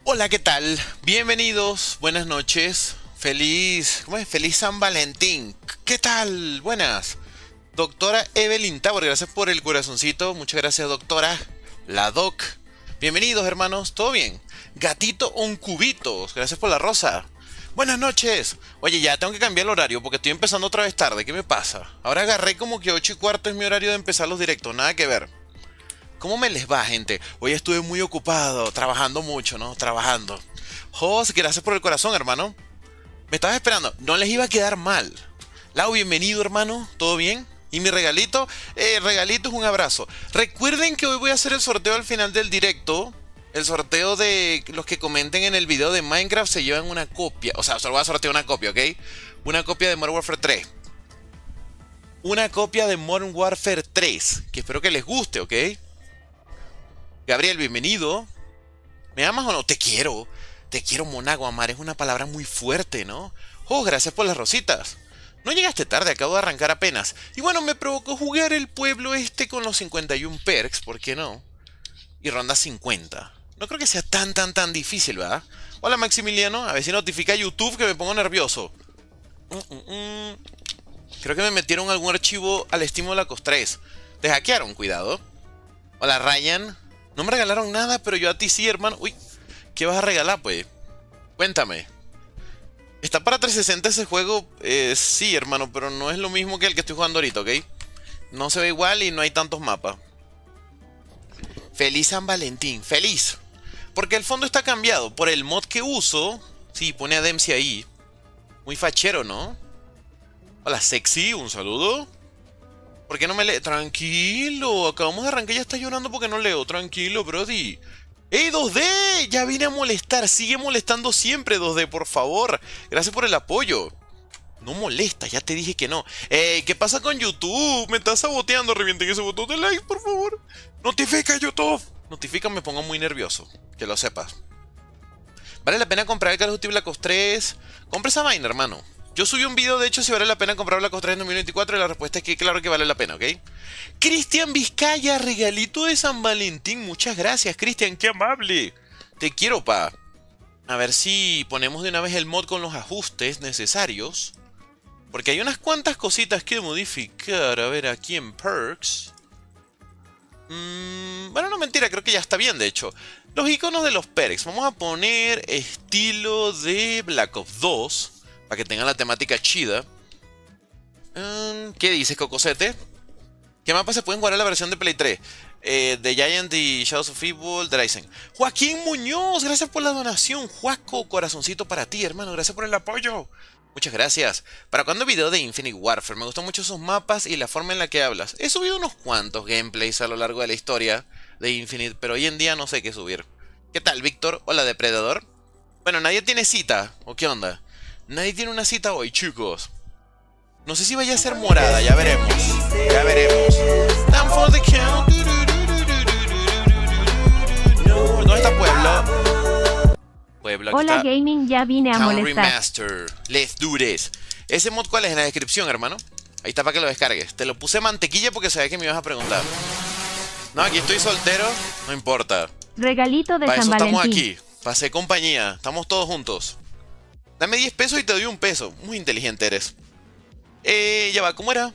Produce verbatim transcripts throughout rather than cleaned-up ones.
Hola, ¿qué tal? Bienvenidos, buenas noches. Feliz, ¿cómo es? Feliz San Valentín. ¿Qué tal? Buenas. Doctora Evelyn Tower, gracias por el corazoncito. Muchas gracias, doctora. La doc. Bienvenidos, hermanos. ¿Todo bien? Gatito Oncubitos, gracias por la rosa. Buenas noches. Oye, ya tengo que cambiar el horario porque estoy empezando otra vez tarde. ¿Qué me pasa? Ahora agarré como que ocho y cuarto es mi horario de empezar los directos. Nada que ver. ¿Cómo me les va, gente? Hoy estuve muy ocupado, trabajando mucho, ¿no? Trabajando. Jos, gracias por el corazón, hermano. Me estabas esperando. No les iba a quedar mal. Lau, bienvenido, hermano. ¿Todo bien? ¿Y mi regalito? Eh, regalito es un abrazo. Recuerden que hoy voy a hacer el sorteo al final del directo. El sorteo de los que comenten en el video de Minecraft se llevan una copia. O sea, solo voy a sortear una copia, ¿ok? Una copia de Modern Warfare tres. Una copia de Modern Warfare tres. Que espero que les guste, ¿ok? Gabriel, bienvenido. ¿Me amas o no? Te quiero. Te quiero, monago. Amar es una palabra muy fuerte, ¿no? Oh, gracias por las rositas. No llegaste tarde, acabo de arrancar apenas. Y bueno, me provocó jugar el pueblo este con los cincuenta y uno perks, ¿por qué no? Y ronda cincuenta. No creo que sea tan, tan, tan difícil, ¿verdad? Hola, Maximiliano. A ver si notifica a YouTube que me pongo nervioso. Mm, mm, mm. Creo que me metieron algún archivo al Steam Black Ops tres. Te hackearon, cuidado. Hola, Ryan. No me regalaron nada, pero yo a ti sí, hermano. Uy, ¿qué vas a regalar, pues? Cuéntame. ¿Está para trescientos sesenta ese juego? Eh, sí, hermano, pero no es lo mismo que el que estoy jugando ahorita, ¿ok? No se ve igual y no hay tantos mapas. Feliz San Valentín. ¡Feliz! Porque el fondo está cambiado. Por el mod que uso... Sí, pone a Dempsey ahí. Muy fachero, ¿no? Hola, sexy. Un saludo. ¿Por qué no me lee? Tranquilo, acabamos de arrancar y ya estás llorando porque no leo. Tranquilo, brody. ¡Ey, dos D! Ya vine a molestar. Sigue molestando siempre, dos D, por favor. Gracias por el apoyo. No molesta, ya te dije que no. ¡Ey! ¿Qué pasa con YouTube? Me estás saboteando. Revienten ese botón de like, por favor. Notifica, YouTube. Notifica, me pongo muy nervioso. Que lo sepas. ¿Vale la pena comprar el Call of Duty Black Ops tres? Compra esa vaina, hermano. Yo subí un video, de hecho, si vale la pena comprar Black Ops tres en dos mil veinticuatro y la respuesta es que claro que vale la pena, ¿ok? Cristian Vizcaya, regalito de San Valentín. Muchas gracias, Cristian, qué amable. Te quiero, pa. A ver si ponemos de una vez el mod con los ajustes necesarios. Porque hay unas cuantas cositas que modificar. A ver, aquí en Perks. Mm, bueno, no, mentira, creo que ya está bien, de hecho. Los iconos de los perks. Vamos a poner estilo de Black Ops dos. Para que tengan la temática chida. Um, ¿Qué dices, Cocosete? ¿Qué mapas se pueden jugar en la versión de Play tres? Eh, The Giant y Shadows of Evil, Draisen. Joaquín Muñoz, gracias por la donación. Juaco, corazoncito para ti, hermano. Gracias por el apoyo. Muchas gracias. ¿Para cuándo video de Infinite Warfare? Me gustan mucho esos mapas y la forma en la que hablas. He subido unos cuantos gameplays a lo largo de la historia de Infinite, pero hoy en día no sé qué subir. ¿Qué tal, Víctor? Hola, Depredador. Bueno, nadie tiene cita. ¿O qué onda? Nadie tiene una cita hoy, chicos. No sé si vaya a ser morada, ya veremos. Ya veremos. ¿Dónde está Pueblo? Pueblo, aquí Hola, está. Gaming, ya vine a Town molestar. Remaster. Let's do this. ¿Ese mod cuál es? En la descripción, hermano. Ahí está para que lo descargues. Te lo puse mantequilla porque sabía que me ibas a preguntar. No, aquí estoy soltero. No importa. Regalito de Para San eso estamos Valentín. aquí. Para hacer compañía. Estamos todos juntos. Dame diez pesos y te doy un peso. Muy inteligente eres. Eh, ya va, ¿cómo era?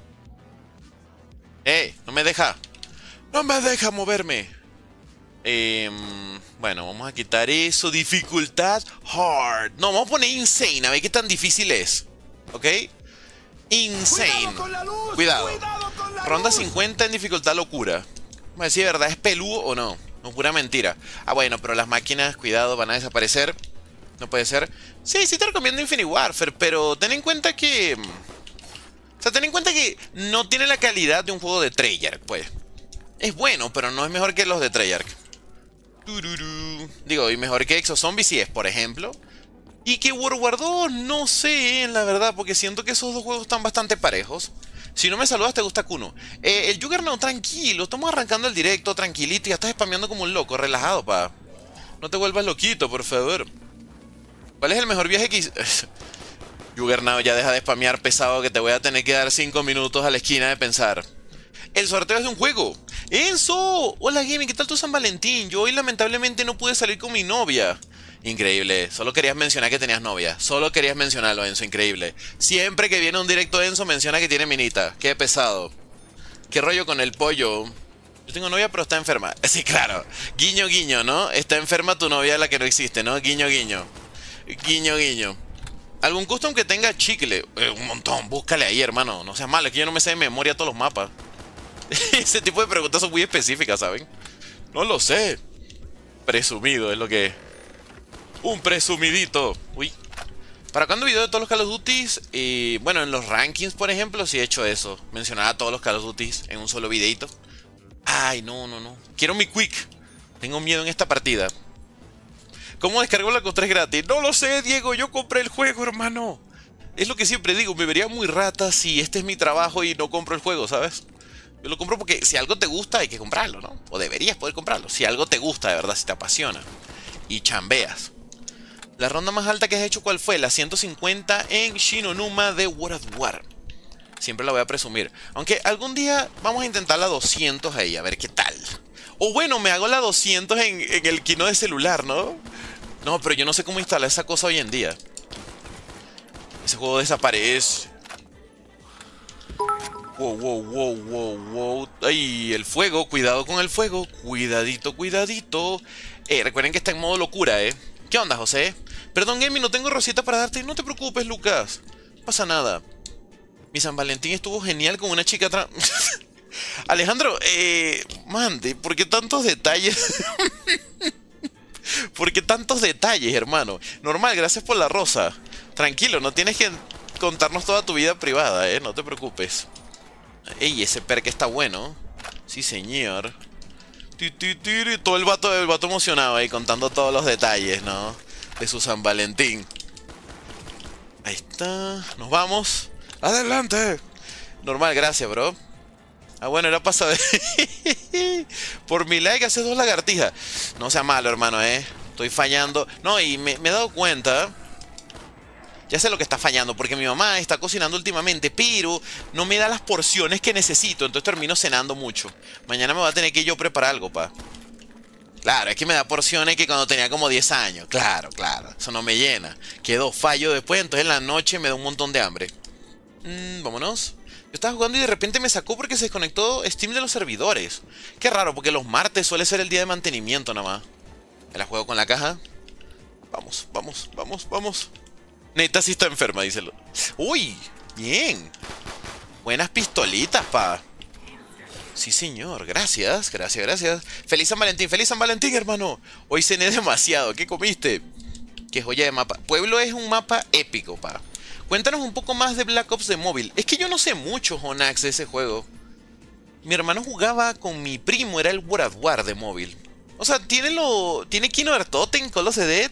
Eh, no me deja. No me deja moverme. Eh, bueno, vamos a quitar eso. Dificultad hard. No, vamos a poner insane. A ver qué tan difícil es. ¿Ok? Insane. Cuidado. Cuidado. Ronda cincuenta en dificultad locura. Vamos a ver si de verdad es peludo o no. No, pura mentira. Ah, bueno, pero las máquinas, cuidado, van a desaparecer. No puede ser. Sí, sí te recomiendo Infinite Warfare, pero ten en cuenta que... O sea, ten en cuenta que no tiene la calidad de un juego de Treyarch, pues. Es bueno, pero no es mejor que los de Treyarch. Tururú. Digo, y mejor que Exozombies sí es, por ejemplo. Y que World War dos, no sé, la verdad, porque siento que esos dos juegos están bastante parejos. Si no me saludas, te gusta Kuno. Eh, el Juggernaut, tranquilo, estamos arrancando el directo, tranquilito, y ya estás spameando como un loco, relajado, pa. No te vuelvas loquito, por favor. ¿Cuál es el mejor viaje que hice? Juggernaut, ya deja de spamear pesado que te voy a tener que dar cinco minutos a la esquina de pensar. El sorteo es de un juego. ¡Enzo! Hola Gaming, ¿qué tal tu San Valentín? Yo hoy lamentablemente no pude salir con mi novia. Increíble, solo querías mencionar que tenías novia. Solo querías mencionarlo, Enzo, increíble. Siempre que viene un directo de Enzo menciona que tiene minita. Qué pesado. ¿Qué rollo con el pollo? Yo tengo novia pero está enferma. Sí, claro. Guiño, guiño, ¿no? Está enferma tu novia, la que no existe, ¿no? Guiño, guiño. Guiño, guiño. ¿Algún custom que tenga chicle? Eh, un montón, búscale ahí, hermano. No seas malo, es que yo no me sé de memoria todos los mapas. Ese tipo de preguntas son muy específicas, ¿saben? No lo sé. Presumido es lo que es. Un presumidito. Uy. ¿Para cuándo video de todos los Call of Duties? Y bueno, en los rankings, por ejemplo, sí he hecho eso. Mencionar a todos los Call of Duties en un solo videito. Ay, no, no, no. Quiero mi quick. Tengo miedo en esta partida. ¿Cómo descargo la Q tres gratis? No lo sé, Diego. Yo compré el juego, hermano. Es lo que siempre digo. Me vería muy rata si este es mi trabajo y no compro el juego, ¿sabes? Yo lo compro porque si algo te gusta hay que comprarlo, ¿no? O deberías poder comprarlo. Si algo te gusta, de verdad, si te apasiona. Y chambeas. La ronda más alta que has hecho, ¿cuál fue? La ciento cincuenta en Shinonuma de World of War. Siempre la voy a presumir. Aunque algún día vamos a intentar la doscientos ahí, a ver qué tal. O bueno, me hago la doscientos en, en el Kino de celular, ¿no? No, pero yo no sé cómo instalar esa cosa hoy en día. Ese juego desaparece. Wow, wow, wow, wow, wow. Ay, el fuego, cuidado con el fuego. Cuidadito, cuidadito. Eh, recuerden que está en modo locura, ¿eh? ¿Qué onda, José? Perdón, Gaming, no tengo rosita para darte. No te preocupes, Lucas. No pasa nada. Mi San Valentín estuvo genial con una chica trans. Alejandro, eh... mande, ¿por qué tantos detalles? ¿Por qué tantos detalles, hermano? Normal, gracias por la rosa. Tranquilo, no tienes que contarnos toda tu vida privada, ¿eh? No te preocupes. Ey, ese perk está bueno. Sí, señor. Todo el vato, el vato emocionado ahí contando todos los detalles, ¿no? De su San Valentín. Ahí está. Nos vamos. ¡Adelante! Normal, gracias, bro. Ah, bueno, era para saber. Por mi like hace dos lagartijas. No sea malo, hermano, ¿eh? Estoy fallando. No, y me, me he dado cuenta. Ya sé lo que está fallando, porque mi mamá está cocinando últimamente, pero no me da las porciones que necesito, entonces termino cenando mucho. Mañana me va a tener que yo preparar algo, pa. Claro, es que me da porciones que cuando tenía como diez años. Claro, claro, eso no me llena. Quedó fallo después, entonces en la noche me da un montón de hambre. Mm, vámonos. Yo estaba jugando y de repente me sacó porque se desconectó Steam de los servidores. Qué raro, porque los martes suele ser el día de mantenimiento nada más. Me la juego con la caja. Vamos, vamos, vamos, vamos. Neta sí está enferma, díselo. ¡Uy! Bien. Buenas pistolitas, pa. Sí, señor. Gracias, gracias, gracias. Feliz San Valentín, feliz San Valentín, hermano. Hoy cené demasiado. ¿Qué comiste? Qué joya de mapa. Pueblo es un mapa épico, pa. Cuéntanos un poco más de Black Ops de móvil. Es que yo no sé mucho, Jonax, de ese juego. Mi hermano jugaba con mi primo, era el World of War de móvil. O sea, tiene lo... Tiene Kino Totem, Call of the Dead.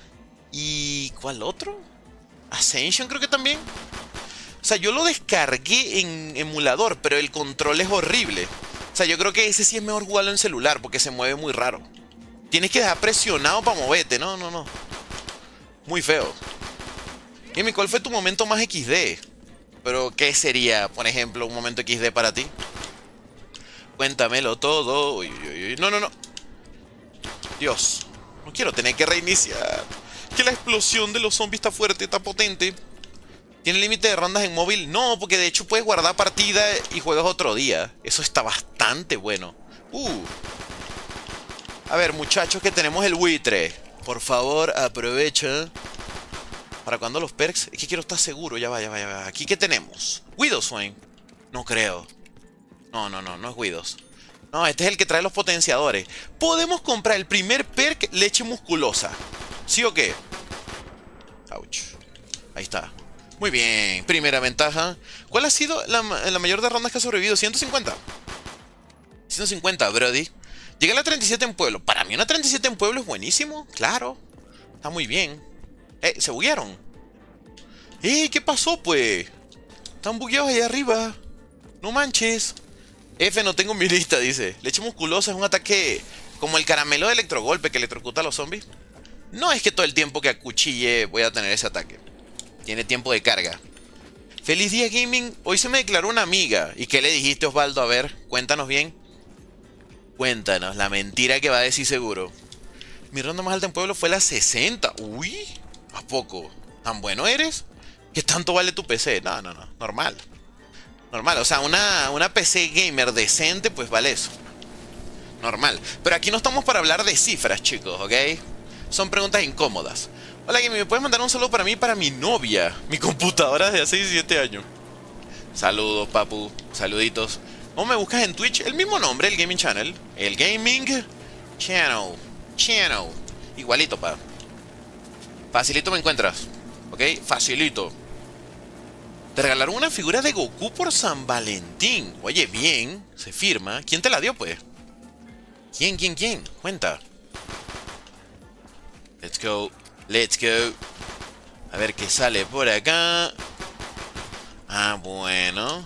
¿Y cuál otro? Ascension creo que también. O sea, yo lo descargué en emulador, pero el control es horrible. O sea, yo creo que ese sí es mejor jugarlo en celular, porque se mueve muy raro. Tienes que dejar presionado para moverte. No, no, no. Muy feo. Dime, ¿cuál fue tu momento más equis de? Pero, ¿qué sería, por ejemplo, un momento equis de para ti? Cuéntamelo todo. Uy, uy, uy. No, no, no. Dios. No quiero tener que reiniciar. Que la explosión de los zombies está fuerte, está potente. ¿Tiene límite de rondas en móvil? No, porque de hecho puedes guardar partida y juegas otro día. Eso está bastante bueno. Uh. A ver, muchachos, que tenemos el buitre. Por favor, aprovecha. ¿Para cuándo los perks? Es que quiero estar seguro. Ya va, ya va, ya va. ¿Aquí qué tenemos? ¿Widows Swain? No creo. No, no, no, no es Widows. No, este es el que trae los potenciadores. Podemos comprar el primer perk, leche musculosa. ¿Sí o qué? Ouch. Ahí está. Muy bien. Primera ventaja. ¿Cuál ha sido la, la mayor de rondas que ha sobrevivido? ciento cincuenta. ciento cincuenta, brody. Llegué a la treinta y siete en pueblo. Para mí una treinta y siete en pueblo es buenísimo. Claro. Está muy bien. Eh, se buguearon. Eh, ¿qué pasó, pues? Están bugueados allá arriba. No manches. F, no tengo en mi lista, dice. Leche musculosa es un ataque como el caramelo de electrogolpe que electrocuta a los zombies. No es que todo el tiempo que acuchille voy a tener ese ataque. Tiene tiempo de carga. Feliz día, Gaming. Hoy se me declaró una amiga. ¿Y qué le dijiste, Osvaldo? A ver, cuéntanos bien. Cuéntanos, la mentira que va a decir seguro. Mi ronda más alta en pueblo fue la sesenta. Uy, ¿a poco? ¿Tan bueno eres? ¿Qué tanto vale tu P C? No, no, no, normal. Normal, o sea, una, una P C gamer decente pues vale eso. Normal. Pero aquí no estamos para hablar de cifras, chicos, ¿ok? Son preguntas incómodas. Hola, Gaming, ¿me puedes mandar un saludo para mí y para mi novia? Mi computadora de hace diecisiete años. Saludos, papu. Saluditos. ¿Cómo me buscas en Twitch? El mismo nombre, el Gaming Channel. El Gaming Channel. Channel. Igualito, pa. Facilito me encuentras. ¿Ok? Facilito. Te regalaron una figura de Goku por San Valentín. Oye, bien. Se firma. ¿Quién te la dio, pues? ¿Quién, quién, quién? Cuenta. Let's go. Let's go. A ver qué sale por acá. Ah, bueno.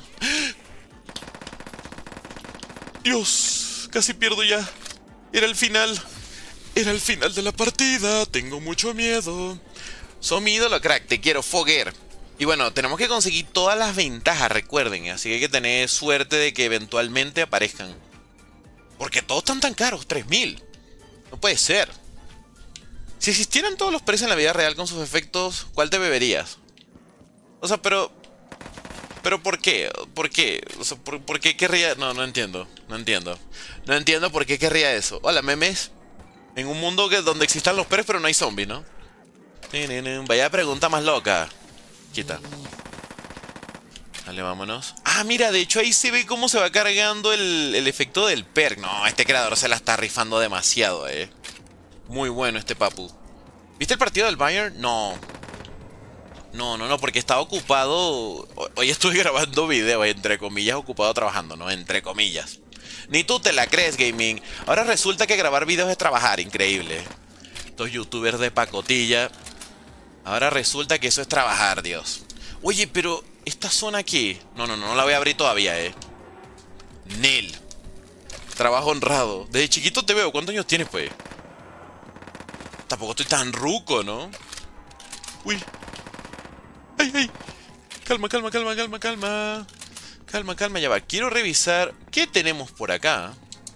Dios, casi pierdo ya. Era el final. Era el final de la partida. Tengo mucho miedo. Son mi ídolo, crack. Te quiero, Fogger. Y bueno, tenemos que conseguir todas las ventajas, recuerden. Así que hay que tener suerte de que eventualmente aparezcan. Porque todos están tan caros, tres mil. No puede ser. Si existieran todos los precios en la vida real con sus efectos, ¿cuál te beberías? O sea, pero... ¿Pero por qué? ¿Por qué? O sea, ¿por, por qué querría...? No, no entiendo. No entiendo. No entiendo por qué querría eso. Hola, memes. En un mundo que, donde existan los perros, pero no hay zombies, ¿no? Vaya pregunta más loca. Quita. Dale, vámonos. Ah, mira, de hecho ahí se ve cómo se va cargando el, el efecto del perk. No, este creador se la está rifando demasiado, eh. Muy bueno este papu. ¿Viste el partido del Bayern? No. No, no, no, porque estaba ocupado. Hoy estuve grabando video, entre comillas, ocupado trabajando, ¿no? Entre comillas. Ni tú te la crees, gaming. Ahora resulta que grabar videos es trabajar, increíble. Estos youtubers de pacotilla. Ahora resulta que eso es trabajar, Dios. Oye, pero esta zona aquí... No, no, no, no la voy a abrir todavía, eh. Nel. Trabajo honrado. Desde chiquito te veo. ¿Cuántos años tienes, pues? Tampoco estoy tan ruco, ¿no? Uy. ¡Ay, ay! Calma, calma, calma, calma, calma. Calma, calma, ya va. Quiero revisar... ¿Qué tenemos por acá?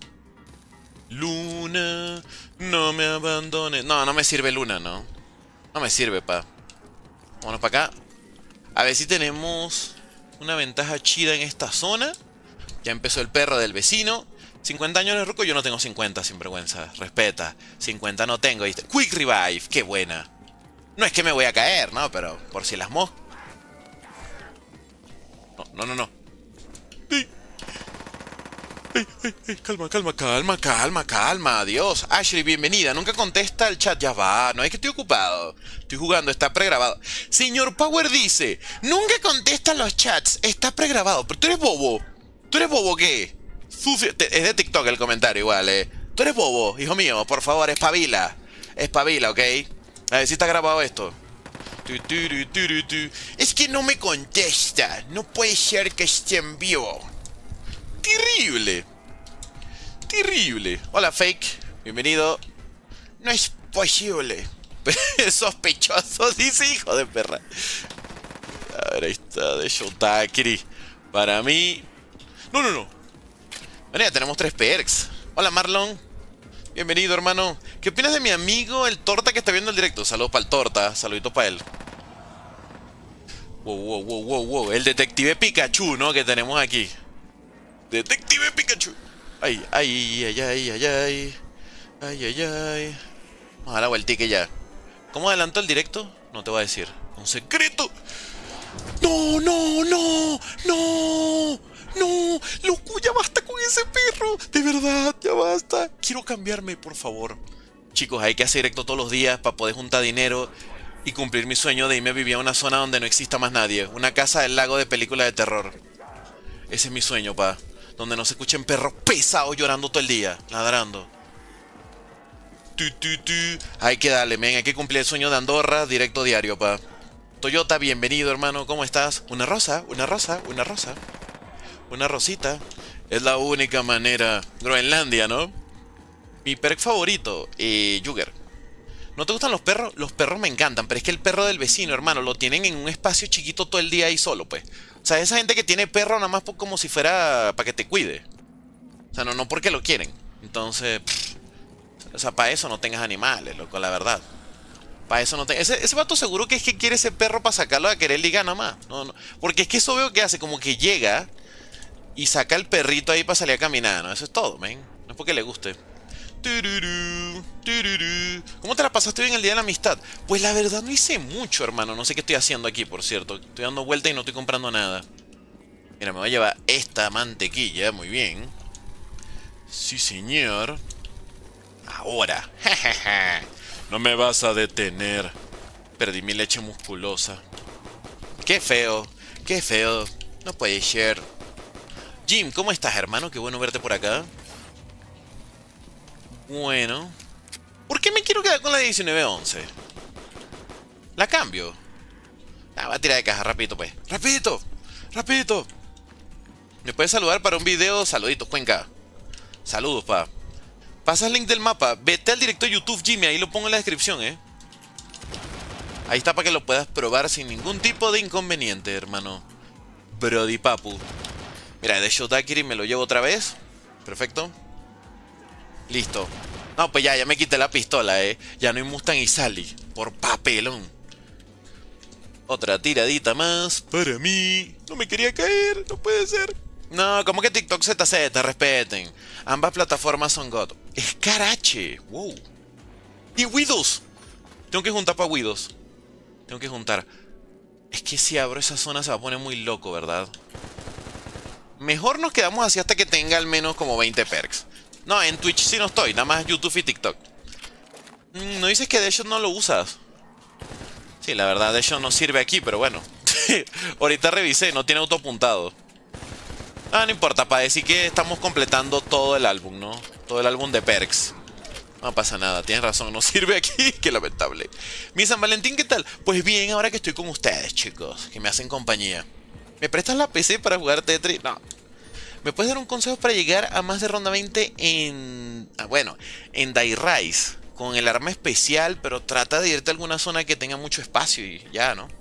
Luna, no me abandones. No, no me sirve Luna, ¿no? No me sirve, pa. Vámonos para acá. A ver si tenemos una ventaja chida en esta zona. Ya empezó el perro del vecino. cincuenta años de ruco, yo no tengo cincuenta, sin vergüenza. Respeta. cincuenta no tengo, ¿viste? Quick Revive, qué buena. No es que me voy a caer, ¿no? Pero por si las mo... No, no, no, no. ¡Ey! ¡Ey, ey, ey! Calma, calma, calma, calma, calma. Adiós. Ashley, bienvenida. Nunca contesta el chat. Ya va. No es que estoy ocupado. Estoy jugando. Está pregrabado. Señor Power dice... Nunca contesta los chats. Está pregrabado. Pero tú eres bobo. ¿Tú eres bobo qué? Sucio. Es de TikTok el comentario igual, eh. Tú eres bobo, hijo mío. Por favor, espabila. Espabila, ¿ok? A ver si está grabado esto. Tu, tu, tu, tu, tu. Es que no me contesta. No puede ser que esté en vivo. Terrible. Terrible. Hola, Fake. Bienvenido. No es posible. Sospechoso, dice, hijo de perra. A ver, ahí está, de Shotakiri. Para mí... No, no, no. Bueno, ya tenemos tres perks. Hola, Marlon. Bienvenido, hermano. ¿Qué opinas de mi amigo, el Torta, que está viendo el directo? Saludos para el Torta. Saluditos para él. Wow, wow, wow, wow, wow. El detective Pikachu, ¿no? Que tenemos aquí. Detective Pikachu. Ay, ay, ay, ay, ay, ay. Ay, ay, ay. Vamos a dar la vueltica ya. ¿Cómo adelanto el directo? No te voy a decir. Un secreto. No, no, no, no. No, loco, ya basta con ese perro. De verdad, ya basta. Quiero cambiarme, por favor. Chicos, hay que hacer directo todos los días para poder juntar dinero y cumplir mi sueño de irme a vivir a una zona donde no exista más nadie. Una casa del lago de película de terror. Ese es mi sueño, pa. Donde no se escuchen perros pesados llorando todo el día, ladrando. Tu, tu, tu. Hay que darle, men. Hay que cumplir el sueño de Andorra directo diario, pa. Toyota, bienvenido, hermano. ¿Cómo estás? Una rosa, una rosa, una rosa. Una rosita. Es la única manera. Groenlandia, ¿no? Mi perk favorito, eh, Jugger. ¿No te gustan los perros? Los perros me encantan, pero es que el perro del vecino, hermano, lo tienen en un espacio chiquito todo el día ahí solo, pues. O sea, esa gente que tiene perro nada más como si fuera para que te cuide. O sea, no, no porque lo quieren. Entonces, pff, o sea, para eso no tengas animales, loco, la verdad. Para eso no tengas... Ese, ese vato seguro que es que quiere ese perro para sacarlo a querer ligar nomás. No, no. Porque es que eso veo que hace, como que llega y saca el perrito ahí para salir a caminar, ¿no? Eso es todo, men. No es porque le guste. Tururú, tururú. ¿Cómo te la pasaste bien el día de la amistad? Pues la verdad no hice mucho, hermano. No sé qué estoy haciendo aquí, por cierto. Estoy dando vuelta y no estoy comprando nada. Mira, me voy a llevar esta mantequilla, muy bien. Sí, señor. Ahora. No me vas a detener. Perdí mi leche musculosa. Qué feo, qué feo. No puede ser. Jim, ¿cómo estás, hermano? Qué bueno verte por acá. Bueno. ¿Por qué me quiero quedar con la diecinueve once? La cambio. Ah, va a tirar de caja, rapidito pues. ¡Rapidito! ¡Rapidito! ¿Me puedes saludar para un video? Saluditos, Cuenca. Saludos, pa. Pasa el link del mapa. Vete al directo de YouTube, Jimmy. Ahí lo pongo en la descripción, ¿eh? Ahí está para que lo puedas probar sin ningún tipo de inconveniente, hermano. Brody Papu. Mira, de Shotakiri me lo llevo otra vez. Perfecto. Listo. No, pues ya, ya me quité la pistola, ¿eh? Ya no hay Mustang y Sally. Por papelón. Otra tiradita más para mí. No me quería caer, no puede ser. No, como que TikTok Z Z, respeten. Ambas plataformas son God. Escarache. Wow. Y Widows. Tengo que juntar para Widows. Tengo que juntar. Es que si abro esa zona se va a poner muy loco, ¿verdad? Mejor nos quedamos así hasta que tenga al menos como veinte perks. No, en Twitch sí no estoy, nada más YouTube y TikTok. Mm, no dices que Deadshot no lo usas. Sí, la verdad Deadshot no sirve aquí, pero bueno. Ahorita revisé, no tiene autoapuntado. Ah, no importa, para decir que estamos completando todo el álbum, ¿no? Todo el álbum de perks. No pasa nada, tienes razón, no sirve aquí. Qué lamentable. Mi San Valentín, ¿qué tal? Pues bien, ahora que estoy con ustedes, chicos, que me hacen compañía. ¿Me prestas la P C para jugar Tetris? No. ¿Me puedes dar un consejo para llegar a más de ronda veinte en... Ah, bueno, en Die Rise? Con el arma especial, pero trata de irte a alguna zona que tenga mucho espacio y ya, ¿no?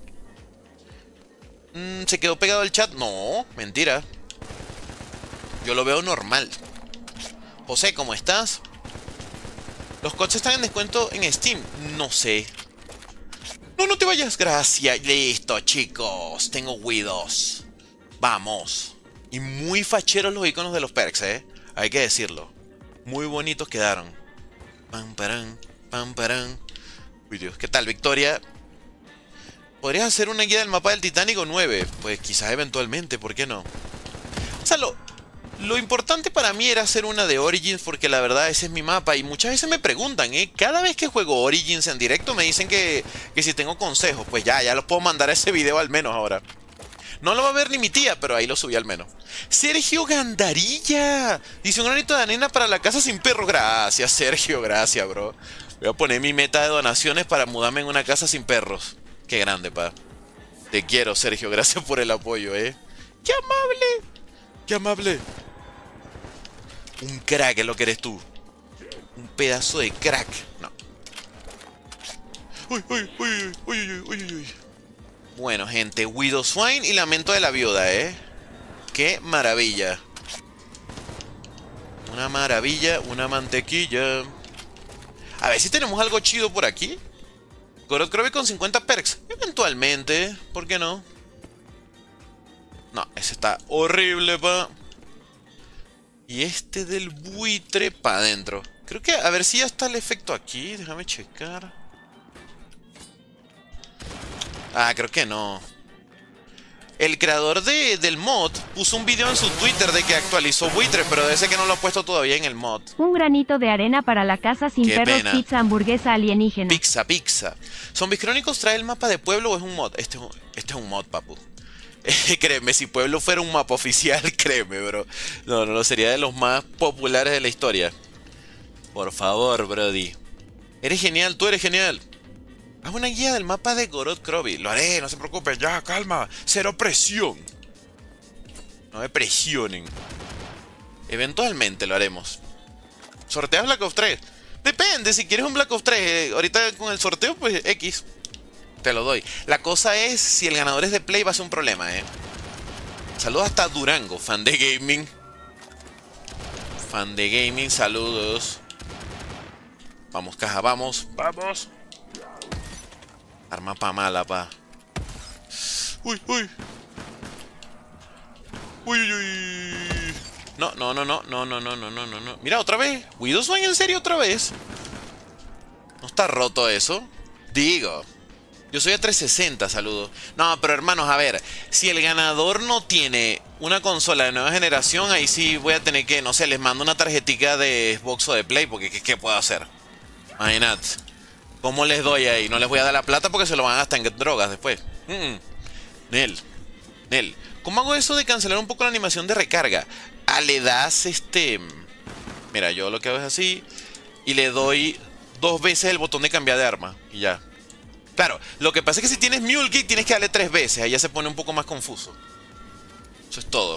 Mm, ¿Se quedó pegado el chat? No, mentira. Yo lo veo normal. José, ¿cómo estás? Los coches están en descuento en Steam. No sé. No, no te vayas. Gracias. Listo, chicos. Tengo Widows. Vamos. Y muy facheros los iconos de los perks, ¿eh? Hay que decirlo. Muy bonitos quedaron. Pam, parán, pam, parán. Uy, Dios. ¿Qué tal, Victoria? ¿Podrías hacer una guía del mapa del Titánico nueve? Pues quizás eventualmente, ¿por qué no? O sea, lo, lo importante para mí era hacer una de Origins porque la verdad ese es mi mapa. Y muchas veces me preguntan, ¿eh? Cada vez que juego Origins en directo me dicen que, que si tengo consejos. Pues ya, ya los puedo mandar a ese video al menos ahora. No lo va a ver ni mi tía, pero ahí lo subí al menos. Sergio Gandarilla. Dice un granito de arena para la casa sin perro. Gracias, Sergio. Gracias, bro. Voy a poner mi meta de donaciones para mudarme en una casa sin perros. Qué grande, pa. Te quiero, Sergio. Gracias por el apoyo, eh. ¡Qué amable! ¡Qué amable! Un crack es lo que eres tú. Un pedazo de crack. No. Uy, uy, uy, uy, uy, uy, uy, uy. Bueno, gente, Widow Swine y Lamento de la Viuda, ¿eh? ¡Qué maravilla! Una maravilla, una mantequilla. A ver si tenemos algo chido por aquí. Gorod Krovi con cincuenta perks. Eventualmente, ¿por qué no? No, ese está horrible, pa. Y este del buitre pa' adentro. Creo que, a ver si ya está el efecto aquí. Déjame checar. Ah, creo que no. El creador de, del mod puso un video en su Twitter de que actualizó buitre, pero debe ser que no lo ha puesto todavía en el mod. Un granito de arena para la casa sin Qué perros, pena. pizza, hamburguesa alienígena. Pizza, pizza. ¿Zombies Crónicos trae el mapa de pueblo o es un mod? Este es un, este es un mod, papu. Créeme, si pueblo fuera un mapa oficial, créeme, bro. No, no, no, sería de los más populares de la historia. Por favor, brody. Eres genial, tú eres genial. Haz una guía del mapa de Gorod Krovi. Lo haré, no se preocupen, ya, calma. Cero presión. No me presionen. Eventualmente lo haremos. ¿Sorteas Black Ops tres? Depende, si quieres un Black Ops tres. Eh, ahorita con el sorteo, pues X. Te lo doy. La cosa es, si el ganador es de Play, va a ser un problema, ¿eh? Saludos hasta Durango, fan de gaming. Fan de gaming, saludos. Vamos, caja, vamos. Vamos. Arma pa' mala, pa. Uy, uy. Uy, uy, uy. No, no, no, no, no, no, no, no, no, no. Mira, otra vez. Widowswan, ¿en serio otra vez? ¿No está roto eso? Digo. Yo soy a trescientos sesenta, saludos. No, pero hermanos, a ver. Si el ganador no tiene una consola de nueva generación, ahí sí voy a tener que, no sé, les mando una tarjetita de Xbox o de Play, porque ¿qué, qué puedo hacer? Imagínate. ¿Cómo les doy ahí? No les voy a dar la plata porque se lo van a gastar en drogas después. Mm -mm. Nel. Nel. ¿Cómo hago eso de cancelar un poco la animación de recarga? Ah, le das este... Mira, yo lo que hago es así. Y le doy dos veces el botón de cambiar de arma. Y ya. Claro, lo que pasa es que si tienes Mule Kick tienes que darle tres veces. Ahí ya se pone un poco más confuso. Eso es todo.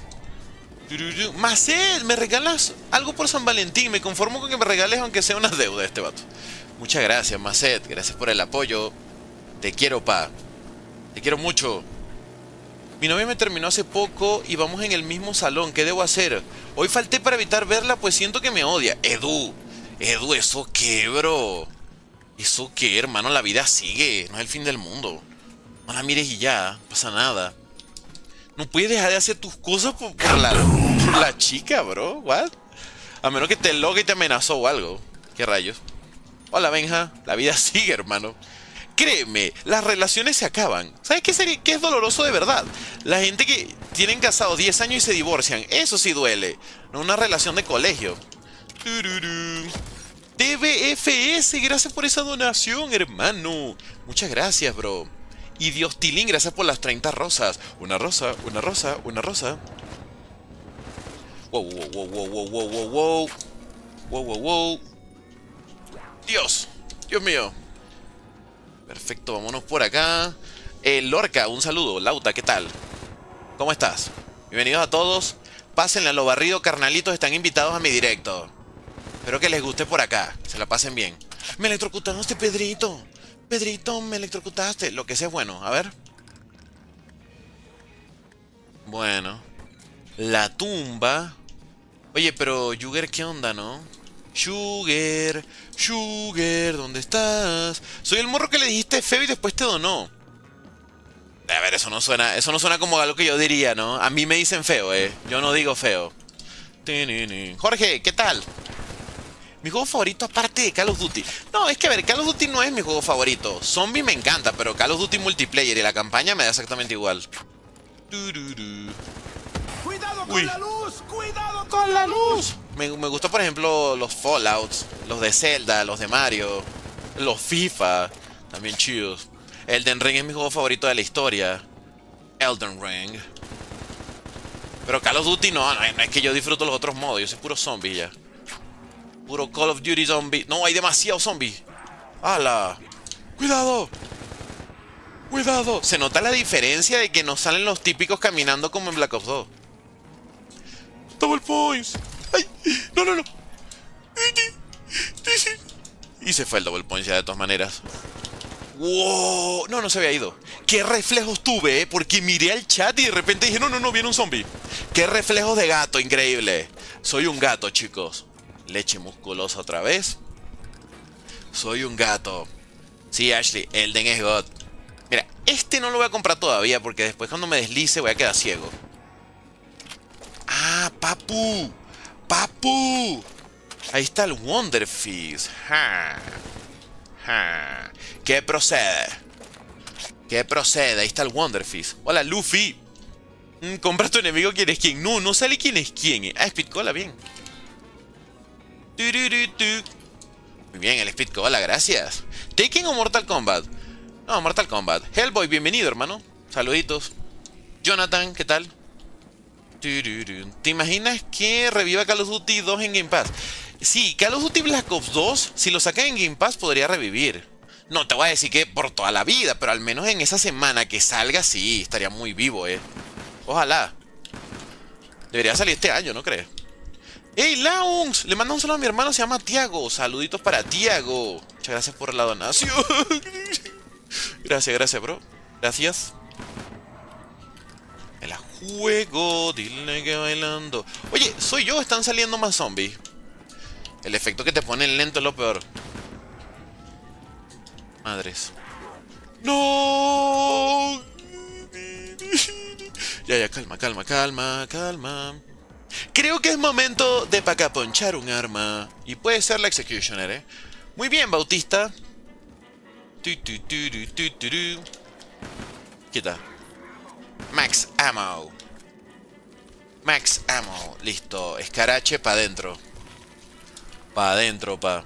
Macet, ¿me regalas algo por San Valentín? Me conformo con que me regales aunque sea una deuda este vato. Muchas gracias, Macet. Gracias por el apoyo. Te quiero, pa. Te quiero mucho. Mi novia me terminó hace poco y vamos en el mismo salón. ¿Qué debo hacer? Hoy falté para evitar verla, pues siento que me odia. Edu, Edu, ¿eso qué, bro? ¿Eso qué, hermano? La vida sigue. No es el fin del mundo. No la mires y ya. No pasa nada. No puedes dejar de hacer tus cosas por, por, la, por la chica, bro. ¿What? A menos que te logue y te amenazó o algo. ¿Qué rayos? Hola, Benja. La vida sigue, hermano. Créeme, las relaciones se acaban. ¿Sabes qué, sería, qué es doloroso de verdad? La gente que tienen casados diez años y se divorcian. Eso sí duele. No una relación de colegio. T V F S, gracias por esa donación, hermano. Muchas gracias, bro. Y Dios Tilín, gracias por las treinta rosas. Una rosa, una rosa, una rosa. Wow, wow, wow, wow, wow, wow, wow, wow. Wow, wow, wow. Dios, Dios mío. Perfecto, vámonos por acá. Eh, Lorca, un saludo. Lauta, ¿qué tal? ¿Cómo estás? Bienvenidos a todos. Pásenle a lo barrido, carnalitos. Están invitados a mi directo. Espero que les guste por acá. Se la pasen bien. Me electrocutaste, Pedrito. Pedrito, me electrocutaste. Lo que sea es bueno. A ver. Bueno. La tumba. Oye, pero Yuger, ¿qué onda, no? Sugar, Sugar, ¿dónde estás? Soy el morro que le dijiste feo y después te donó. A ver, eso no suena, eso no suena como algo que yo diría, ¿no? A mí me dicen feo, eh. Yo no digo feo. Jorge, ¿qué tal? Mi juego favorito aparte de Call of Duty. No, es que a ver, Call of Duty no es mi juego favorito. Zombie me encanta, pero Call of Duty multiplayer y la campaña me da exactamente igual. ¡Cuidado con Uy. la luz! ¡Cuidado Con la luz. Me, me gusta, por ejemplo, los Fallouts, los de Zelda, los de Mario, los FIFA, también chidos. Elden Ring es mi juego favorito de la historia. Elden Ring. Pero Call of Duty no, no, no es que yo disfruto los otros modos, yo soy puro zombie ya. Puro Call of Duty zombie. No, hay demasiados zombies. ¡Hala! ¡Cuidado! ¡Cuidado! Se nota la diferencia de que no salen los típicos caminando como en Black Ops dos. Double points. ¡Ay! ¡No, no, no! Y se fue el double points ya de todas maneras. ¡Wow! No, no se había ido. ¡Qué reflejos tuve, eh! Porque miré al chat y de repente dije, no, no, no, viene un zombie. ¡Qué reflejos de gato! Increíble. Soy un gato, chicos. Leche musculosa otra vez. Soy un gato. Sí, Ashley, Elden es God. Mira, este no lo voy a comprar todavía porque después cuando me deslice voy a quedar ciego. ¡Ah, papu! ¡Papu! Ahí está el Wonder Fizz. Ja. Ja. ¿Qué procede? ¿Qué procede? Ahí está el Wonder Fizz. Hola, Luffy. Mm, compra tu enemigo, ¿quién es quién? No, no sale quién es quién. Ah, Speed Cola, bien. Muy bien, el Speed Cola, gracias. ¿Taken o Mortal Kombat? No, Mortal Kombat. Hellboy, bienvenido, hermano. Saluditos. Jonathan, ¿qué tal? ¿Te imaginas que reviva Call of Duty dos en Game Pass? Sí, Call of Duty Black Ops dos, si lo sacan en Game Pass, podría revivir. No te voy a decir que por toda la vida, pero al menos en esa semana que salga, sí, estaría muy vivo, eh. Ojalá. Debería salir este año, ¿no crees? ¡Hey, Launx! Le mando un saludo a mi hermano, se llama Tiago. Saluditos para Tiago. Muchas gracias por la donación. Gracias, gracias, bro. Gracias. Me la juego, dile que bailando. Oye, ¿soy yo o están saliendo más zombies? El efecto que te ponen lento es lo peor. Madres. ¡No! Ya, ya, calma, calma, calma, calma. Creo que es momento de pacaponchar un arma. Y puede ser la Executioner, ¿eh? Muy bien, Bautista. Tu, tu, tu, tu, tu, tu, tu. Quita. Max Ammo. Max Ammo. Listo. Escarache pa' adentro. Pa' adentro, pa.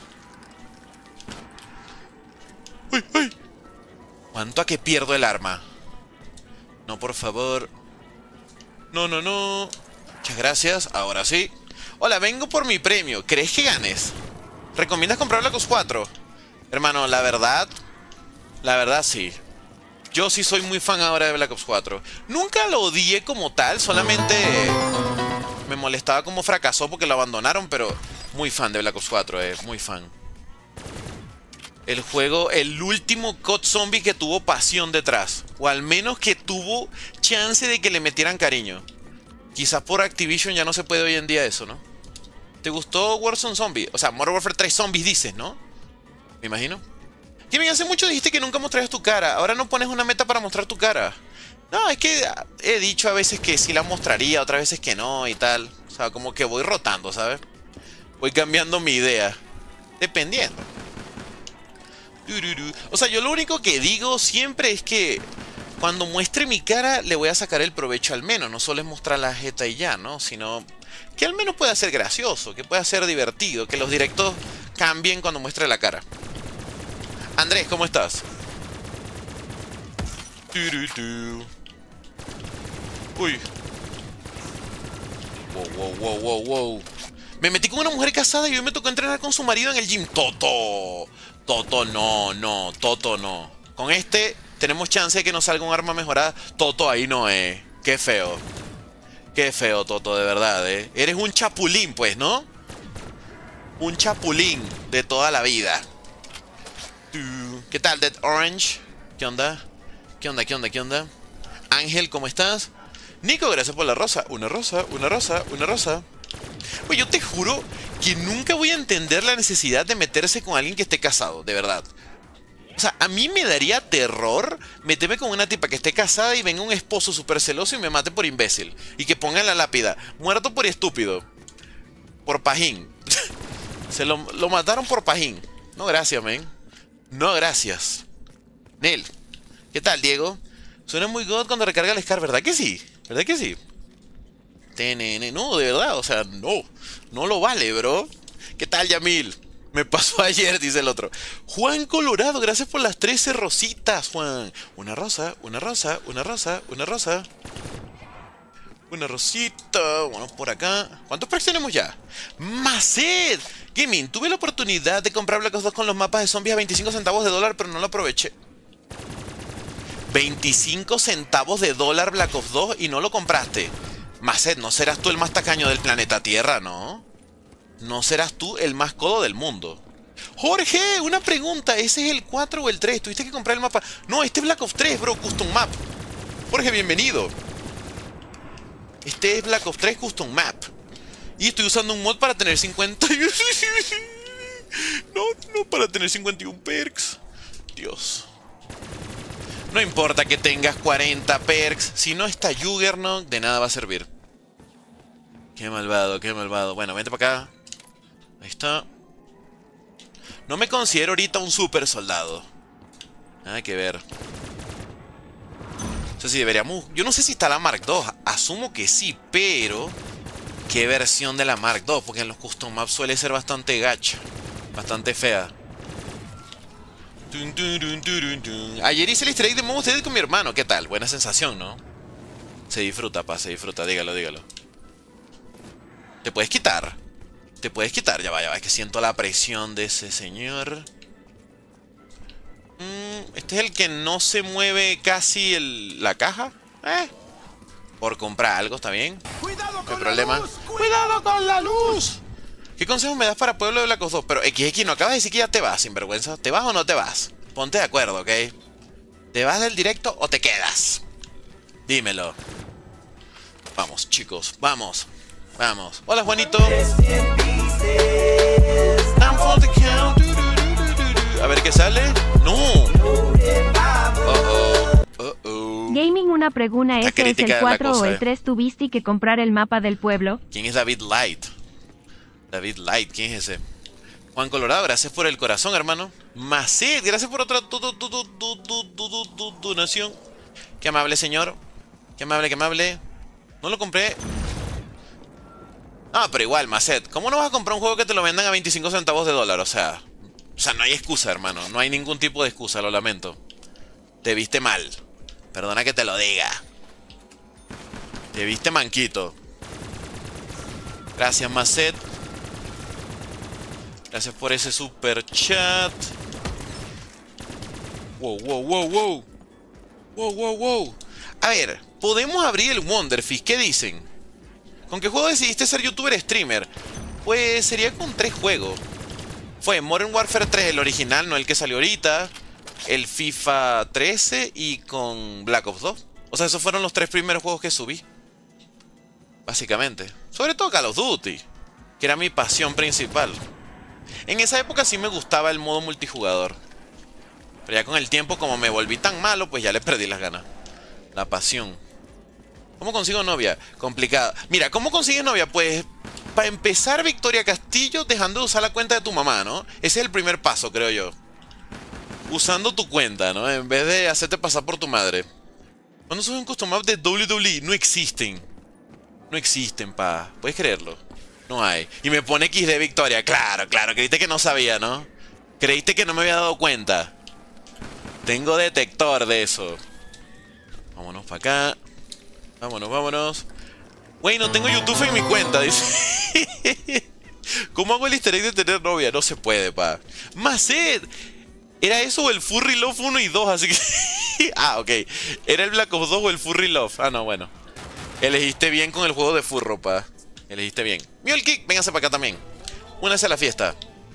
¡Uy, uy! ¿Cuánto a que pierdo el arma? No, por favor. No, no, no. Muchas gracias. Ahora sí. Hola, vengo por mi premio. ¿Crees que ganes? ¿Recomiendas comprar Black Ops cuatro? Hermano, la verdad... La verdad, sí. Yo sí soy muy fan ahora de Black Ops cuatro. Nunca lo odié como tal. Solamente me molestaba como fracasó porque lo abandonaron. Pero muy fan de Black Ops cuatro, eh. Muy fan. El juego, el último C O D Zombie que tuvo pasión detrás. O al menos que tuvo chance de que le metieran cariño. Quizás por Activision ya no se puede hoy en día eso, ¿no? ¿Te gustó Warzone Zombie? O sea, Modern Warfare tres Zombies dices, ¿no? Me imagino. Kevin, hace mucho dijiste que nunca mostrarías tu cara. Ahora no pones una meta para mostrar tu cara. No, es que he dicho a veces que sí la mostraría, otras veces que no y tal. O sea, como que voy rotando, ¿sabes? Voy cambiando mi idea. Dependiendo. O sea, yo lo único que digo siempre es que cuando muestre mi cara le voy a sacar el provecho al menos. No solo es mostrar la jeta y ya, ¿no? Sino que al menos pueda ser gracioso, que pueda ser divertido, que los directos cambien cuando muestre la cara. Andrés, ¿cómo estás? Uy. Wow, wow, wow, wow, wow. Me metí con una mujer casada y hoy me tocó entrenar con su marido en el gym. Toto. Toto no, no, Toto no. Con este tenemos chance de que nos salga un arma mejorada. Toto ahí no es. Qué feo. Qué feo, Toto, de verdad, eh. Eres un chapulín, pues, ¿no? Un chapulín de toda la vida. ¿Qué tal, Dead Orange? ¿Qué onda? ¿Qué onda, qué onda, qué onda? Ángel, ¿cómo estás? Nico, gracias por la rosa. Una rosa, una rosa, una rosa. Pues yo te juro que nunca voy a entender la necesidad de meterse con alguien que esté casado, de verdad. O sea, a mí me daría terror meterme con una tipa que esté casada y venga un esposo súper celoso y me mate por imbécil. Y que ponga en la lápida, muerto por estúpido. Por pajín. Se lo, lo mataron por pajín. No, gracias, men. No, gracias. Nel, ¿qué tal, Diego? Suena muy god cuando recarga el Scar, ¿verdad que sí? ¿Verdad que sí? T N N, no, de verdad, o sea, no. No lo vale, bro. ¿Qué tal, Yamil? Me pasó ayer, dice el otro. Juan Colorado, gracias por las trece rositas, Juan. Una rosa, una rosa, una rosa, una rosa. Una rosita. Bueno, por acá. ¿Cuántos packs tenemos ya? ¡Maced! Gaming, tuve la oportunidad de comprar Black Ops dos con los mapas de zombies a veinticinco centavos de dólar, pero no lo aproveché. veinticinco centavos de dólar Black Ops dos y no lo compraste. Maced, no serás tú el más tacaño del planeta Tierra, ¿no? No serás tú el más codo del mundo. Jorge, una pregunta. ¿Ese es el cuatro o el tres? ¿Tuviste que comprar el mapa? No, este es Black Ops tres, bro. Custom Map. Jorge, bienvenido. Este es Black Ops tres Custom Map. Y estoy usando un mod para tener cincuenta... No, no, para tener cincuenta y uno perks. Dios. No importa que tengas cuarenta perks. Si no está Juggernaut, de nada va a servir. Qué malvado, qué malvado. Bueno, vente para acá. Ahí está. No me considero ahorita un super soldado. Nada que ver. No sé si deberíamos... Yo no sé si está la Mark dos. Asumo que sí, pero... ¿Qué versión de la Mark dos? Porque en los custom maps suele ser bastante gacha. Bastante fea. Ayer hice el easter egg de Mouse Dead con mi hermano. ¿Qué tal? Buena sensación, ¿no? Se disfruta, pa, se disfruta. Dígalo, dígalo. ¿Te puedes quitar? ¿Te puedes quitar? Ya va, ya va. Es que siento la presión de ese señor. Mm, este es el que no se mueve casi el, la caja. Eh. Por comprar algo, ¿está bien? Cuidado No hay problema. ¡Cuidado con la luz! ¿Qué consejos me das para Pueblo de Black Ops dos? Pero X X, no acabas de decir que ya te vas, sinvergüenza. ¿Te vas o no te vas? Ponte de acuerdo, ¿ok? ¿Te vas del directo o te quedas? Dímelo. Vamos, chicos, vamos. Vamos. Hola, Juanito. A ver qué sale. No. Uh-oh. Uh-oh. Gaming, una pregunta, ¿ese es crítica el la cuatro o cosa, el eh. tres? ¿Tuviste que comprar el mapa del pueblo? ¿Quién es David Light? David Light, ¿quién es ese? Juan Colorado, gracias por el corazón, hermano. Macet, gracias por otra do- do- do- do- do- do- do- do- do- donación. Qué amable, señor. Qué amable, qué amable. No lo compré. Ah, pero igual, Macet, ¿cómo no vas a comprar un juego que te lo vendan a veinticinco centavos de dólar? O sea, o sea, no hay excusa, hermano. No hay ningún tipo de excusa, lo lamento. Te viste mal. Perdona que te lo diga. Te viste manquito. Gracias, Macet. Gracias por ese super chat. Wow, wow, wow, wow. Wow, wow, wow. A ver, podemos abrir el Wonderfish. ¿Qué dicen? ¿Con qué juego decidiste ser youtuber streamer? Pues sería con tres juegos. Fue Modern Warfare tres, el original, no el que salió ahorita. El FIFA trece y con Black Ops dos. O sea, esos fueron los tres primeros juegos que subí. Básicamente. Sobre todo Call of Duty, que era mi pasión principal. En esa época sí me gustaba el modo multijugador. Pero ya con el tiempo, como me volví tan malo, pues ya le perdí las ganas. La pasión. ¿Cómo consigo novia? Complicado. Mira, ¿cómo consigues novia? Pues, para empezar, Victoria Castillo, dejando de usar la cuenta de tu mamá, ¿no? Ese es el primer paso, creo yo. Usando tu cuenta, ¿no? En vez de hacerte pasar por tu madre. ¿Cuándo subes un custom map de doble u doble u E? No existen. No existen, pa. ¿Puedes creerlo? No hay. Y me pone equis de Victoria. Claro, claro. Creíste que no sabía, ¿no? Creíste que no me había dado cuenta. Tengo detector de eso. Vámonos para acá. Vámonos, vámonos. Güey, no tengo YouTube en mi cuenta, dice. ¿Cómo hago el easter egg de tener novia? No se puede, pa. Macet. ¿Era eso o el Furry Love uno y dos? Así que... ah, ok. ¿Era el Black Ops dos o el Furry Love? Ah, no, bueno. Elegiste bien con el juego de furro, pa. Elegiste bien. Mule Kick, véngase para acá también. Únase a la fiesta.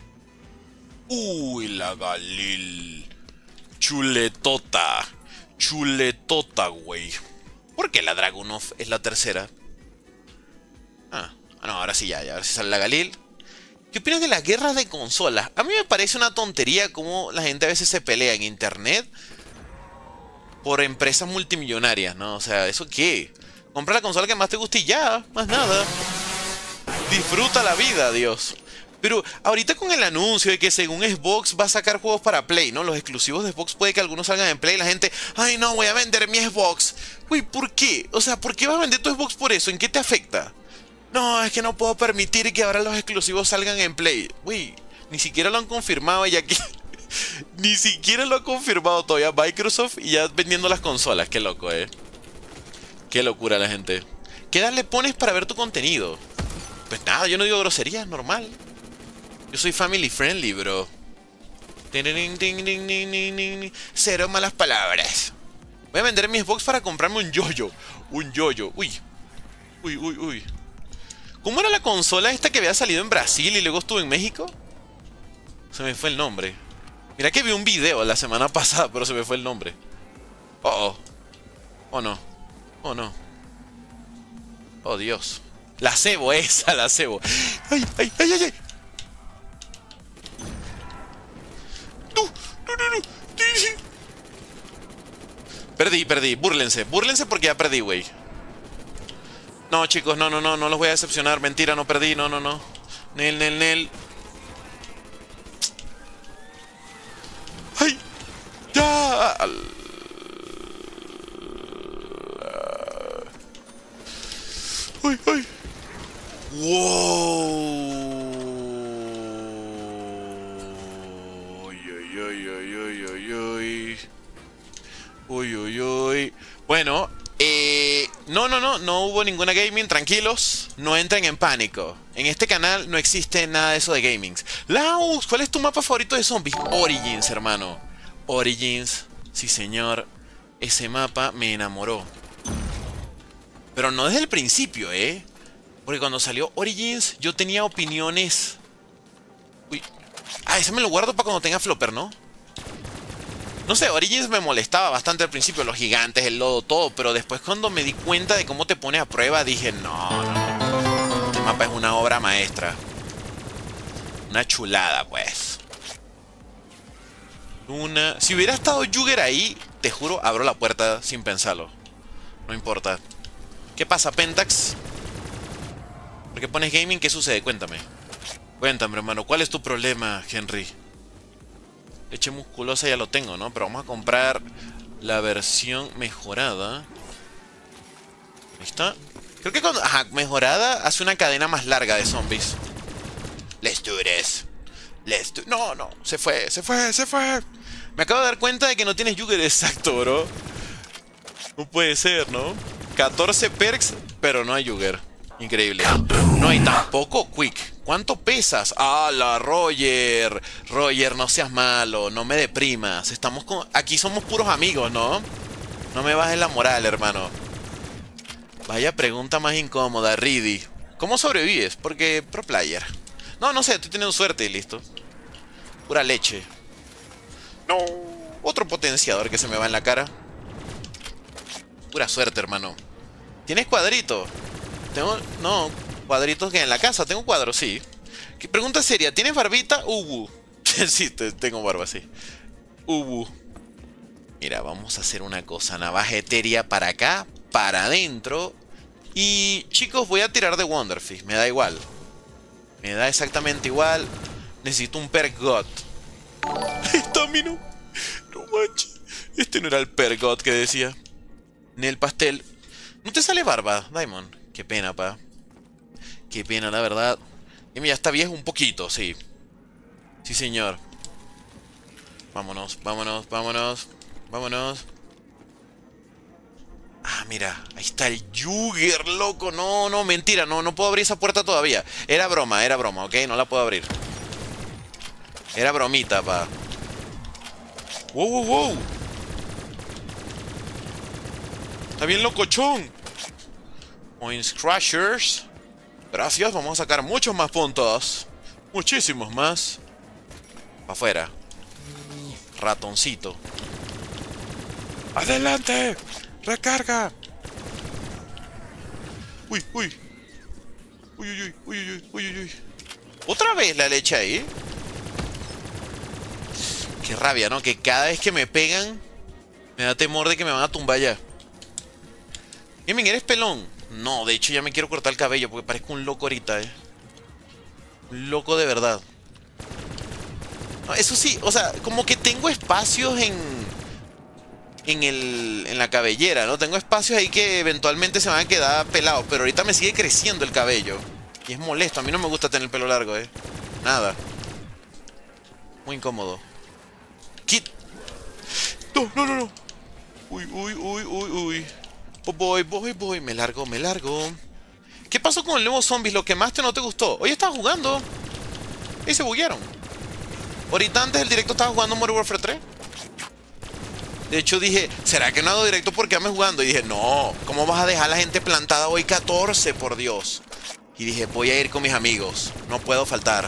Uy, la Galil. Chuletota. Chuletota, güey. ¿Por qué la Dragunov es la tercera? Ah, no, ahora sí ya, ya. Ahora sí sale la Galil. ¿Qué opinas de las guerras de consolas? A mí me parece una tontería cómo la gente a veces se pelea en internet por empresas multimillonarias, ¿no? O sea, ¿eso qué? Compra la consola que más te guste y ya, más nada. Disfruta la vida, Dios. Pero ahorita con el anuncio de que según Xbox va a sacar juegos para Play, ¿no? Los exclusivos de Xbox puede que algunos salgan en Play y la gente... Ay, no, voy a vender mi Xbox. Uy, ¿por qué? O sea, ¿por qué vas a vender tu Xbox por eso? ¿En qué te afecta? No, es que no puedo permitir que ahora los exclusivos salgan en Play. Uy, ni siquiera lo han confirmado ya que... ni siquiera lo ha confirmado todavía Microsoft y ya vendiendo las consolas. Qué loco, eh. Qué locura la gente. ¿Qué edad le pones para ver tu contenido? Pues nada, yo no digo groserías, normal. Yo soy family friendly, bro. Cero malas palabras. Voy a vender mi Xbox para comprarme un yoyo. Un yoyo. Uy. Uy, uy, uy. ¿Cómo era la consola esta que había salido en Brasil y luego estuvo en México? Se me fue el nombre. Mira que vi un video la semana pasada, pero se me fue el nombre. Oh, oh. Oh, no. Oh, no. Oh, Dios. La cebo, esa, la cebo. Ay, ay, ay, ay, ay. No, no, no, no. Perdí, perdí. Búrlense, búrlense porque ya perdí, güey. No, chicos, no, no, no, no los voy a decepcionar. Mentira, no perdí, no, no, no. Nel, nel, nel. ¡Ay! ¡Ya! ¡Ay, ay! ¡Wow! ¡Ay, ay, ay, ay, ay, ay, ay! ¡Uy, uy, uy! Bueno, eh... No, no, no, no hubo ninguna gaming, tranquilos. No entren en pánico. En este canal no existe nada de eso de gaming. Laus, ¿cuál es tu mapa favorito de zombies? Origins, hermano. Origins, sí señor. Ese mapa me enamoró. Pero no desde el principio, ¿eh? Porque cuando salió Origins yo tenía opiniones... Uy. Ah, ese me lo guardo para cuando tenga flopper, ¿no? No sé, Origins me molestaba bastante al principio, los gigantes, el lodo, todo, pero después cuando me di cuenta de cómo te pone a prueba, dije, no, no, no. Este mapa es una obra maestra. Una chulada, pues. Una... Si hubiera estado Jugger ahí, te juro, abro la puerta sin pensarlo. No importa. ¿Qué pasa, Pentax? ¿Por qué pones gaming? ¿Qué sucede? Cuéntame. Cuéntame, hermano. ¿Cuál es tu problema, Henry? Leche musculosa ya lo tengo, ¿no? Pero vamos a comprar la versión mejorada. Ahí está. Creo que cuando... Ajá, mejorada hace una cadena más larga de zombies. Let's do this. Let's do... No, no. Se fue, se fue, se fue. Me acabo de dar cuenta de que no tienes Jugger exacto, bro. No puede ser, ¿no? catorce perks, pero no hay Jugger. Increíble. No hay tampoco Quick. ¿Cuánto pesas? ¡Hala, Roger! Roger, no seas malo. No me deprimas. Estamos con... Aquí somos puros amigos, ¿no? No me bajes la moral, hermano. Vaya pregunta más incómoda, Reedy. ¿Cómo sobrevives? Porque pro player. No, no sé. Estoy teniendo suerte y listo. Pura leche. No. Otro potenciador que se me va en la cara. Pura suerte, hermano. ¿Tienes cuadrito? Tengo... No, cuadritos que en la casa. Tengo cuadros, sí. ¿Qué pregunta seria? ¿Tienes barbita? Ubu. Sí, tengo barba, sí. Ubu. Mira, vamos a hacer una cosa. Navaja etérea para acá, para adentro. Y, chicos, voy a tirar de Wonderfish. Me da igual. Me da exactamente igual. Necesito un perk God. Estamina. No manches. Este no era el perk God que decía. Ni el pastel. ¿No te sale barba, Diamond? Qué pena, pa. Qué pena, la verdad. Y mira, está viejo un poquito, sí. Sí, señor. Vámonos, vámonos, vámonos. Vámonos. Ah, mira. Ahí está el Jugger, loco. No, no, mentira. No, no puedo abrir esa puerta todavía. Era broma, era broma, ¿ok? No la puedo abrir. Era bromita, pa. Wow, wow, wow. Está bien locochón. Points Crushers. Gracias, vamos a sacar muchos más puntos. Muchísimos más. Para afuera. Ratoncito. ¡Adelante! ¡Recarga! Uy, uy. Uy, uy, uy, uy, uy, uy, uy. ¿Otra vez la leche ahí? Qué rabia, ¿no? Que cada vez que me pegan me da temor de que me van a tumbar ya. Gaming, ¿eres pelón? No, de hecho ya me quiero cortar el cabello porque parezco un loco ahorita, eh. Un loco de verdad. No, eso sí, o sea, como que tengo espacios en... En el... En la cabellera, ¿no? Tengo espacios ahí que eventualmente se van a quedar pelados. Pero ahorita me sigue creciendo el cabello. Y es molesto, a mí no me gusta tener el pelo largo, eh. Nada. Muy incómodo. Kit. No, no, no, no. Uy, uy, uy, uy, uy. Oh, voy, voy, voy. Me largo, me largo. ¿Qué pasó con el nuevo Zombies? ¿Lo quemaste o no te gustó? Hoy estaba jugando. Y se buguearon. Ahorita antes del directo estaba jugando Modern Warfare tres. De hecho dije, ¿será que no hago directo porque ame jugando? Y dije, no, ¿cómo vas a dejar a la gente plantada hoy catorce, por Dios? Y dije, voy a ir con mis amigos. No puedo faltar.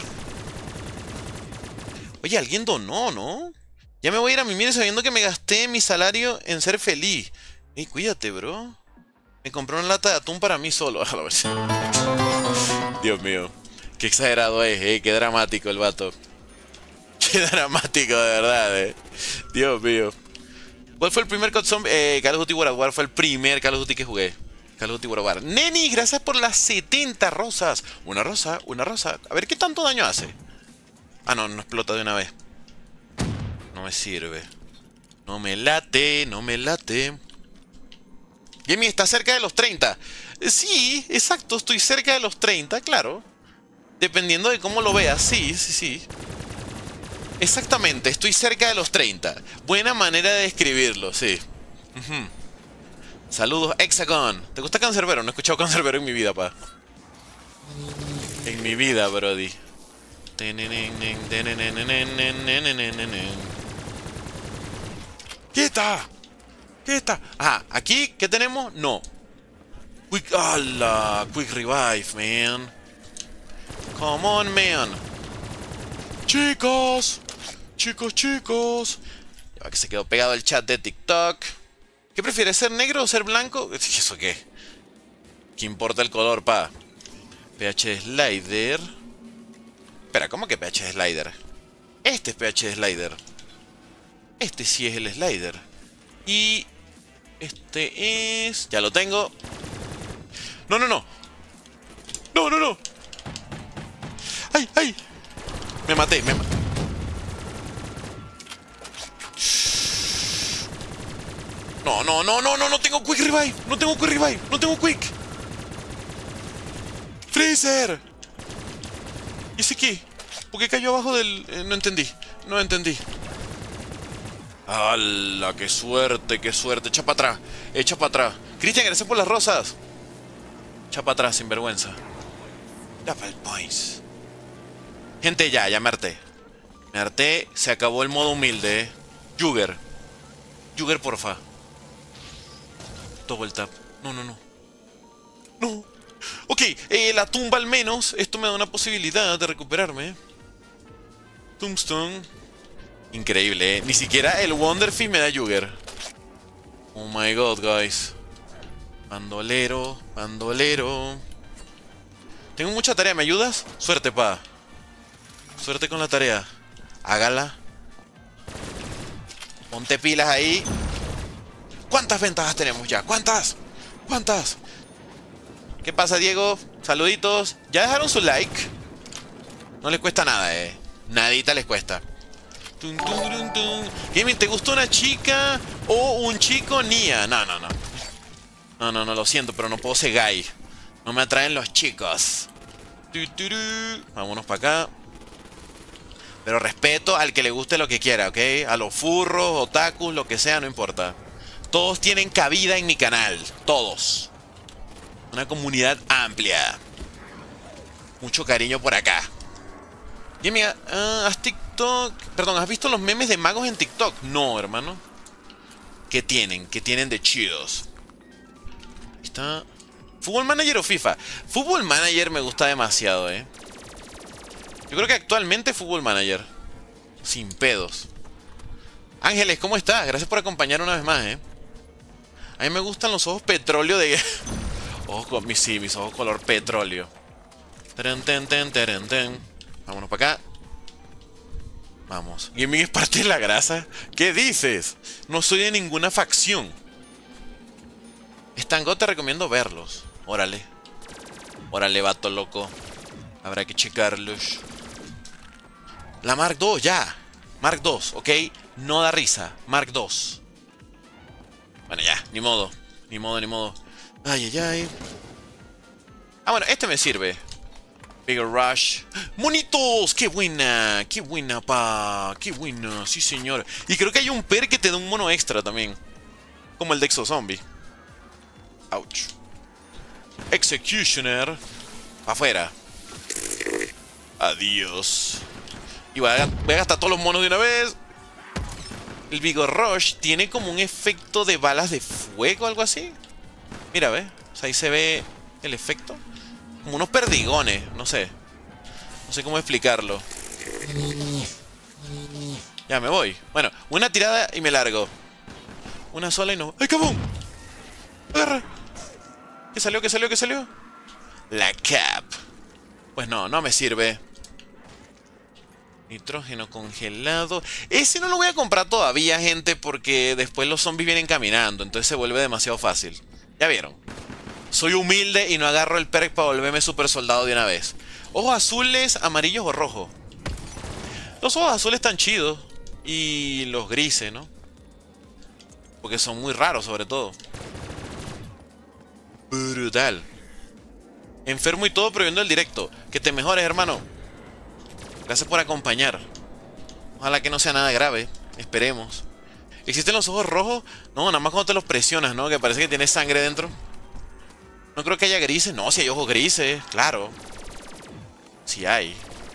Oye, alguien donó, ¿no? Ya me voy a ir a mimir sabiendo que me gasté mi salario en ser feliz. Ey, cuídate, bro. Me compré una lata de atún para mí solo. A ver si... Dios mío. Qué exagerado es, eh. Qué dramático el vato. Qué dramático, de verdad, eh. Dios mío. ¿Cuál fue el primer Call of Duty? Eh, Call of Duty World War fue el primer Call of Duty que jugué. Call of Duty World War. Neni, gracias por las setenta rosas. Una rosa, una rosa. A ver qué tanto daño hace. Ah, no, no explota de una vez. No me sirve. No me late, no me late. Jamie, ¿está cerca de los treinta? Sí, exacto, estoy cerca de los treinta, claro. Dependiendo de cómo lo veas, sí, sí, sí. Exactamente, estoy cerca de los treinta. Buena manera de describirlo, sí. Uh-huh. Saludos, Hexagon. ¿Te gusta Cancerbero? No he escuchado Cancerbero en mi vida, pa. En mi vida, brody. ¡Quieta! ¡Quieta! Ah, aquí, ¿qué tenemos? No. Quick... ¡Hala! Quick revive, man. Come on, man. Chicos. Chicos, chicos. Ya va que se quedó pegado el chat de TikTok. ¿Qué prefieres, ser negro o ser blanco? ¿Eso qué? ¿Qué importa el color, pa? P H Slider. Espera, ¿cómo que P H Slider? Este es P H Slider. Este sí es el slider. Y este es... Ya lo tengo. No, no, no. No, no, no. ¡Ay, ay! Me maté, me maté. No, no, no, no, no, no tengo quick revive. No tengo quick revive. No tengo quick. Freezer. ¿Y ese qué? ¿Por qué cayó abajo del...? Eh, no entendí. No entendí. ¡Hala! ¡Qué suerte! ¡Qué suerte! Echa para atrás. Echa para atrás. Cristian, gracias por las rosas. Echa para atrás, sin vergüenza. Double points. Gente, ya, ya me harté. Me harté. Se acabó el modo humilde, eh. Jugger. Jugger, porfa. Double tap. No, no, no. No. Ok, eh, la tumba al menos. Esto me da una posibilidad de recuperarme. Tombstone. Increíble, eh. Ni siquiera el Wonderfee me da Jugger. Oh my god, guys. Bandolero, bandolero. Tengo mucha tarea, ¿me ayudas? Suerte, pa. Suerte con la tarea. Hágala. Ponte pilas ahí. ¿Cuántas ventajas tenemos ya? ¿Cuántas? ¿Cuántas? ¿Qué pasa, Diego? Saluditos. ¿Ya dejaron su like? No les cuesta nada, eh. Nadita les cuesta. Tum, tum, tum, tum. Gaming, ¿te gustó una chica o un chico? Nia. No, no, no. No, no, no, lo siento, pero no puedo ser gay. No me atraen los chicos. Tu, tu, tu. Vámonos para acá. Pero respeto al que le guste lo que quiera, ¿ok? A los furros, otakus, lo que sea, no importa. Todos tienen cabida en mi canal. Todos. Una comunidad amplia. Mucho cariño por acá. Y amiga, uh, ¿has TikTok? Perdón, ¿has visto los memes de magos en TikTok? No, hermano. ¿Qué tienen? ¿Qué tienen de chidos? Está... ¿Fútbol Manager o FIFA? Fútbol Manager me gusta demasiado, eh. Yo creo que actualmente Fútbol Manager. Sin pedos. Ángeles, ¿cómo estás? Gracias por acompañar una vez más, eh. A mí me gustan los ojos petróleo de... Ojos con... Sí, mis ojos color petróleo. Ten, ten, ten, ten, ten. Vámonos para acá. Vamos. Gaming es parte de la grasa. ¿Qué dices? No soy de ninguna facción. Stango, te recomiendo verlos. Órale. Órale, vato loco. Habrá que checarlos. La Mark dos, ya. Mark dos, ok. No da risa. Mark dos. Bueno, ya. Ni modo. Ni modo, ni modo. Ay, ay, ay. Ah, bueno, este me sirve. Bigger Rush. ¡Monitos! ¡Qué buena! ¡Qué buena, pa! ¡Qué buena! Sí, señor. Y creo que hay un per que te da un mono extra también. Como el de Exo Zombie. Ouch. Executioner. Afuera. Adiós. Y voy a, voy a gastar todos los monos de una vez. El Bigger Rush tiene como un efecto de balas de fuego o algo así. Mira, ve. O sea, ahí se ve el efecto. Como unos perdigones, no sé. No sé cómo explicarlo. Ya, me voy. Bueno, una tirada y me largo. Una sola y no... ¡Ay, cabrón! ¡Agarra! ¿Qué salió? ¿Qué salió? ¿Qué salió? La cap. Pues no, no me sirve. Nitrógeno congelado. Ese no lo voy a comprar todavía, gente, porque después los zombies vienen caminando. Entonces se vuelve demasiado fácil. Ya vieron. Soy humilde y no agarro el perk para volverme super soldado de una vez. Ojos azules, amarillos o rojos. Los ojos azules están chidos. Y los grises, ¿no? Porque son muy raros, sobre todo. Brutal. Enfermo y todo, pero viendo el directo. Que te mejores, hermano. Gracias por acompañar. Ojalá que no sea nada grave. Esperemos. ¿Existen los ojos rojos? No, nada más cuando te los presionas, ¿no? Que parece que tienes sangre dentro. No creo que haya grises. No, si hay ojos grises, claro. Si hay.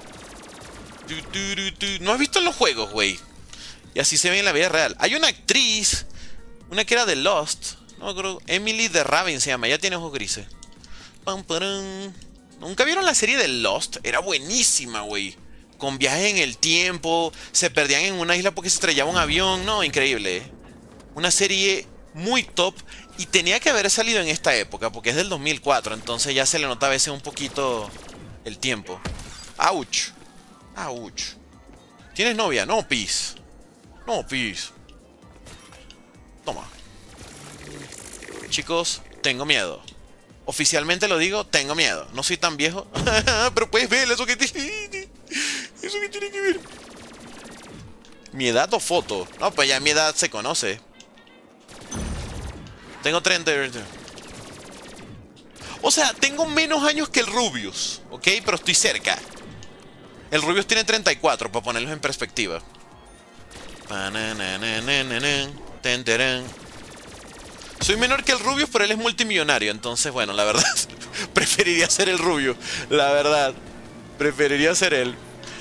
No has visto en los juegos, güey. Y así se ve en la vida real. Hay una actriz, una que era de Lost. No creo. Emily de Raven se llama. Ella tiene ojos grises. Pam, param. ¿Nunca vieron la serie de Lost? Era buenísima, güey. con viajes en el tiempo, se perdían en una isla porque se estrellaba un avión. No, increíble. Una serie muy top y tenía que haber salido en esta época porque es del dos mil cuatro, entonces ya se le nota a veces un poquito el tiempo. Ouch. Ouch. ¿Tienes novia? No, pis. No, pis. Toma. Chicos, tengo miedo. Oficialmente lo digo, tengo miedo. No soy tan viejo. Pero puedes ver eso que tiene. Eso que tiene que ver. ¿Mi edad o foto? No, pues ya mi edad se conoce. Tengo treinta. O sea, tengo menos años que el Rubius, ¿ok? Pero estoy cerca. El Rubius tiene treinta y cuatro, para ponerlos en perspectiva. Soy menor que el Rubius, pero él es multimillonario. Entonces, bueno, la verdad, preferiría ser el Rubius. La verdad, preferiría ser él.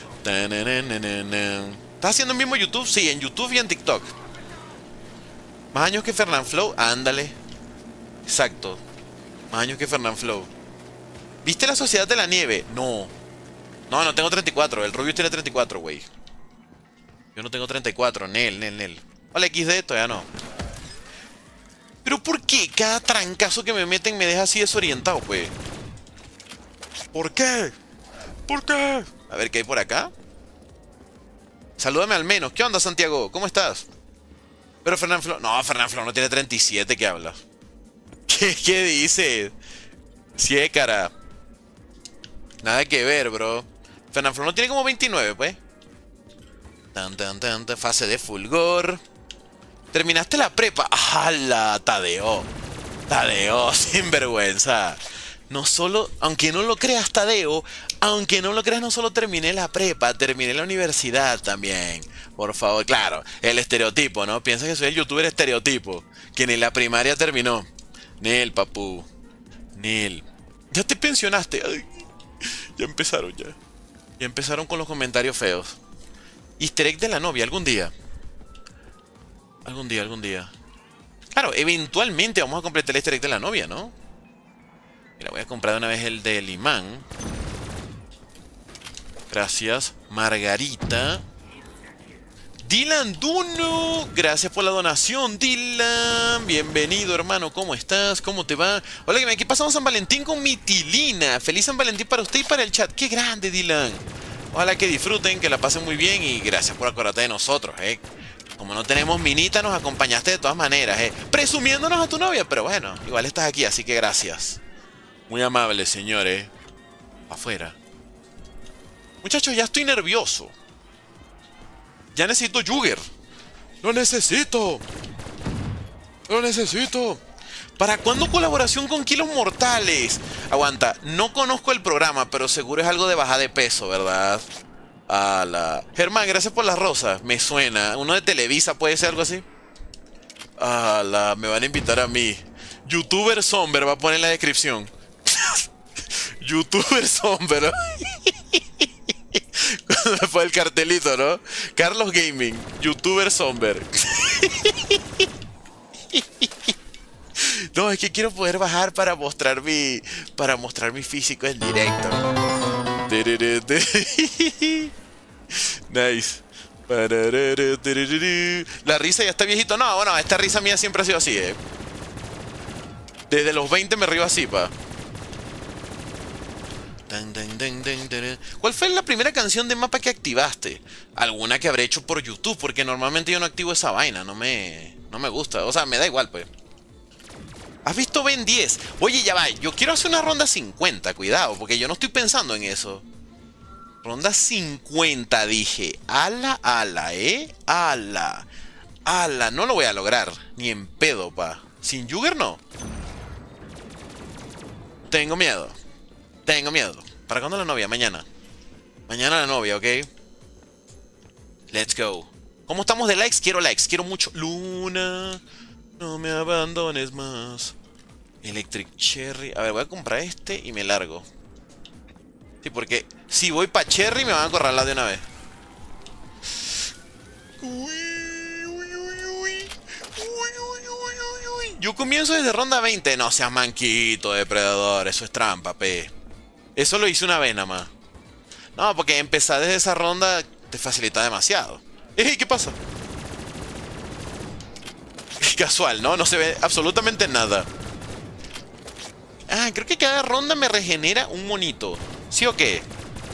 ¿Estás haciendo el mismo YouTube? Sí, en YouTube y en TikTok. Más años que Fernanfloo, ándale. Exacto. Más años que Fernanfloo. ¿Viste La Sociedad de la Nieve? No. No, no tengo treinta y cuatro. El Rubius tiene treinta y cuatro, güey. Yo no tengo treinta y cuatro. Nel, nel, nel. Hola, equis de, todavía no. ¿Pero por qué cada trancazo que me meten me deja así desorientado, pues? ¿Por qué? ¿Por qué? A ver, ¿qué hay por acá? Salúdame al menos. ¿Qué onda, Santiago? ¿Cómo estás? Pero Fernanfloo... No, Fernanfloo no tiene treinta y siete, ¿qué hablas? ¿Qué, qué dices? Sí, cara. Nada que ver, bro. Fernanfloo no tiene como veintinueve, pues. Tan, tan, tan, tan. Fase de fulgor. ¿Terminaste la prepa? ¡Hala! Tadeo. Tadeo, sinvergüenza. No solo, aunque no lo creas, Tadeo, aunque no lo creas, no solo terminé la prepa, terminé la universidad también. Por favor, claro, el estereotipo, ¿no? Piensa que soy el youtuber estereotipo, que ni la primaria terminó. Nel, papu. Nel. Ya te pensionaste. Ay, ya empezaron, ya. Ya empezaron con los comentarios feos. Easter egg de la novia, algún día. Algún día, algún día. Claro, eventualmente vamos a completar el easter egg de la novia, ¿no? Mira, voy a comprar de una vez el del imán. Gracias, Margarita. Dylan Duno, gracias por la donación, Dylan. Bienvenido, hermano, ¿cómo estás? ¿Cómo te va? Hola, aquí pasamos San Valentín con Mitilina. Feliz San Valentín para usted y para el chat. ¡Qué grande, Dylan! Ojalá que disfruten, que la pasen muy bien y gracias por acordarte de nosotros, eh. Como no tenemos minita, nos acompañaste de todas maneras, eh. Presumiéndonos a tu novia, pero bueno, igual estás aquí, así que gracias. Muy amable, señores. Afuera. Muchachos, ya estoy nervioso. Ya necesito Jugger. Lo necesito. Lo necesito. ¿Para cuándo colaboración con Kilos Mortales? Aguanta, no conozco el programa, pero seguro es algo de baja de peso, ¿verdad? Ala. Germán, gracias por las rosas. Me suena. ¿Uno de Televisa puede ser algo así? Ala, me van a invitar a mí. Youtuber Somber va a poner en la descripción. Youtuber Somber. Fue el cartelito, ¿no? Carlos Gaming, Youtuber Somber. No, es que quiero poder bajar para mostrar mi para mostrar mi físico en directo. Nice. La risa ya está viejito. No, bueno, esta risa mía siempre ha sido así, eh. Desde los veinte me río así, pa. ¿Cuál fue la primera canción de mapa que activaste? Alguna que habré hecho por YouTube, porque normalmente yo no activo esa vaina, no me, no me gusta, o sea, me da igual, pues. ¿Has visto Ben diez? Oye, ya va, yo quiero hacer una ronda cincuenta, cuidado, porque yo no estoy pensando en eso. Ronda cincuenta, dije. Ala, ala, ¿eh? Ala. Ala, no lo voy a lograr, ni en pedo, pa. Sin Jugger no. Tengo miedo. Tengo miedo. ¿Para cuándo la novia? Mañana. Mañana la novia, ¿ok? Let's go. ¿Cómo estamos de likes? Quiero likes. Quiero mucho. Luna, no me abandones más. Electric Cherry. A ver, voy a comprar este y me largo. Sí, porque si voy para Cherry me van a acorralar de una vez. Uy, uy, uy, uy. Uy, uy, uy, uy, uy. Yo comienzo desde ronda veinte. No seas manquito, depredador. Eso es trampa, pe. Eso lo hice una vez nada más. No, porque empezar desde esa ronda te facilita demasiado. ¡Ey! ¿Qué pasa? Casual, ¿no? No se ve absolutamente nada. Ah, creo que cada ronda me regenera un monito. ¿Sí o qué?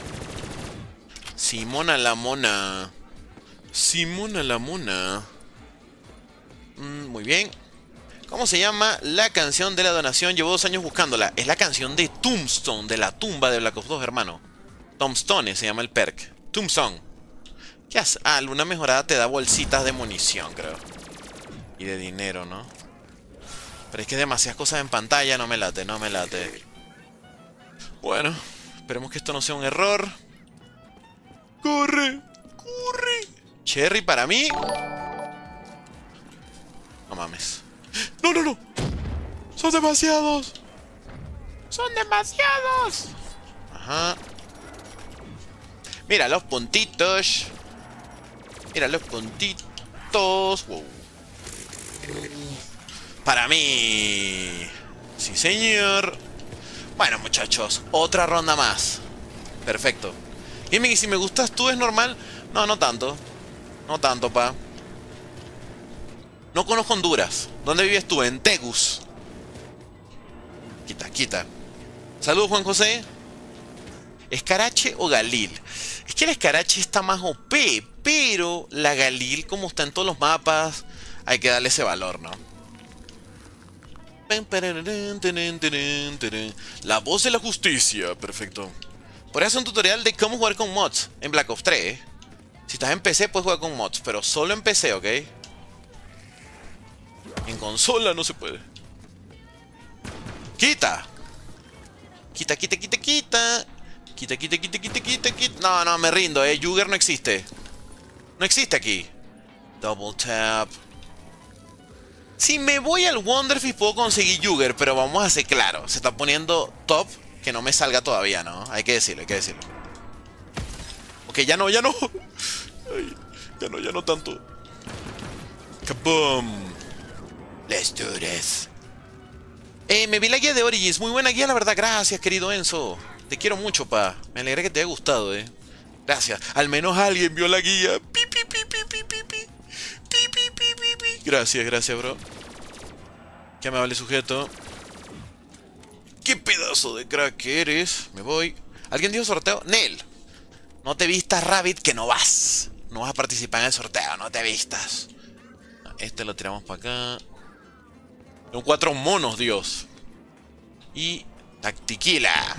Simona la mona. Simona la mona. Mm, muy bien. ¿Cómo se llama la canción de la donación? Llevo dos años buscándola. Es la canción de Tombstone, de la tumba de Black Ops dos, hermano. Tombstone se llama el perk. Tombstone. ¿Qué hace? Ah, Luna Mejorada te da bolsitas de munición, creo. Y de dinero, ¿no? Pero es que demasiadas cosas en pantalla. No me late, no me late. Bueno, esperemos que esto no sea un error. ¡Corre! ¡Corre! Cherry para mí. No mames. ¡No, no, no! ¡Son demasiados! ¡Son demasiados! Ajá. Mira los puntitos. Mira los puntitos. Wow. Para mí. Sí, señor. Bueno, muchachos. Otra ronda más. Perfecto. Dime que si me gustas tú es normal. No, no tanto. No tanto, pa. No conozco Honduras. ¿Dónde vives tú? En Tegus. Quita, quita. Saludos, Juan José. ¿Escarache o Galil? Es que el Escarache está más O P, pero la Galil, como está en todos los mapas, hay que darle ese valor, ¿no? La voz de la justicia, perfecto. Podría hacer un tutorial de cómo jugar con mods en Black Ops tres, ¿eh? Si estás en P C puedes jugar con mods, pero solo en P C, ¿ok? En consola no se puede. ¡Quita! Quita, quita, quita, quita. Quita, quita, quita, quita, quita, quita. No, no, me rindo, eh. Jugger no existe. No existe aquí. Double tap. Si me voy al Wonderfist puedo conseguir Jugger, pero vamos a ser claros. Se está poniendo top. Que no me salga todavía, ¿no? Hay que decirlo, hay que decirlo. Ok, ya no, ya no. Ay, ya no, ya no tanto. Kaboom. Let's do this. Eh, me vi la guía de Origins. Muy buena guía, la verdad. Gracias, querido Enzo. Te quiero mucho, pa. Me alegra que te haya gustado, eh. Gracias. Al menos alguien vio la guía. Pi, pi, pi, pi, pi, pi, pi. Pi, pi, pi, pi, pi. Gracias, gracias, bro. Qué amable sujeto. Qué pedazo de crack eres. Me voy. ¿Alguien dijo sorteo? Nel. No te vistas, Rabbit, que no vas. No vas a participar en el sorteo. No te vistas. Este lo tiramos para acá. Son cuatro monos, Dios. Y Tactiquila.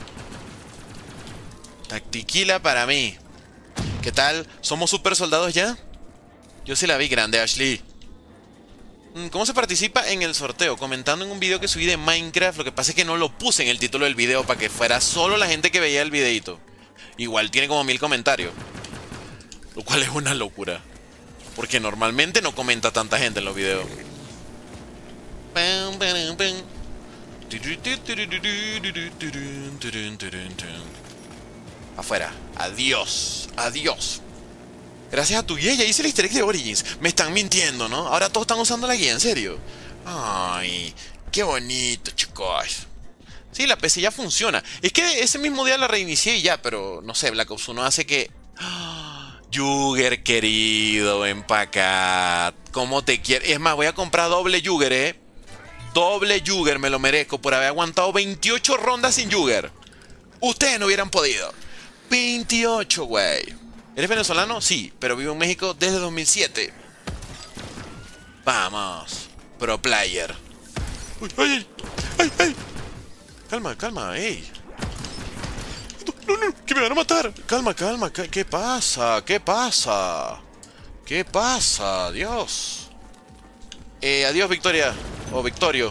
Tactiquila para mí. ¿Qué tal? ¿Somos super soldados ya? Yo sí la vi grande, Ashley. ¿Cómo se participa en el sorteo? Comentando en un video que subí de Minecraft. Lo que pasa es que no lo puse en el título del video para que fuera solo la gente que veía el videito. Igual tiene como mil comentarios. Lo cual es una locura. Porque normalmente no comenta tanta gente en los videos. Afuera. Adiós. Adiós. Gracias a tu guía ya hice el easter egg de Origins. Me están mintiendo, ¿no? Ahora todos están usando la guía, en serio. Ay, qué bonito, chicos. Sí, la P C ya funciona. Es que ese mismo día la reinicié y ya, pero no sé, Black Ops uno hace que... Jugger, querido, ven pa' acá. ¿Cómo te quiere? Es más, voy a comprar doble Jugger, ¿eh? Doble Jugger, me lo merezco por haber aguantado veintiocho rondas sin Jugger. Ustedes no hubieran podido. veintiocho, güey. ¿Eres venezolano? Sí, pero vivo en México desde dos mil siete. Vamos. Pro player. Uy, ay, ay, ay. Calma, calma, ey. No, no, no, que me van a matar. Calma, calma. ¿Qué, qué pasa? ¿Qué pasa? ¿Qué pasa? Dios. Eh, adiós, Victoria. O Victorio.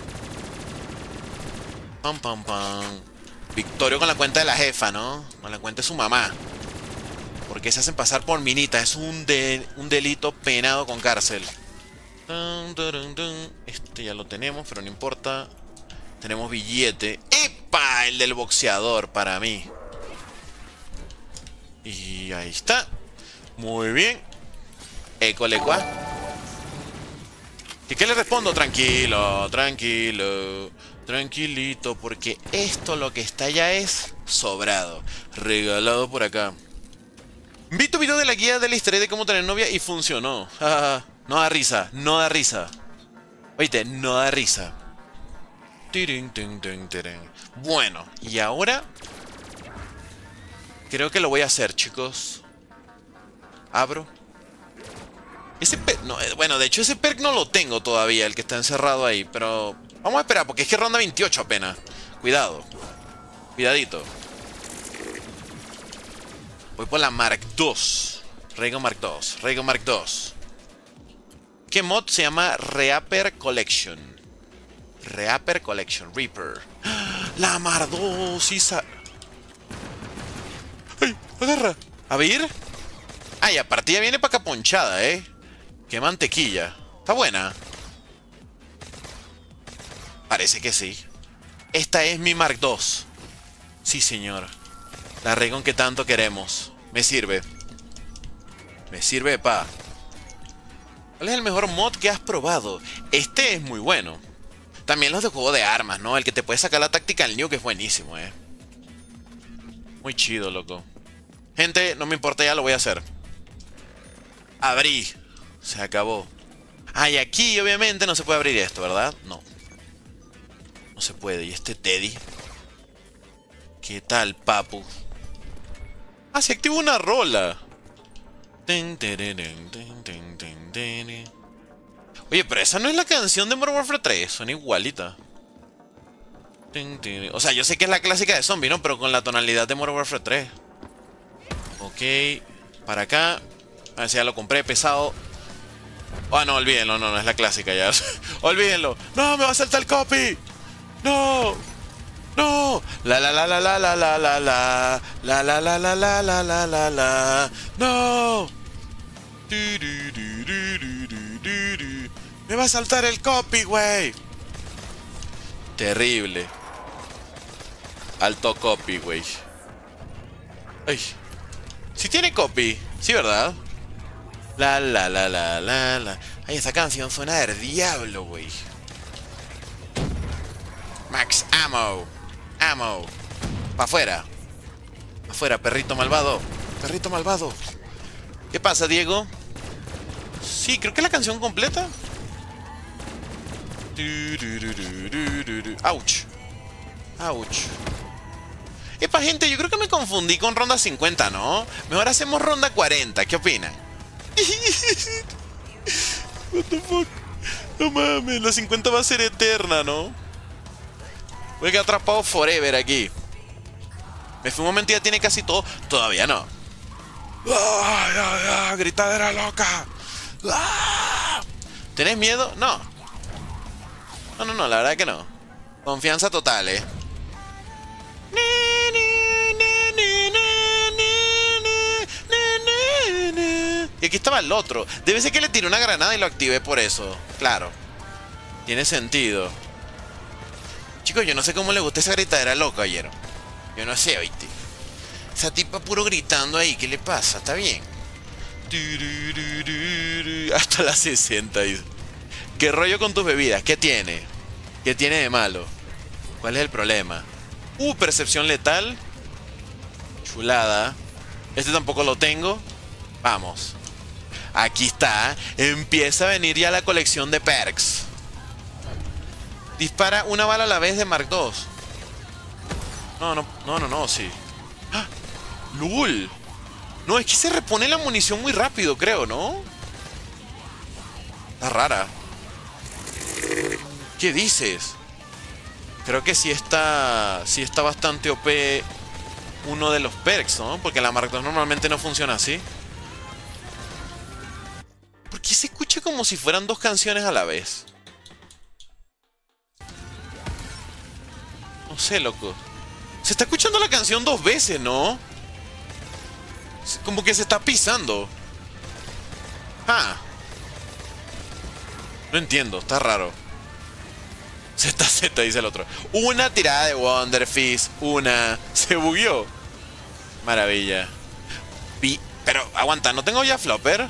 Pam, pam, pam. Victorio con la cuenta de la jefa, ¿no? Con la cuenta de su mamá. Porque se hacen pasar por minitas. Es un, de, un delito penado con cárcel. Este ya lo tenemos, pero no importa. Tenemos billete. ¡Epa! El del boxeador para mí. Y ahí está. Muy bien. Ecolecua. ¿Y qué le respondo? Tranquilo, tranquilo. Tranquilito, porque esto lo que está ya es Sobrado. Regalado por acá. Vi tu video de la guía de la historia de cómo tener novia y funcionó. No da risa, no da risa. Oíste, no da risa. Bueno, y ahora creo que lo voy a hacer, chicos. Abro. Ese perk, no, bueno, de hecho ese perk no lo tengo todavía, el que está encerrado ahí. Pero vamos a esperar, porque es que ronda veintiocho apenas. Cuidado. Cuidadito. Voy por la Mark dos. Raygun Mark dos. Raygun Mark dos. ¿Qué mod se llama Reaper Collection? Reaper Collection. Reaper. La Mark dos. Isa. ¡Ay! Agarra. A ver. Ay, a partida viene para acá ponchada, ¿eh? Qué mantequilla. Está buena. Parece que sí. Esta es mi Mark dos. Sí, señor. La Raygun que tanto queremos. Me sirve. Me sirve, pa. ¿Cuál es el mejor mod que has probado? Este es muy bueno. También los de juego de armas, ¿no? El que te puede sacar la Tactical Nuke es buenísimo, eh. Muy chido, loco. Gente, no me importa, ya lo voy a hacer. Abrí. Se acabó. Ah, y aquí obviamente no se puede abrir esto, ¿verdad? No. No se puede. ¿Y este Teddy? ¿Qué tal, papu? Ah, se activa una rola. Oye, pero esa no es la canción de Modern Warfare tres. Son igualitas. O sea, yo sé que es la clásica de zombie, ¿no? Pero con la tonalidad de Modern Warfare tres. Ok. Para acá. A ver si ya lo compré pesado. Ah, no, olvídenlo. No, no es la clásica ya. Olvídenlo. No, me va a saltar el copy. No. No. La la la la la la la la la. La la la la la la la la la. No. Me va a saltar el copy, güey. Terrible. Alto copy, güey. Ay. Si tiene copy. Sí, ¿verdad? La la la la la la. Ay, esa canción suena del diablo, güey. Max ammo. Ammo. Pa' afuera. Afuera, perrito malvado. Perrito malvado. ¿Qué pasa, Diego? Sí, creo que es la canción completa. Ouch. Ouch. Epa, gente, yo creo que me confundí con ronda cincuenta, ¿no? Mejor hacemos ronda cuarenta. ¿Qué opinan? What the fuck. No mames, la cincuenta va a ser eterna, ¿no? Voy a quedar atrapado forever aquí. Me fui un momento y ya tiene casi todo. Todavía no. ¡Ay, ay, ay! ¡Gritadera loca! ¡Ah! ¿Tenés miedo? No. No, no, no, la verdad que no. Confianza total, eh. Y aquí estaba el otro. Debe ser que le tiré una granada y lo activé por eso. Claro. Tiene sentido. Chicos, yo no sé cómo le gusta esa gritadera loca ayer. Yo no sé, oíste. Esa tipa puro gritando ahí. ¿Qué le pasa? ¿Está bien? Hasta las sesenta. ¿Qué rollo con tus bebidas? ¿Qué tiene? ¿Qué tiene de malo? ¿Cuál es el problema? Uh, percepción letal. Chulada. Este tampoco lo tengo. Vamos. Aquí está. Empieza a venir ya la colección de perks. Dispara una bala a la vez de Mark dos. No, no, no, no, no, sí. ¡Ah! ¡Lul! No, es que se repone la munición muy rápido, creo, ¿no? Está rara. ¿Qué dices? Creo que sí está. Sí está bastante O P uno de los perks, ¿no? Porque la Mark dos normalmente no funciona así. ¿Por qué se escucha como si fueran dos canciones a la vez? No sé, loco. Se está escuchando la canción dos veces, ¿no? Como que se está pisando. Ah. No entiendo, está raro. Z Z, dice el otro. Una tirada de Wonder Fizz. Una. Se bugueó. Maravilla. Pi Pero, aguanta, ¿no tengo ya flopper?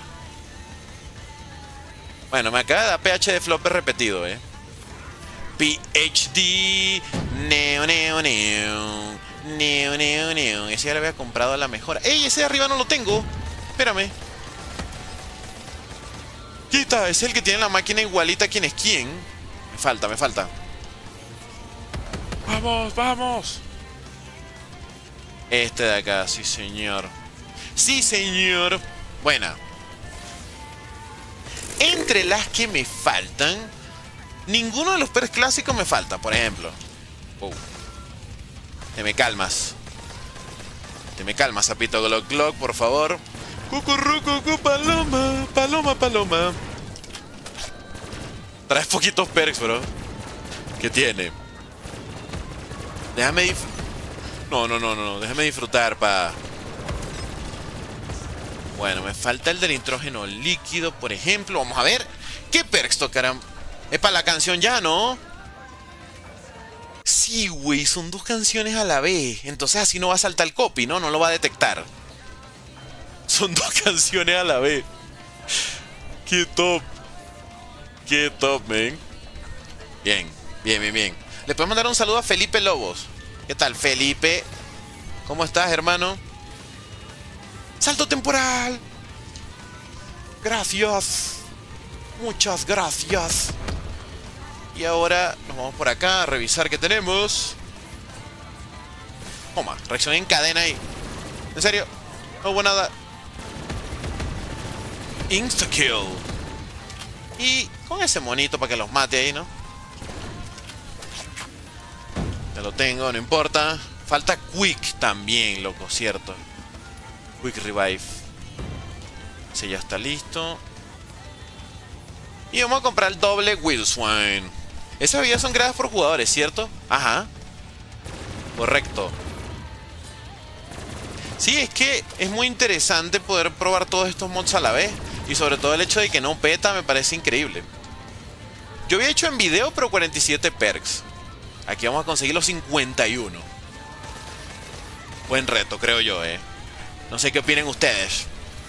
Bueno, me acaba de dar P H de flopper repetido, eh. P H D. Neo, neo, neo. Neo, neo, neo. Ese ya le había comprado a la mejora. ¡Ey! Ese de arriba no lo tengo. Espérame. Quita, es el que tiene la máquina igualita a quién es quién. Me falta, me falta. ¡Vamos, vamos! Este de acá, sí señor. ¡Sí señor! Buena. Entre las que me faltan, ninguno de los perks clásicos me falta, por ejemplo. Oh. Te me calmas. Te me calmas, sapito Glock Glock, por favor. Cucurrucucu, paloma, paloma, paloma. Traes poquitos perks, bro. ¿Qué tiene? Déjame dif... No, no, no, no, déjame disfrutar, pa. Bueno, me falta el del nitrógeno líquido, por ejemplo. Vamos a ver qué perks tocarán. Es para la canción ya, ¿no? Sí, güey, son dos canciones a la vez. Entonces así no va a saltar el copy, ¿no? No lo va a detectar. Son dos canciones a la vez. Qué top. Qué top, man. Bien, bien, bien, bien. Le podemos mandar un saludo a Felipe Lobos. ¿Qué tal, Felipe? ¿Cómo estás, hermano? ¡Salto temporal! Gracias. Muchas gracias. Y ahora nos vamos por acá a revisar qué tenemos. Toma, reacción en cadena ahí. ¿En serio? No hubo nada. Insta-kill. Y con ese monito para que los mate ahí, ¿no? Ya lo tengo, no importa. Falta Quick también, loco, cierto. Quick Revive. Ese ya está listo. Y vamos a comprar el doble Willswine. Esas bebidas son creadas por jugadores, ¿cierto? Ajá. Correcto. Sí, es que es muy interesante poder probar todos estos mods a la vez. Y sobre todo el hecho de que no peta me parece increíble. Yo había hecho en video, pero cuarenta y siete perks. Aquí vamos a conseguir los cincuenta y uno. Buen reto, creo yo, eh. No sé qué opinen ustedes.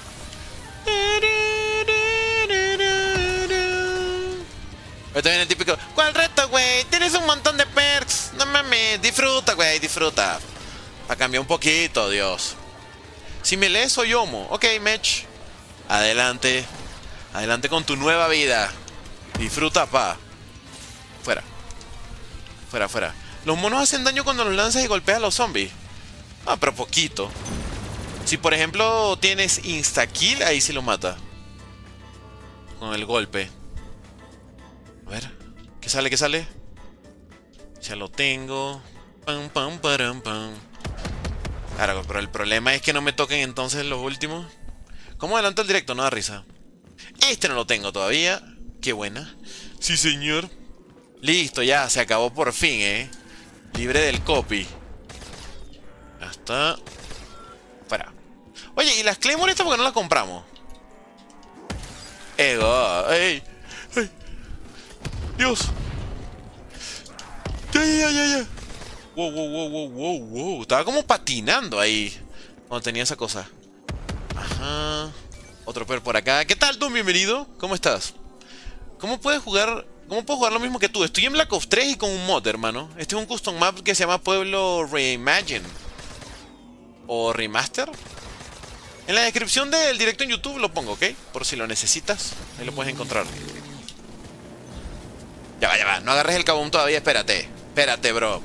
Ahorita viene el típico: ¿cuál reto, güey? Tienes un montón de perks. No mames, disfruta, güey, disfruta. Para cambiar un poquito, Dios. Si me lees, soy homo. Ok, Mech. Adelante. Adelante con tu nueva vida. Disfruta, pa. Fuera. Fuera, fuera. Los monos hacen daño cuando los lanzas y golpeas a los zombies. Ah, pero poquito. Si por ejemplo tienes insta-kill, ahí sí lo mata. Con el golpe. A ver. ¿Qué sale? ¿Qué sale? Ya lo tengo. Pam, pam, param, pam. Claro, pero el problema es que no me toquen entonces los últimos. ¿Cómo adelanto el directo? No da risa. Este no lo tengo todavía. Qué buena. Sí, señor. Listo, ya. Se acabó por fin, ¿eh? Libre del copy. Ya está. Fuera. Oye, ¿y las Claymore estas por qué no las compramos? Ego. ¡Ey! ¡Ey! ¡Dios! ¡Ya, ya, ya, ya! Wow, wow, wow, wow, wow, wow. Estaba como patinando ahí cuando tenía esa cosa. Ajá. Otro per por acá. ¿Qué tal, tú? Bienvenido. ¿Cómo estás? ¿Cómo puedes jugar? ¿Cómo puedo jugar lo mismo que tú? Estoy en Black Ops tres y con un mod, hermano. Este es un custom map que se llama Pueblo Reimagine. O Remaster. En la descripción del directo en YouTube lo pongo, ¿ok? Por si lo necesitas. Ahí lo puedes encontrar. Ya va, ya va. No agarres el cabón todavía. Espérate. Espérate, bro.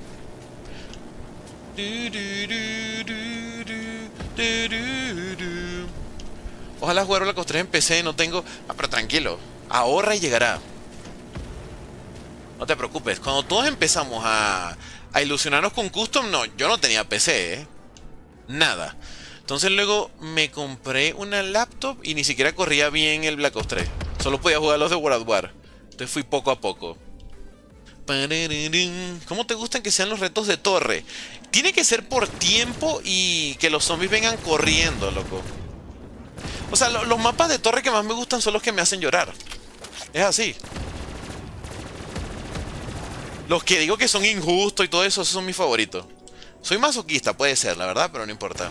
Ojalá jugar Black Ops tres en P C. No tengo... Ah, pero tranquilo. Ahorra y llegará. No te preocupes. Cuando todos empezamos a, a ilusionarnos con custom, no, yo no tenía P C, ¿eh? Nada. Entonces luego me compré una laptop y ni siquiera corría bien el Black Ops tres. Solo podía jugar los de World at War. Entonces fui poco a poco. ¿Cómo te gustan que sean los retos de torre? Tiene que ser por tiempo y que los zombies vengan corriendo, loco. O sea, lo, los mapas de torre que más me gustan son los que me hacen llorar. Es así. Los que digo que son injustos y todo eso, esos son mis favoritos. Soy masoquista, puede ser, la verdad, pero no importa.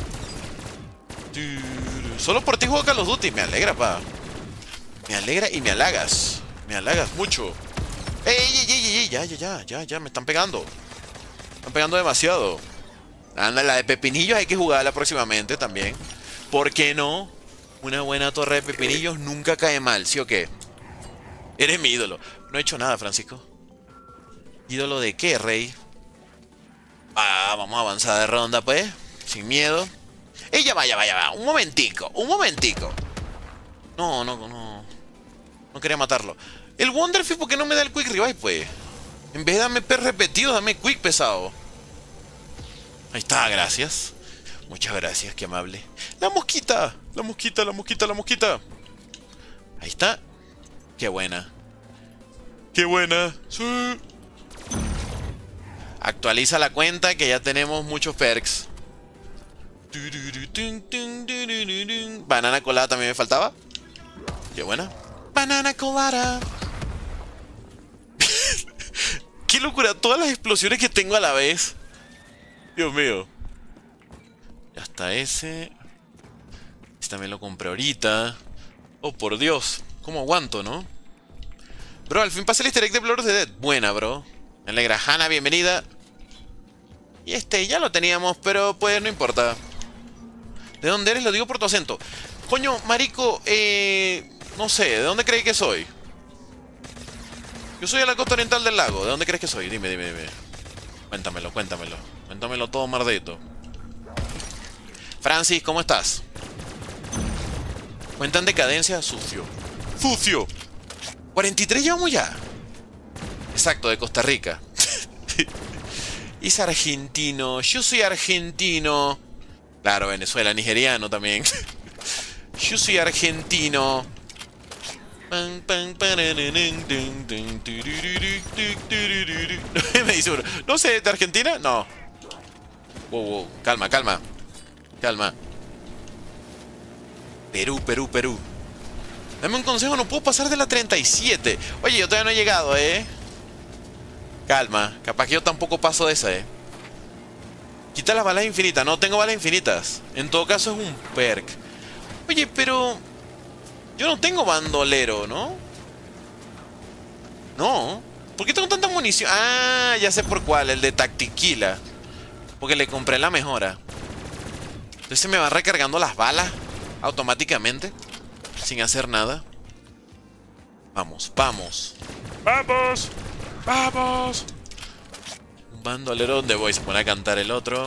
Solo por ti juego Call of Duty, me alegra, pa. Me alegra y me halagas. Me halagas mucho. ¡Ey, ey, ey, ey! Ya, ya, ya, ya, ya, me están pegando. Me están pegando demasiado. Anda, la de pepinillos hay que jugarla próximamente también. ¿Por qué no? Una buena torre de pepinillos nunca cae mal, ¿sí o qué? Eres mi ídolo. No he hecho nada, Francisco. ¿Ídolo de qué, rey? Ah, vamos a avanzar de ronda, pues. Sin miedo. ¡Ey, ya va, ya va, ya va! Un momentico, un momentico. No, no, no. No quería matarlo. El Wonderful, ¿por qué no me da el Quick Revive, pues? En vez de darme P repetido, dame Quick pesado. Ahí está, gracias. Muchas gracias, qué amable. ¡La mosquita! ¡La mosquita, la mosquita, la mosquita! Ahí está. ¡Qué buena! ¡Qué buena! ¡Sí! Actualiza la cuenta que ya tenemos muchos perks. Banana colada también me faltaba. ¡Qué buena! ¡Banana colada! ¡Qué locura! Todas las explosiones que tengo a la vez. Dios mío. Ya está ese. Este también lo compré ahorita. Oh, por Dios. ¿Cómo aguanto, no? Bro, al fin pasé el easter egg de Blood of the Dead. Buena, bro. Me alegra. Hannah, bienvenida. Y este ya lo teníamos, pero pues no importa. ¿De dónde eres? Lo digo por tu acento. Coño, marico, eh... no sé, ¿de dónde crees que soy? Yo soy de la costa oriental del lago. ¿De dónde crees que soy? Dime, dime, dime. Cuéntamelo, cuéntamelo. Cuéntamelo todo, mardito. Francis, ¿cómo estás? Cuenta en decadencia, sucio. ¡Sucio! cuarenta y tres llevamos ya. Exacto, de Costa Rica. Es argentino. Yo soy argentino. Claro, Venezuela, nigeriano también. Yo soy argentino. Me dice uno, no sé, ¿de Argentina? No. Wow, wow, calma, calma. Calma. Perú, Perú, Perú. Dame un consejo, no puedo pasar de la treinta y siete. Oye, yo todavía no he llegado, ¿eh? Calma, capaz que yo tampoco paso de esa, ¿eh? Quita las balas infinitas. No tengo balas infinitas. En todo caso es un perk. Oye, pero... yo no tengo bandolero, ¿no? No. ¿Por qué tengo tanta munición? Ah, ya sé por cuál. El de Tactiquila. Porque le compré la mejora. Entonces se me van recargando las balas automáticamente. Sin hacer nada. Vamos, vamos. ¡Vamos! ¡Vamos! Un bandolero donde voy. Se pone a cantar el otro.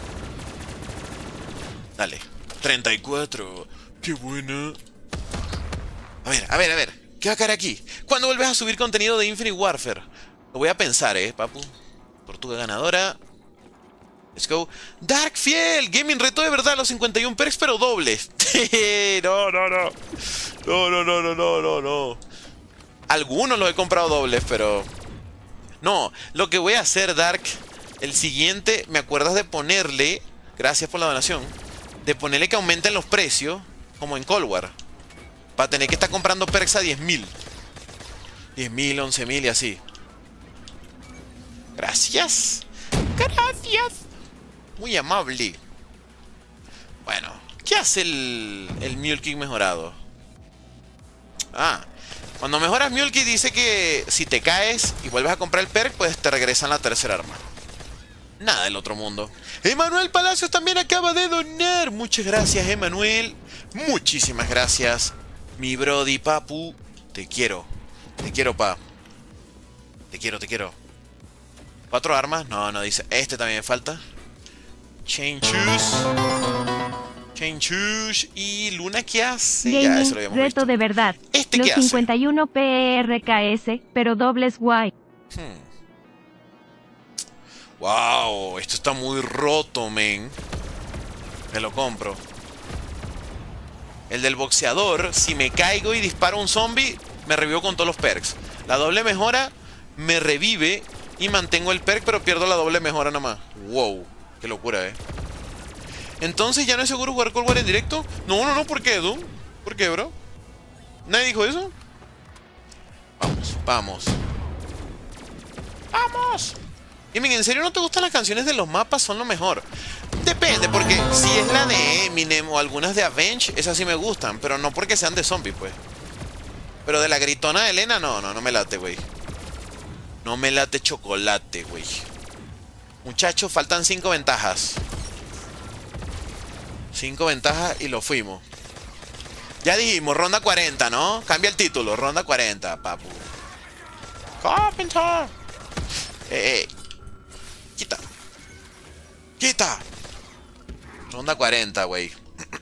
Dale. treinta y cuatro. ¡Qué buena! A ver, a ver, a ver. ¿Qué va a caer aquí? ¿Cuándo vuelves a subir contenido de Infinite Warfare? Lo voy a pensar, eh, papu. Tortuga ganadora. Let's go. Dark Fiel. Gaming reto de verdad. Los cincuenta y uno perks, pero dobles. No, no, no. No, no, no, no, no, no, no. Algunos los he comprado dobles, pero... no, lo que voy a hacer, Dark, el siguiente, ¿me acuerdas de ponerle? Gracias por la donación. De ponerle que aumenten los precios, como en Cold War. Para tener que estar comprando perks a diez mil. diez mil, once mil y así. Gracias. Gracias. Muy amable. Bueno, ¿qué hace el, el Mule Kick mejorado? Ah, cuando mejoras Mule Kick dice que si te caes y vuelves a comprar el perk, pues te regresan la tercera arma. Nada del otro mundo. Emanuel Palacios también acaba de donar. Muchas gracias, Emanuel. Muchísimas gracias. Mi brody, papu. Te quiero. Te quiero, pa. Te quiero, te quiero. ¿Cuatro armas? No, no dice. Este también me falta. Chain Shoes. Chain Shoes. ¿Y Luna qué hace? Gaming, ya, eso lo habíamos reto visto. de verdad. ¿Este Los qué hace? cincuenta y uno P E R K S, pero dobles guay. Hmm. Wow, esto está muy roto, men. Me lo compro. El del boxeador, si me caigo y disparo a un zombie, me revivo con todos los perks. La doble mejora me revive y mantengo el perk, pero pierdo la doble mejora nada más. Wow, qué locura, eh. Entonces, ¿ya no es seguro jugar Cold War en directo? No, no, no, ¿por qué, Doom? ¿Por qué, bro? ¿Nadie dijo eso? Vamos, vamos. ¡Vamos! Gaming, ¿en serio no te gustan las canciones de los mapas? Son lo mejor. Depende, porque si es la de Eminem o algunas de Avenge, esas sí me gustan, pero no porque sean de zombies, pues. Pero de la gritona de Elena, no, no, no me late, güey. No me late chocolate, güey. Muchachos, faltan cinco ventajas. cinco ventajas y lo fuimos. Ya dijimos, ronda cuarenta, ¿no? Cambia el título, ronda cuarenta, papu. Carpenter. Eh, eh. Quita. Quita. Ronda cuarenta, güey.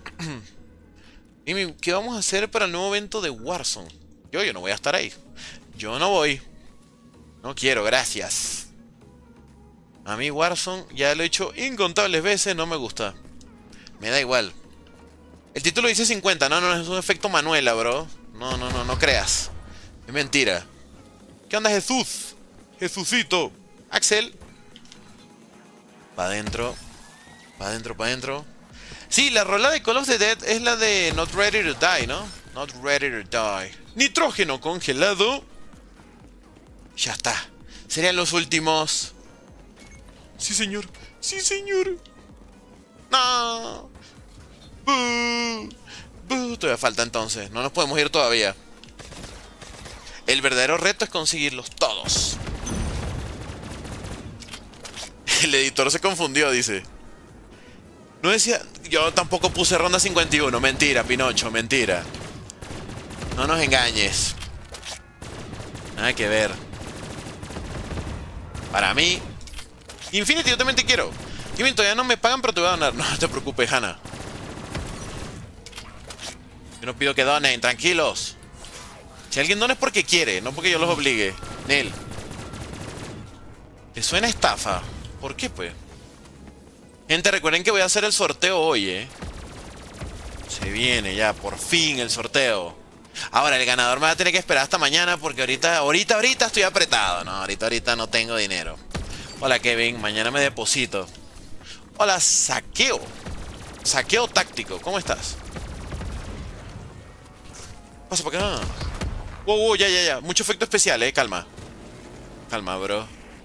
Y ¿qué vamos a hacer para el nuevo evento de Warzone? Yo, yo no voy a estar ahí. Yo no voy. No quiero, gracias. A mí Warzone, ya lo he hecho incontables veces, no me gusta. Me da igual. El título dice cincuenta. No, no, es un efecto Manuela, bro. No, no, no, no creas. Es mentira. ¿Qué onda, Jesús? Jesucito. Axel. Pa' adentro. Pa' adentro, pa' adentro. Sí, la rola de Call of the Dead es la de Not Ready to Die, ¿no? Not Ready to Die. Nitrógeno congelado. Ya está. Serían los últimos. Sí, señor. Sí, señor. No. Buh. Buh. Todavía falta entonces. No nos podemos ir todavía. El verdadero reto es conseguirlos todos. El editor se confundió, dice. No decía... Yo tampoco puse ronda cincuenta y uno. Mentira, Pinocho, mentira. No nos engañes. Nada que ver. Para mí... Infinity, yo también te quiero. Dime, todavía no me pagan, pero te voy a donar. No, no te preocupes, Hanna. Yo no pido que donen, tranquilos. Si alguien dona es porque quiere, no porque yo los obligue. Nel. ¿Te suena estafa? ¿Por qué, pues? Gente, recuerden que voy a hacer el sorteo hoy, ¿eh? Se viene ya, por fin el sorteo. Ahora, el ganador me va a tener que esperar hasta mañana porque ahorita, ahorita, ahorita estoy apretado. No, ahorita, ahorita no tengo dinero. Hola, Kevin. Mañana me deposito. Hola, Saqueo. Saqueo táctico. ¿Cómo estás? Pasa por acá. Wow, wow, ya, ya, ya. Mucho efecto especial, eh. Calma. Calma, bro.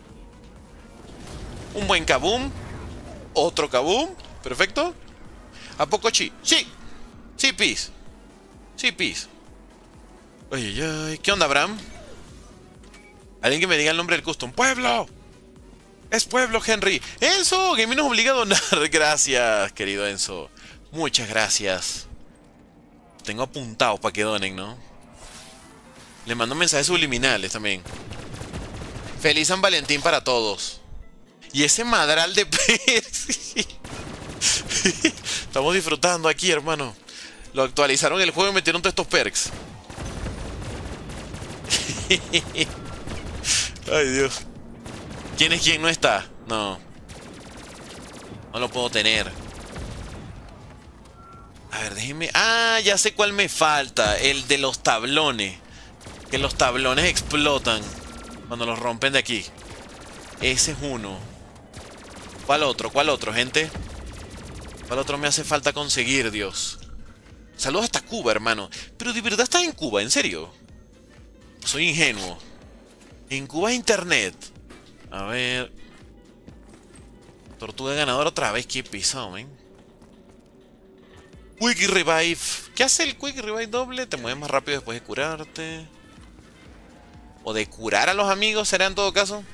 Un buen kaboom. Otro kaboom. Perfecto. ¿A poco chi? Sí. Sí, pis. Sí, pis. Ay, ay, ay. ¿Qué onda, Bram? Alguien que me diga el nombre del custom. ¡Pueblo! Es Pueblo, Henry. Enzo, Gaming nos obliga a donar. Gracias, querido Enzo. Muchas gracias. Tengo apuntado para que donen, ¿no? Le mando mensajes subliminales también. Feliz San Valentín para todos. Y ese madral de perks. Estamos disfrutando aquí, hermano. Lo actualizaron el juego y metieron todos estos perks. Ay, Dios. ¿Quién es quién no está? No. No lo puedo tener. A ver, déjenme... Ah, ya sé cuál me falta. El de los tablones. Que los tablones explotan cuando los rompen de aquí. Ese es uno. ¿Cuál otro? ¿Cuál otro, gente? ¿Cuál otro me hace falta conseguir, Dios? Saludos hasta Cuba, hermano. Pero de verdad estás en Cuba, ¿en serio? Soy ingenuo. En Cuba es internet. A ver. Tortuga ganadora otra vez. Qué pisado, man. Quick Revive. ¿Qué hace el Quick Revive doble? Te mueves más rápido después de curarte. O de curar a los amigos, será en todo caso.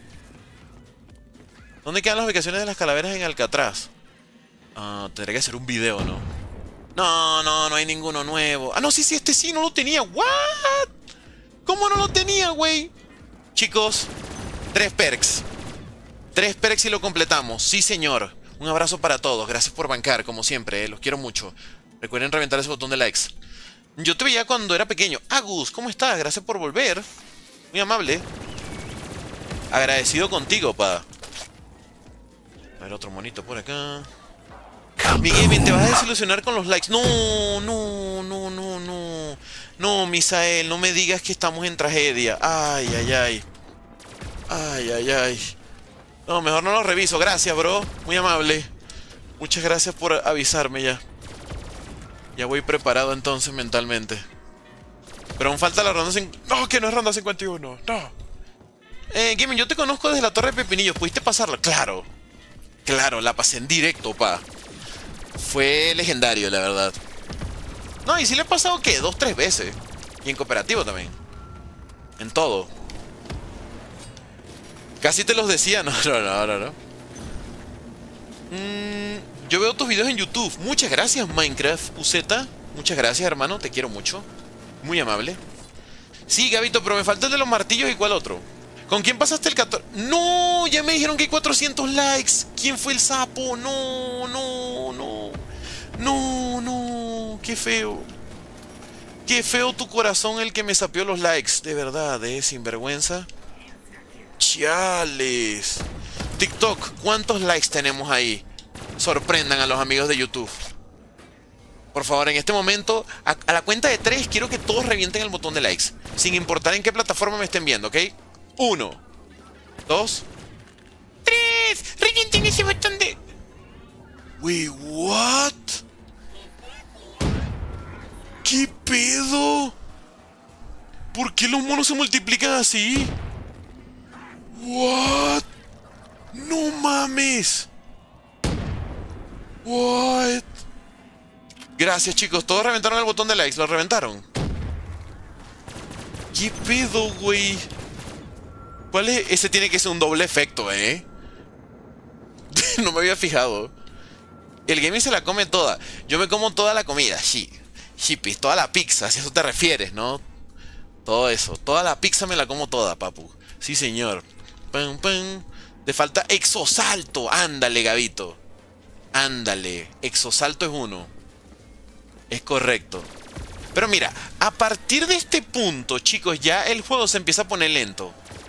¿Dónde quedan las ubicaciones de las calaveras en Alcatraz? Ah, tendría que hacer un video, ¿no? No, no, no hay ninguno nuevo. Ah, no, sí, sí, este sí, no lo tenía. ¿What? ¿Cómo no lo tenía, güey? Chicos, tres perks. Tres perks y lo completamos. Sí, señor. Un abrazo para todos. Gracias por bancar, como siempre. Eh. Los quiero mucho. Recuerden reventar ese botón de likes. Yo te veía cuando era pequeño. Agus, ¿cómo estás? Gracias por volver. Muy amable. Agradecido contigo, pa. A ver, otro monito por acá. Mi gaming, te vas a desilusionar con los likes. No, no, no, no, no. No, Misael, no me digas que estamos en tragedia. Ay, ay, ay. Ay, ay, ay. No, mejor no lo reviso. Gracias, bro. Muy amable. Muchas gracias por avisarme ya. Ya voy preparado entonces mentalmente. Pero aún falta la ronda cincuenta. No, que no es ronda cincuenta y uno. No. Eh, Gaming, yo te conozco desde la Torre de Pepinillos. ¿Pudiste pasarla? Claro. Claro, la pasé en directo, pa. Fue legendario, la verdad. No, y sí le he pasado, ¿qué? Dos, tres veces. Y en cooperativo también. En todo. Casi te los decía. No, no, no, no, no. Mm, Yo veo tus videos en YouTube. Muchas gracias, Minecraft U Z. Muchas gracias, hermano. Te quiero mucho. Muy amable. Sí, Gabito, pero me falta el de los martillos y cuál otro. ¿Con quién pasaste el catorce? ¡No! Ya me dijeron que hay cuatrocientos likes. ¿Quién fue el sapo? No, no, no. No, no. Qué feo. Qué feo tu corazón el que me sapió los likes. De verdad, eh. Sinvergüenza. Chales. TikTok, ¿cuántos likes tenemos ahí? Sorprendan a los amigos de YouTube. Por favor, en este momento, a, a la cuenta de tres, quiero que todos revienten el botón de likes. Sin importar en qué plataforma me estén viendo, ¿ok? Uno. Dos. Tres. Revienten ese botón de... Wait, what? ¿Qué pedo? ¿Por qué los monos se multiplican así? What? No mames. What? Gracias, chicos. Todos reventaron el botón de likes. Lo reventaron. ¿Qué pedo, güey? ¿Cuál es? Ese tiene que ser un doble efecto, ¿eh? No me había fijado. El gaming se la come toda. Yo me como toda la comida. Sí. Hippies, toda la pizza. Si a eso te refieres, ¿no? Todo eso. Toda la pizza me la como toda, papu. Sí, señor. Pam, pam. Te falta exosalto. Ándale, Gabito. Ándale. Exosalto es uno. Es correcto. Pero mira, a partir de este punto, chicos, ya el juego se empieza a poner lento.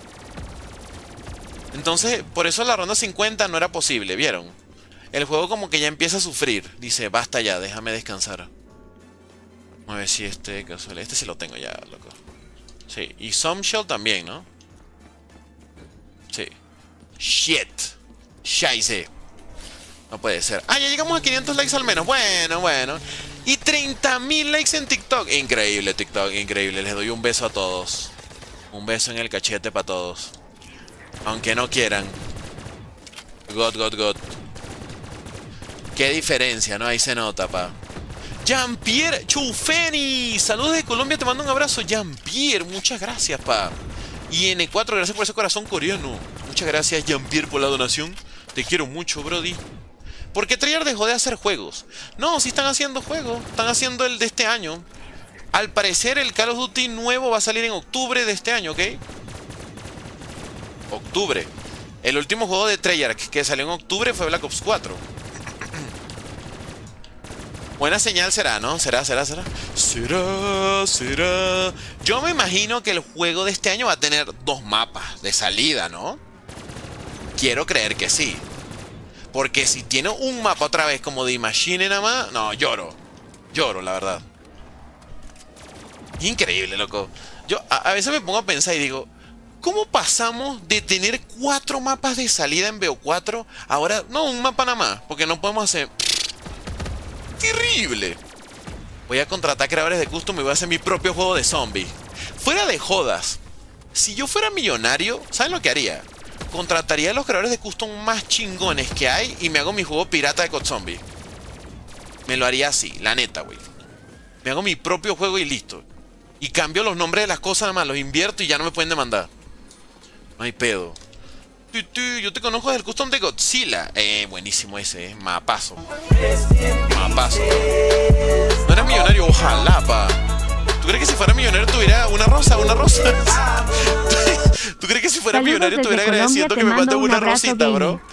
Entonces, por eso la ronda cincuenta no era posible, ¿vieron? El juego como que ya empieza a sufrir. Dice, basta ya, déjame descansar. A ver si este casual. Este sí lo tengo ya, loco. Sí, y Somshell también, ¿no? Sí. Shit. Scheisse. No puede ser. Ah, ya llegamos a quinientos likes al menos. Bueno, bueno. Y treinta mil likes en TikTok. Increíble, TikTok, increíble. Les doy un beso a todos. Un beso en el cachete para todos. Aunque no quieran. God, God, God. Qué diferencia, ¿no? Ahí se nota, pa. Jean-Pierre Chufeni. Saludos de Colombia, te mando un abrazo. Jean-Pierre, muchas gracias, pa. Y N cuatro, gracias por ese corazón coreano. Muchas gracias, Jean-Pierre, por la donación. Te quiero mucho, brody. ¿Por qué Treyarch dejó de hacer juegos? No, sí están haciendo juegos. Están haciendo el de este año. Al parecer el Call of Duty nuevo va a salir en octubre de este año, ¿ok? Octubre. El último juego de Treyarch que salió en octubre fue Black Ops cuatro. Buena señal será, ¿no? Será, será, será. Será, será. Yo me imagino que el juego de este año va a tener dos mapas de salida, ¿no? Quiero creer que sí. Porque si tiene un mapa otra vez como de Imagine nada más, no, lloro. Lloro, la verdad. Increíble, loco. Yo a, a veces me pongo a pensar y digo, ¿cómo pasamos de tener cuatro mapas de salida en B O cuatro? Ahora, no, un mapa nada más, porque no podemos hacer... Terrible. Voy a contratar creadores de custom y voy a hacer mi propio juego de zombie. Fuera de jodas. Si yo fuera millonario, ¿saben lo que haría? Contrataría a los creadores de custom más chingones que hay y me hago mi juego pirata de C O D Zombie. Me lo haría así, la neta, güey. Me hago mi propio juego y listo. Y cambio los nombres de las cosas nada más, los invierto y ya no me pueden demandar. No hay pedo. Yo te conozco del custom de Godzilla. Eh, buenísimo ese, eh. Mapazo. Mapazo. No eras millonario, ojalá, pa. ¿Tú crees que si fuera millonario tuviera una rosa, una rosa? ¿Tú crees que si fuera Saludos millonario estuviera desde agradeciendo Colombia, que me te manden mando un una abrazo, rosita, gamer. bro?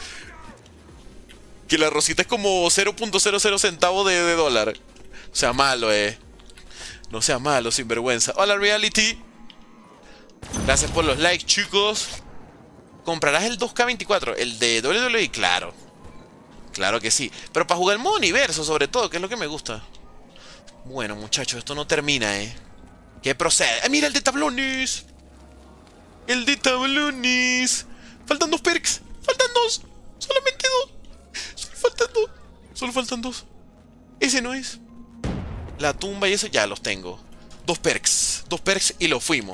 Que la rosita es como cero punto cero cero centavos de, de dólar. O sea, malo, eh. No sea malo, sinvergüenza. Hola, Reality. Gracias por los likes, chicos. ¿Comprarás el dos K veinticuatro? El de W W E, claro. Claro que sí. Pero para jugar el modo universo, sobre todo, que es lo que me gusta. Bueno, muchachos, esto no termina, ¿eh? ¿Qué procede? ¡Ah, mira el de tablones! El de tablones. Faltan dos perks. Faltan dos. Solamente dos. Solo faltan dos. Solo faltan dos. Ese no es. La tumba y eso ya los tengo. Dos perks. Dos perks y lo fuimos.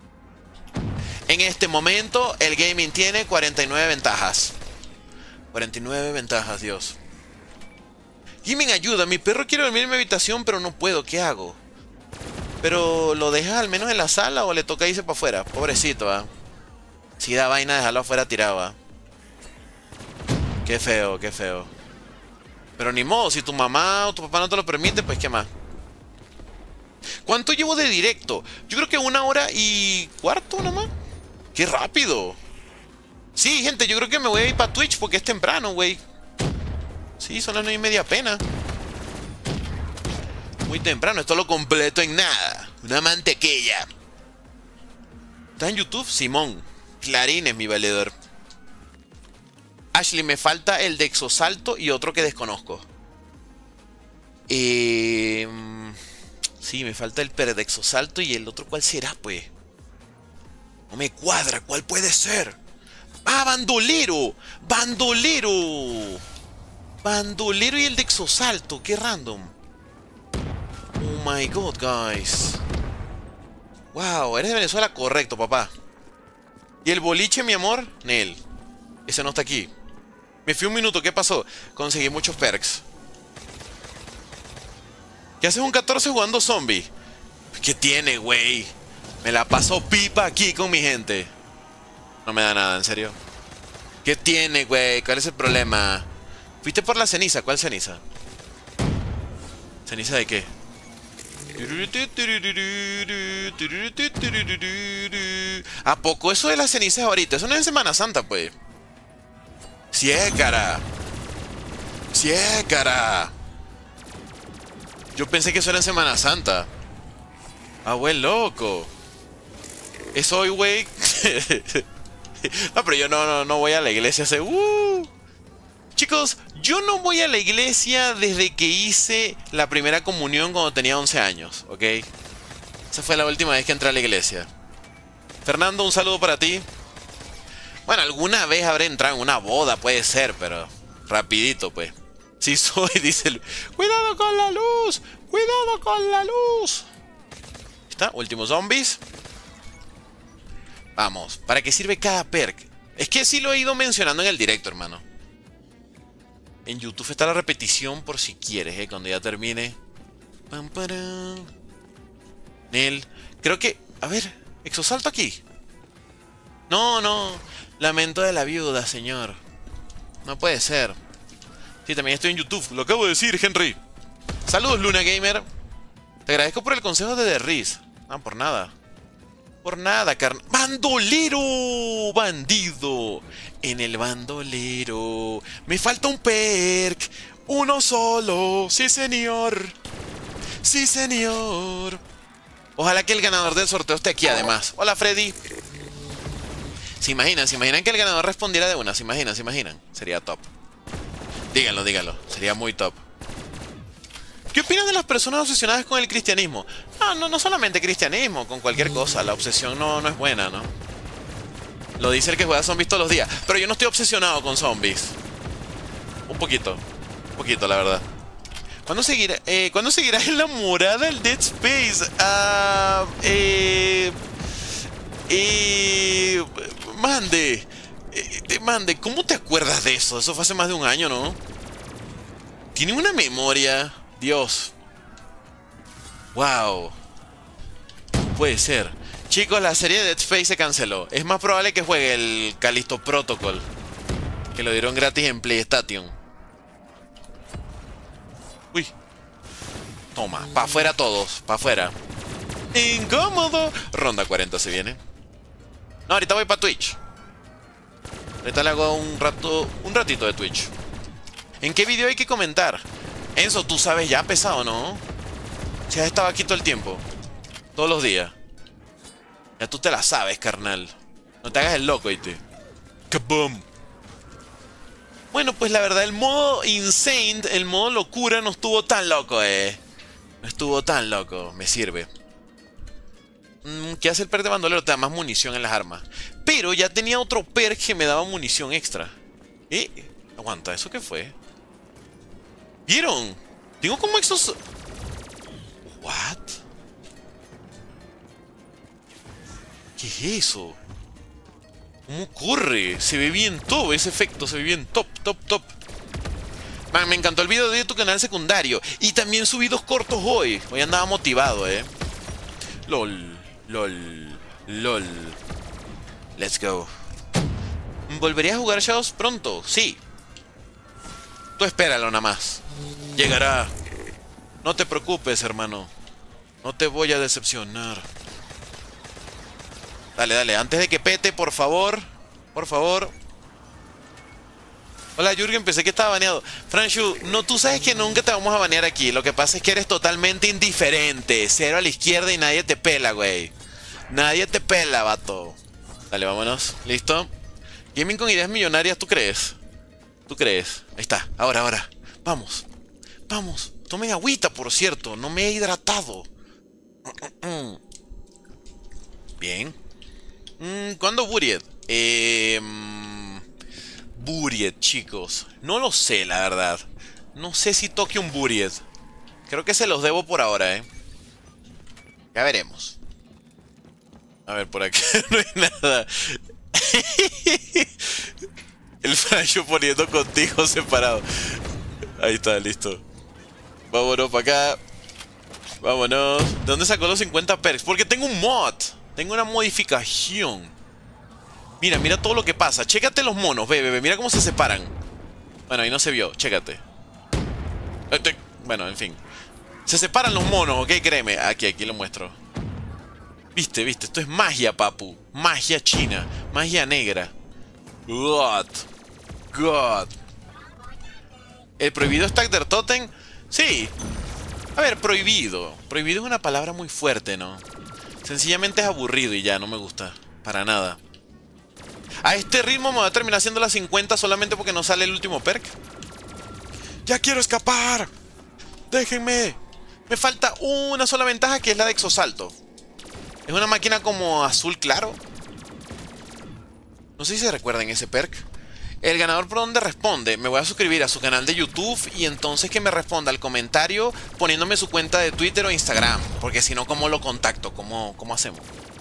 En este momento el gaming tiene cuarenta y nueve ventajas. cuarenta y nueve ventajas, Dios. Gaming, ayuda. Mi perro quiere dormir en mi habitación, pero no puedo. ¿Qué hago? Pero lo dejas al menos en la sala o le toca irse para afuera. Pobrecito, ¿ah? Si da vaina dejarlo afuera tirado, ¿ah? Qué feo, qué feo. Pero ni modo, si tu mamá o tu papá no te lo permite, pues qué más. ¿Cuánto llevo de directo? Yo creo que una hora y cuarto nomás. ¡Qué rápido! Sí, gente, yo creo que me voy a ir para Twitch porque es temprano, güey. Sí, son las nueve y media apenas. Muy temprano, esto lo completo en nada. Una mantequilla. ¿Estás en YouTube? Simón. Clarín es mi valedor. Ashley, me falta el de exosalto y otro que desconozco. Eh... Sí, me falta el per de exosalto y el otro, ¿cuál será, pues? No me cuadra, ¿cuál puede ser? ¡Ah, bandolero! ¡Bandolero! Bandolero y el de exosalto, qué random. Oh my god, guys. Wow, eres de Venezuela, correcto, papá. ¿Y el boliche, mi amor? Nel. Ese no está aquí. Me fui un minuto, ¿qué pasó? Conseguí muchos perks. ¿Qué haces un catorce jugando zombie? ¿Qué tiene, güey? Me la paso pipa aquí con mi gente. No me da nada, en serio. ¿Qué tiene, güey? ¿Cuál es el problema? Fuiste por la ceniza. ¿Cuál ceniza? ¿Ceniza de qué? ¿A poco eso de las cenizas ahorita? Eso no es en Semana Santa, pues. ¡Siécara! ¡Siécara! Yo pensé que eso era en Semana Santa. Ah, güey, loco. Es hoy, güey. No, pero yo no, no, no voy a la iglesia hace... Uh. Chicos, yo no voy a la iglesia desde que hice la primera comunión cuando tenía once años, ¿ok? Esa fue la última vez que entré a la iglesia. Fernando, un saludo para ti. Bueno, alguna vez habré entrado en una boda, puede ser, pero... rapidito, pues. Sí soy, dice el... ¡Cuidado con la luz! ¡Cuidado con la luz! ¿Está? Últimos zombies. Vamos, ¿para qué sirve cada perk? Es que sí lo he ido mencionando en el directo, hermano. En YouTube está la repetición por si quieres, ¿eh? Cuando ya termine. Pam, param. Nel. Creo que... A ver, exosalto aquí. No, no. Lamento de la viuda, señor. No puede ser. Sí, también estoy en YouTube. Lo acabo de decir, Henry. Saludos, Luna Gamer. Te agradezco por el consejo de The Riz. Ah, por nada. Por nada, carnal. ¡Bandolero! ¡Bandido! En el bandolero. Me falta un perk. Uno solo. Sí, señor. Sí, señor. Ojalá que el ganador del sorteo esté aquí, además. Hola, Freddy. ¿Se imaginan? ¿Se imaginan que el ganador respondiera de una? ¿Se imaginan? ¿Se imaginan? Sería top. Díganlo, díganlo. Sería muy top. ¿Qué opinan de las personas obsesionadas con el cristianismo? Ah, no, no solamente cristianismo, con cualquier cosa. La obsesión no, no es buena, ¿no? Lo dice el que juega zombies todos los días. Pero yo no estoy obsesionado con zombies. Un poquito. Un poquito, la verdad. ¿Cuándo seguirá, eh, ¿cuándo seguirá en la morada el Dead Space? Ah, eh... Eh... Mande. Eh, mande, ¿cómo te acuerdas de eso? Eso fue hace más de un año, ¿no? Tiene una memoria... Dios. Wow. Puede ser. Chicos, la serie de Dead Space se canceló. Es más probable que juegue el Callisto Protocol, que lo dieron gratis en PlayStation. Uy. Toma, pa' afuera todos, pa' afuera. Incómodo. Ronda cuarenta se viene. No, ahorita voy pa' Twitch. Ahorita le hago un rato, un ratito de Twitch. ¿En qué video hay que comentar? Enzo, tú sabes ya, pesado, ¿no? Si has estado aquí todo el tiempo. Todos los días. Ya tú te la sabes, carnal. No te hagas el loco, ¿viste? ¡Kaboom! Bueno, pues la verdad, el modo insane, el modo locura no estuvo tan loco, eh. No estuvo tan loco. Me sirve. Mm, ¿Qué hace el perk de bandolero? Te da más munición en las armas. Pero ya tenía otro perk que me daba munición extra. ¿Eh? Aguanta, ¿eso qué fue? ¿Vieron? Tengo como esos... ¿What? ¿Qué es eso? ¿Cómo corre? Se ve bien top ese efecto, se ve bien top, top, top. Man, me encantó el video de tu canal secundario. Y también subí dos cortos hoy. Hoy andaba motivado, eh. LOL, LOL, LOL. Let's go. ¿Volverías a jugar Shadows pronto? Sí. Tú espéralo nada más. Llegará. No te preocupes, hermano. No te voy a decepcionar. Dale, dale. Antes de que pete, por favor. Por favor. Hola, Jürgen. Pensé que estaba baneado. Franshu, no, tú sabes que nunca te vamos a banear aquí. Lo que pasa es que eres totalmente indiferente. Cero a la izquierda y nadie te pela, güey. Nadie te pela, vato. Dale, vámonos. ¿Listo? Gaming con ideas millonarias, ¿tú crees? ¿Tú crees? Ahí está. Ahora, ahora. Vamos. Vamos. Tomen agüita, por cierto. No me he hidratado. Bien. Mm, ¿Cuándo Buried? Eh, Buried, chicos. No lo sé, la verdad. No sé si toque un Buried. Creo que se los debo por ahora, ¿eh? Ya veremos. A ver, por acá no hay nada. El Francho poniendo contigo separado. Ahí está, listo. Vámonos para acá. Vámonos. ¿De dónde sacó los cincuenta perks? Porque tengo un mod. Tengo una modificación. Mira, mira todo lo que pasa. Chécate los monos, ve, ve, mira cómo se separan. Bueno, ahí no se vio, chécate. Bueno, en fin. Se separan los monos, ok, créeme. Aquí, aquí lo muestro. Viste, viste, esto es magia, papu. Magia china, magia negra. God. God. ¿El prohibido stack der Totem? Sí. A ver, prohibido. Prohibido es una palabra muy fuerte, ¿no? Sencillamente es aburrido y ya, no me gusta. Para nada. A este ritmo me voy a terminar haciendo las cincuenta solamente porque no sale el último perk. ¡Ya quiero escapar! ¡Déjenme! Me falta una sola ventaja, que es la de exosalto. Es una máquina como azul claro. No sé si se recuerdan ese perk. El ganador por donde responde, me voy a suscribir a su canal de YouTube y entonces que me responda al comentario poniéndome su cuenta de Twitter o Instagram. Porque si no, ¿cómo lo contacto? ¿Cómo, cómo hacemos?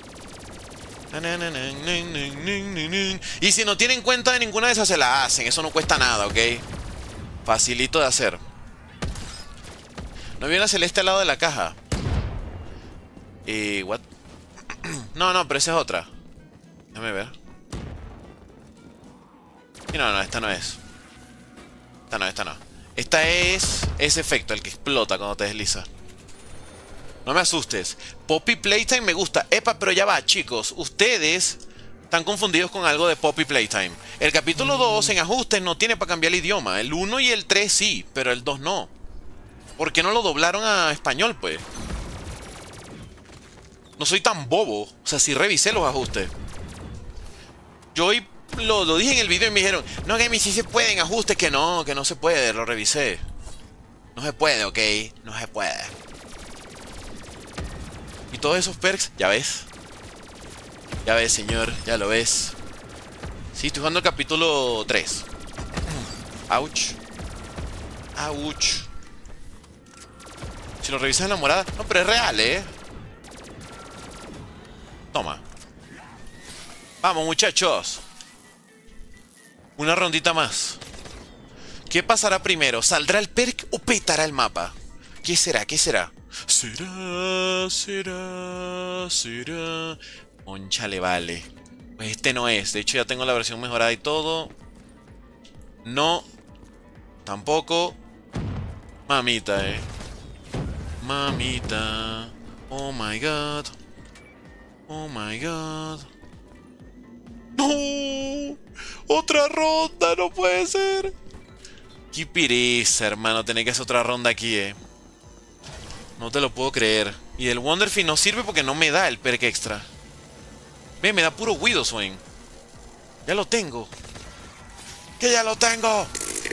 Y si no tienen cuenta de ninguna de esas, se la hacen. Eso no cuesta nada, ¿ok? Facilito de hacer. ¿No vio la celeste al lado de la caja? Eh, what? No, no, pero esa es otra. Déjame ver. Y no, no, esta no es. Esta no, esta no. Esta es ese efecto, el que explota cuando te deslizas. No me asustes. Poppy Playtime me gusta. Epa, pero ya va, chicos. Ustedes están confundidos con algo de Poppy Playtime. El capítulo dos en ajustes no tiene para cambiar el idioma. El uno y el tres sí, pero el dos no. ¿Por qué no lo doblaron a español, pues? No soy tan bobo. O sea, sí revisé los ajustes. Yo hoy lo, lo dije en el video y me dijeron, no, Gaming, sí se puede en ajustes. Que no, que no se puede. Lo revisé. No se puede, ok. No se puede. Y todos esos perks, ya ves. Ya ves, señor, ya lo ves. Sí, estoy jugando el capítulo tres. Ouch. Ouch. Si lo revisas en la morada. No, pero es real, eh. Toma. Vamos, muchachos. Una rondita más. ¿Qué pasará primero? ¿Saldrá el perk o petará el mapa? ¿Qué será? ¿Qué será? Será, será, será. Mónchale, vale. Pues este no es. De hecho, ya tengo la versión mejorada y todo. No. Tampoco. Mamita, eh. Mamita. Oh my god. Oh my god. ¡No! ¡Otra ronda! ¡No puede ser! Qué pereza, hermano. Tener que hacer otra ronda aquí, eh. No te lo puedo creer. Y el Wonderfin no sirve porque no me da el perk extra. Ve, me da puro Widowswing. Ya lo tengo. ¡Que ya lo tengo!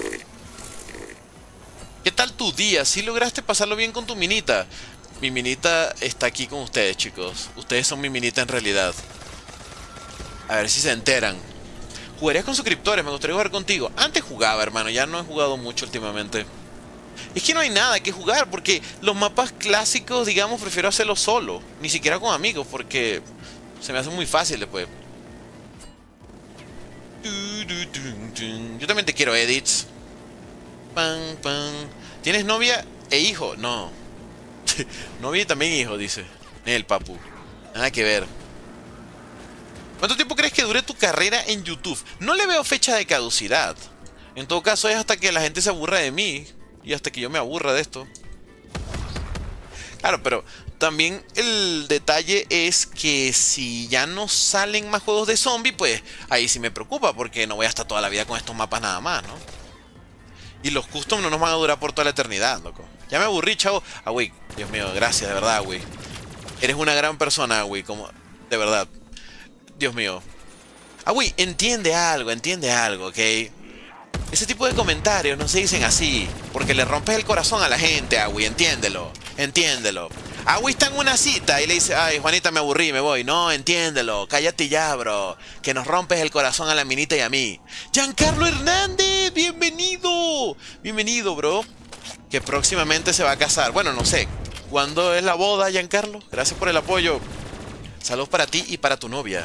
¿Qué tal tu día? ¿Sí lograste pasarlo bien con tu minita? Mi minita está aquí con ustedes, chicos. Ustedes son mi minita en realidad. A ver si se enteran. ¿Jugarías con suscriptores? Me gustaría jugar contigo. Antes jugaba, hermano. Ya no he jugado mucho últimamente. Es que no hay nada que jugar, porque los mapas clásicos, digamos, prefiero hacerlos solo. Ni siquiera con amigos, porque se me hace muy fácil después. Yo también te quiero, edits. Pam, pam. ¿Tienes novia e hijo? No. Novia y también hijo, dice el papu. Nada que ver. ¿Cuánto tiempo crees que dure tu carrera en YouTube? No le veo fecha de caducidad. En todo caso es hasta que la gente se aburra de mí. Y hasta que yo me aburra de esto. Claro, pero también el detalle es que si ya no salen más juegos de zombie, pues ahí sí me preocupa, porque no voy a estar toda la vida con estos mapas nada más, ¿no? Y los custom no nos van a durar por toda la eternidad, loco. Ya me aburrí, chavo. Ah, güey, Dios mío, gracias, de verdad, güey. Eres una gran persona, güey, como... De verdad. Dios mío. Ah, güey, entiende algo, entiende algo, ¿ok? Ese tipo de comentarios no se dicen así, porque le rompes el corazón a la gente, Agui, entiéndelo, entiéndelo. Agui está en una cita y le dice, ay, Juanita, me aburrí, me voy. No, entiéndelo, cállate ya, bro, que nos rompes el corazón a la minita y a mí. Giancarlo Hernández, bienvenido, bienvenido, bro, que próximamente se va a casar. Bueno, no sé, ¿cuándo es la boda, Giancarlo? Gracias por el apoyo. Saludos para ti y para tu novia.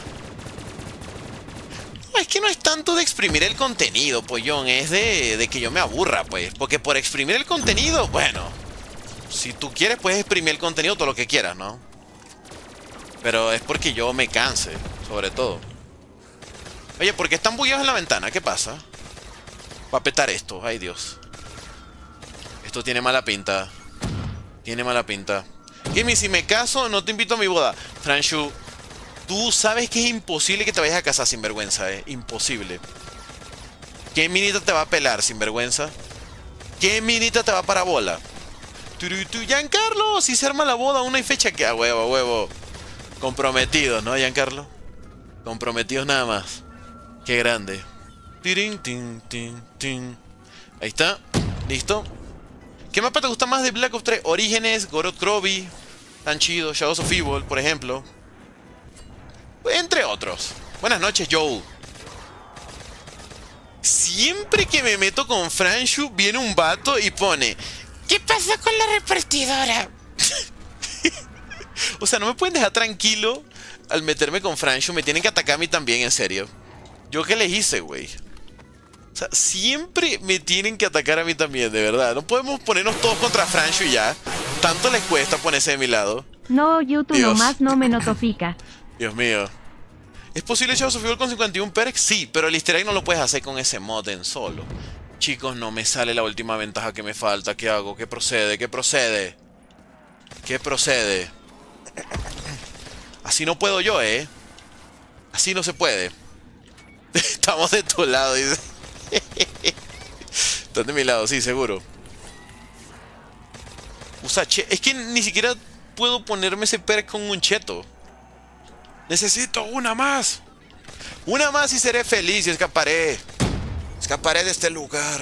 No, es que no es tanto de exprimir el contenido, pollón, es de, de que yo me aburra, pues. Porque por exprimir el contenido, bueno, si tú quieres puedes exprimir el contenido todo lo que quieras, ¿no? Pero es porque yo me canse, sobre todo. Oye, ¿por qué están bugueados en la ventana? ¿Qué pasa? Va a petar esto, ay Dios. Esto tiene mala pinta. Tiene mala pinta. Gimme, si me caso, no te invito a mi boda. Franshu, tú sabes que es imposible que te vayas a casar sin vergüenza, ¿eh? Imposible. ¿Qué minita te va a pelar sin vergüenza? ¿Qué minita te va para bola? Giancarlo, si se arma la boda, aún no hay fecha que... A huevo, a huevo. Comprometidos, ¿no, Giancarlo? Comprometidos nada más. Qué grande. Tirin, tin, tin, tin. Ahí está. Listo. ¿Qué mapa te gusta más de Black Ops tres? Orígenes, Gorod Krovi, tan chido, Shadows of Evil, por ejemplo. Entre otros. Buenas noches, Joe. Siempre que me meto con Franshu, viene un vato y pone: ¿qué pasa con la repartidora? O sea, no me pueden dejar tranquilo al meterme con Franshu. Me tienen que atacar a mí también, en serio. ¿Yo qué les hice, güey? O sea, siempre me tienen que atacar a mí también, de verdad. No podemos ponernos todos contra Franshu y ya. Tanto les cuesta ponerse de mi lado. No, YouTube Dios. nomás no me notifica. Dios mío. ¿Es posible Shadows of Evil con cincuenta y un perks? Sí, pero el easter egg no lo puedes hacer con ese mod en solo. Chicos, no me sale la última ventaja que me falta. ¿Qué hago? ¿Qué procede? ¿Qué procede? ¿Qué procede? Así no puedo yo, ¿eh? Así no se puede. Estamos de tu lado, dice. Están de mi lado, sí, seguro. Usa che... Es que ni siquiera puedo ponerme ese perk con un cheto. Necesito una más. Una más y seré feliz y escaparé. Escaparé de este lugar.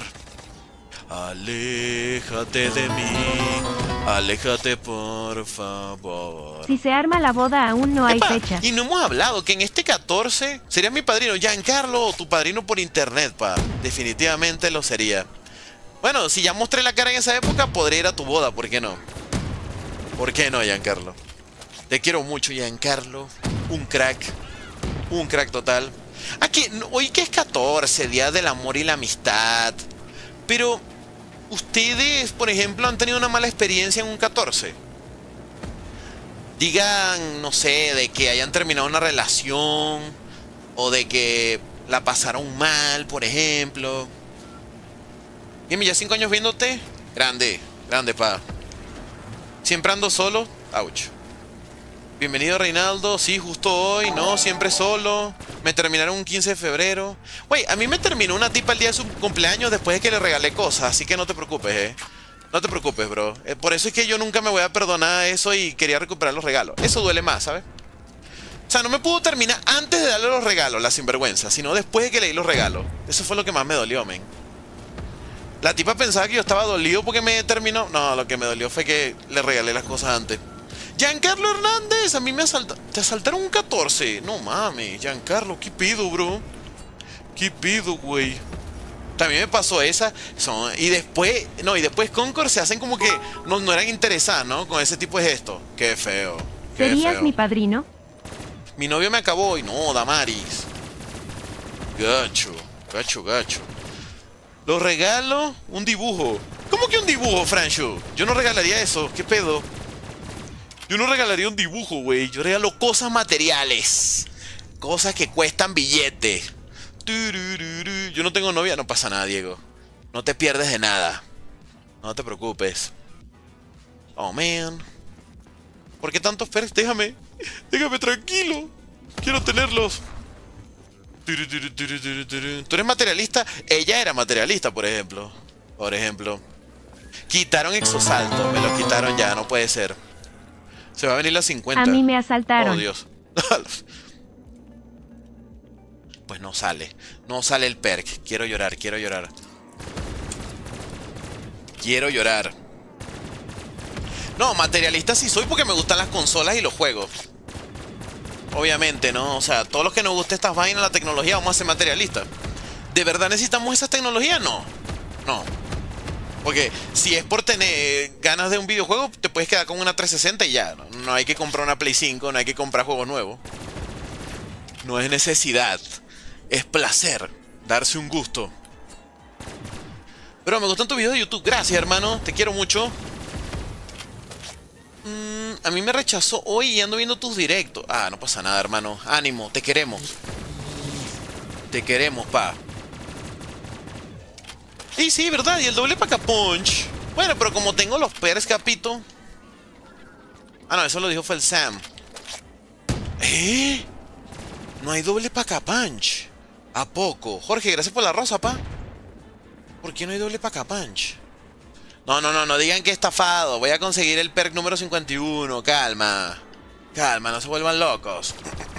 Aléjate de mí. Aléjate, por favor. Si se arma la boda aún no hay Epa, fecha. y no hemos hablado que en este catorce sería mi padrino, Giancarlo, tu padrino por internet, pa. Definitivamente lo sería. Bueno, si ya mostré la cara en esa época, podría ir a tu boda, ¿por qué no? ¿Por qué no, Giancarlo? Te quiero mucho, Giancarlo. Un crack. Un crack total. Aquí, hoy que es catorce, Día del Amor y la Amistad. Pero, ¿ustedes, por ejemplo, han tenido una mala experiencia en un catorce? Digan, no sé, de que hayan terminado una relación. O de que la pasaron mal, por ejemplo. Dime, ¿ya cinco años viéndote? Grande, grande, pa. ¿Siempre ando solo? Ouch. Bienvenido, Reinaldo. Sí, justo hoy. No, siempre solo. Me terminaron un quince de febrero. Güey, a mí me terminó una tipa el día de su cumpleaños después de que le regalé cosas. Así que no te preocupes, eh. No te preocupes, bro. Eh, por eso es que yo nunca me voy a perdonar eso y quería recuperar los regalos. Eso duele más, ¿sabes? O sea, no me pudo terminar antes de darle los regalos, la sinvergüenza, sino después de que le di los regalos. Eso fue lo que más me dolió, men. La tipa pensaba que yo estaba dolido porque me terminó. No, lo que me dolió fue que le regalé las cosas antes. Giancarlo Hernández, a mí me asaltaron. Te asaltaron un catorce. No mames, Giancarlo, ¿qué pido, bro? ¿Qué pido, güey? También me pasó esa. Son, y después, no, y después Concord se hacen como que no, no eran interesados, ¿no? Con ese tipo de gestos. Qué feo. Qué ¿Serías feo. mi padrino? Mi novio me acabó y no, Damaris. Gacho, gacho, gacho. Los regalo, un dibujo. ¿Cómo que un dibujo, Franshu? Yo no regalaría eso, ¿qué pedo? Yo no regalaría un dibujo, güey. Yo regalo cosas materiales. Cosas que cuestan billete. Yo no tengo novia, no pasa nada, Diego. No te pierdes de nada. No te preocupes. Oh, man. ¿Por qué tantos perks? Déjame. Déjame tranquilo. Quiero tenerlos. ¿Tú eres materialista? Ella era materialista, por ejemplo. Por ejemplo. Quitaron exosalto. Me lo quitaron ya, no puede ser. Se va a venir la cincuenta. A mí me asaltaron. Oh, Dios. Pues no sale. No sale el perk. Quiero llorar, quiero llorar. Quiero llorar. No, materialista sí soy porque me gustan las consolas y los juegos. Obviamente, ¿no? O sea, todos los que nos guste estas vainas, la tecnología, vamos a ser materialistas. ¿De verdad necesitamos esa tecnología? No. No. Porque si es por tener ganas de un videojuego, te puedes quedar con una trescientos sesenta y ya. No, no hay que comprar una Play cinco, no hay que comprar juegos nuevos. No es necesidad. Es placer. Darse un gusto. Pero me gustan tus videos de YouTube. Gracias, hermano. Te quiero mucho. Mm, a mí me rechazó hoy y ando viendo tus directos. Ah, no pasa nada, hermano. Ánimo, te queremos. Te queremos, pa. Y sí, ¿verdad? Y el doble paca punch. Bueno, pero como tengo los perks, capito. Ah, no, eso lo dijo fue el Sam. ¿Eh? No hay doble paca punch. ¿A poco? Jorge, gracias por la rosa, pa. ¿Por qué no hay doble paca punch? No, no, no, no digan que estafado. Voy a conseguir el perk número cincuenta y uno. Calma. Calma, no se vuelvan locos.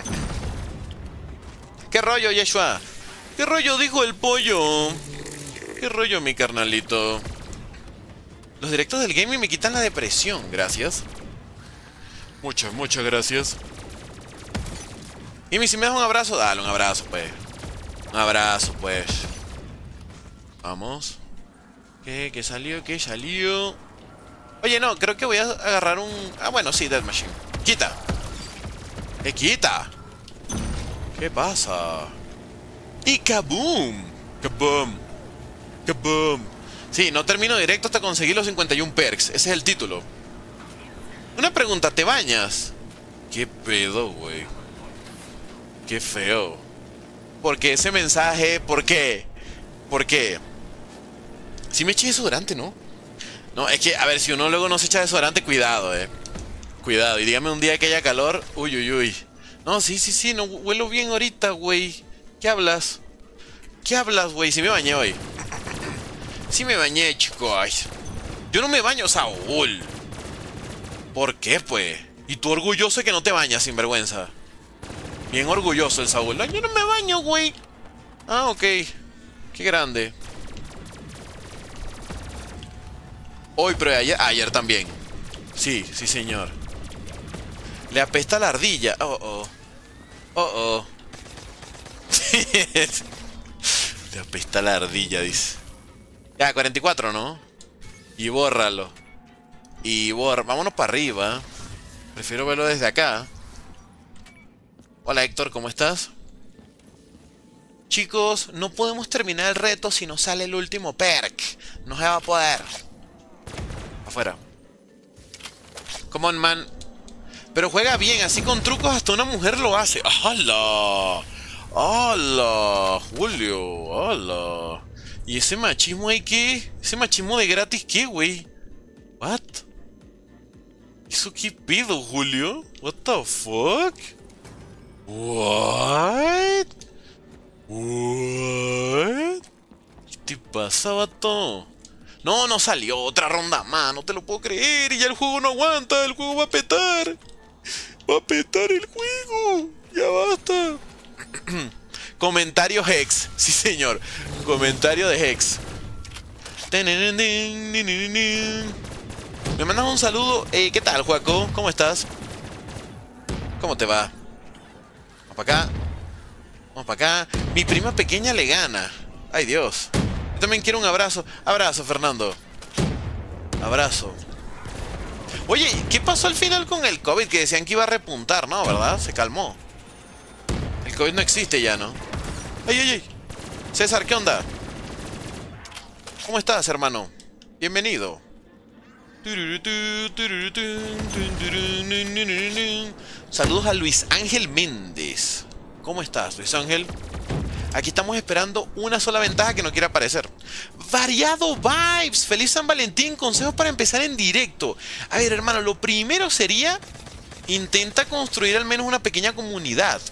¿Qué rollo, Yeshua? ¿Qué rollo dijo el pollo? ¿Qué rollo, mi carnalito? Los directos del gaming me quitan la depresión. Gracias. Muchas, muchas gracias. Y si me das un abrazo, dale un abrazo, pues. Un abrazo, pues. Vamos. ¿Qué? ¿Qué salió? ¿Qué salió? Oye, no, creo que voy a agarrar un... Ah, bueno, sí, Death Machine. ¡Quita! ¡Eh, quita! ¿Qué pasa? ¡Y kaboom! ¡Kaboom! ¡Kaboom! Sí, no termino directo hasta conseguir los cincuenta y uno perks. Ese es el título. Una pregunta, ¿te bañas? ¿Qué pedo, güey? Qué feo. ¿Por qué ese mensaje? ¿Por qué? ¿Por qué? Si me eché desodorante, ¿no? No, es que, a ver, si uno luego no se echa desodorante, cuidado, eh. Cuidado, y dígame un día que haya calor. Uy, uy, uy. No, sí, sí, sí, no huelo bien ahorita, güey. ¿Qué hablas? ¿Qué hablas, güey? Si me bañé hoy. Sí me bañé, chico. Ay. Yo no me baño, Saúl. ¿Por qué, pues? Y tú orgulloso de que no te bañas, sinvergüenza. Bien orgulloso el Saúl. No, yo no me baño, güey. Ah, ok. Qué grande. Hoy, pero ayer, ayer también. Sí, sí, señor. Le apesta la ardilla. Oh, oh. Oh, oh. Le apesta la ardilla, dice. Ya, cuarenta y cuatro, ¿no? Y bórralo. Y borra. Vámonos para arriba. Prefiero verlo desde acá. Hola, Héctor, ¿cómo estás? Chicos, no podemos terminar el reto si no sale el último perk. No se va a poder. Afuera. Come on, man. Pero juega bien, así con trucos hasta una mujer lo hace. ¡Hala! ¡Hala! Julio, ¡hala! ¿Y ese machismo ahí qué? ¿Ese machismo de gratis qué, güey? ¿What? ¿Eso qué pido, Julio? ¿What the fuck? ¿What? ¿What? ¿Qué te pasa, vato? No, no salió otra ronda más, no te lo puedo creer. Y ya el juego no aguanta, el juego va a petar. Va a petar el juego. Ya basta. Comentario Hex. Sí, señor. Comentario de Hex. Me mandas un saludo. Eh, ¿qué tal, Juaco? ¿Cómo estás? ¿Cómo te va? Vamos para acá. Vamos para acá. Mi prima pequeña le gana. Ay, Dios. Yo también quiero un abrazo. Abrazo, Fernando. Abrazo. Oye, ¿qué pasó al final con el COVID? Que decían que iba a repuntar, ¿no? ¿Verdad? Se calmó. El COVID no existe ya, ¿no? ¡Ay, ay, ay! César, ¿qué onda? ¿Cómo estás, hermano? Bienvenido. Saludos a Luis Ángel Méndez. ¿Cómo estás, Luis Ángel? Aquí estamos esperando una sola ventaja que no quiere aparecer. Variado Vibes, feliz San Valentín, consejos para empezar en directo. A ver, hermano, lo primero sería intenta construir al menos una pequeña comunidad.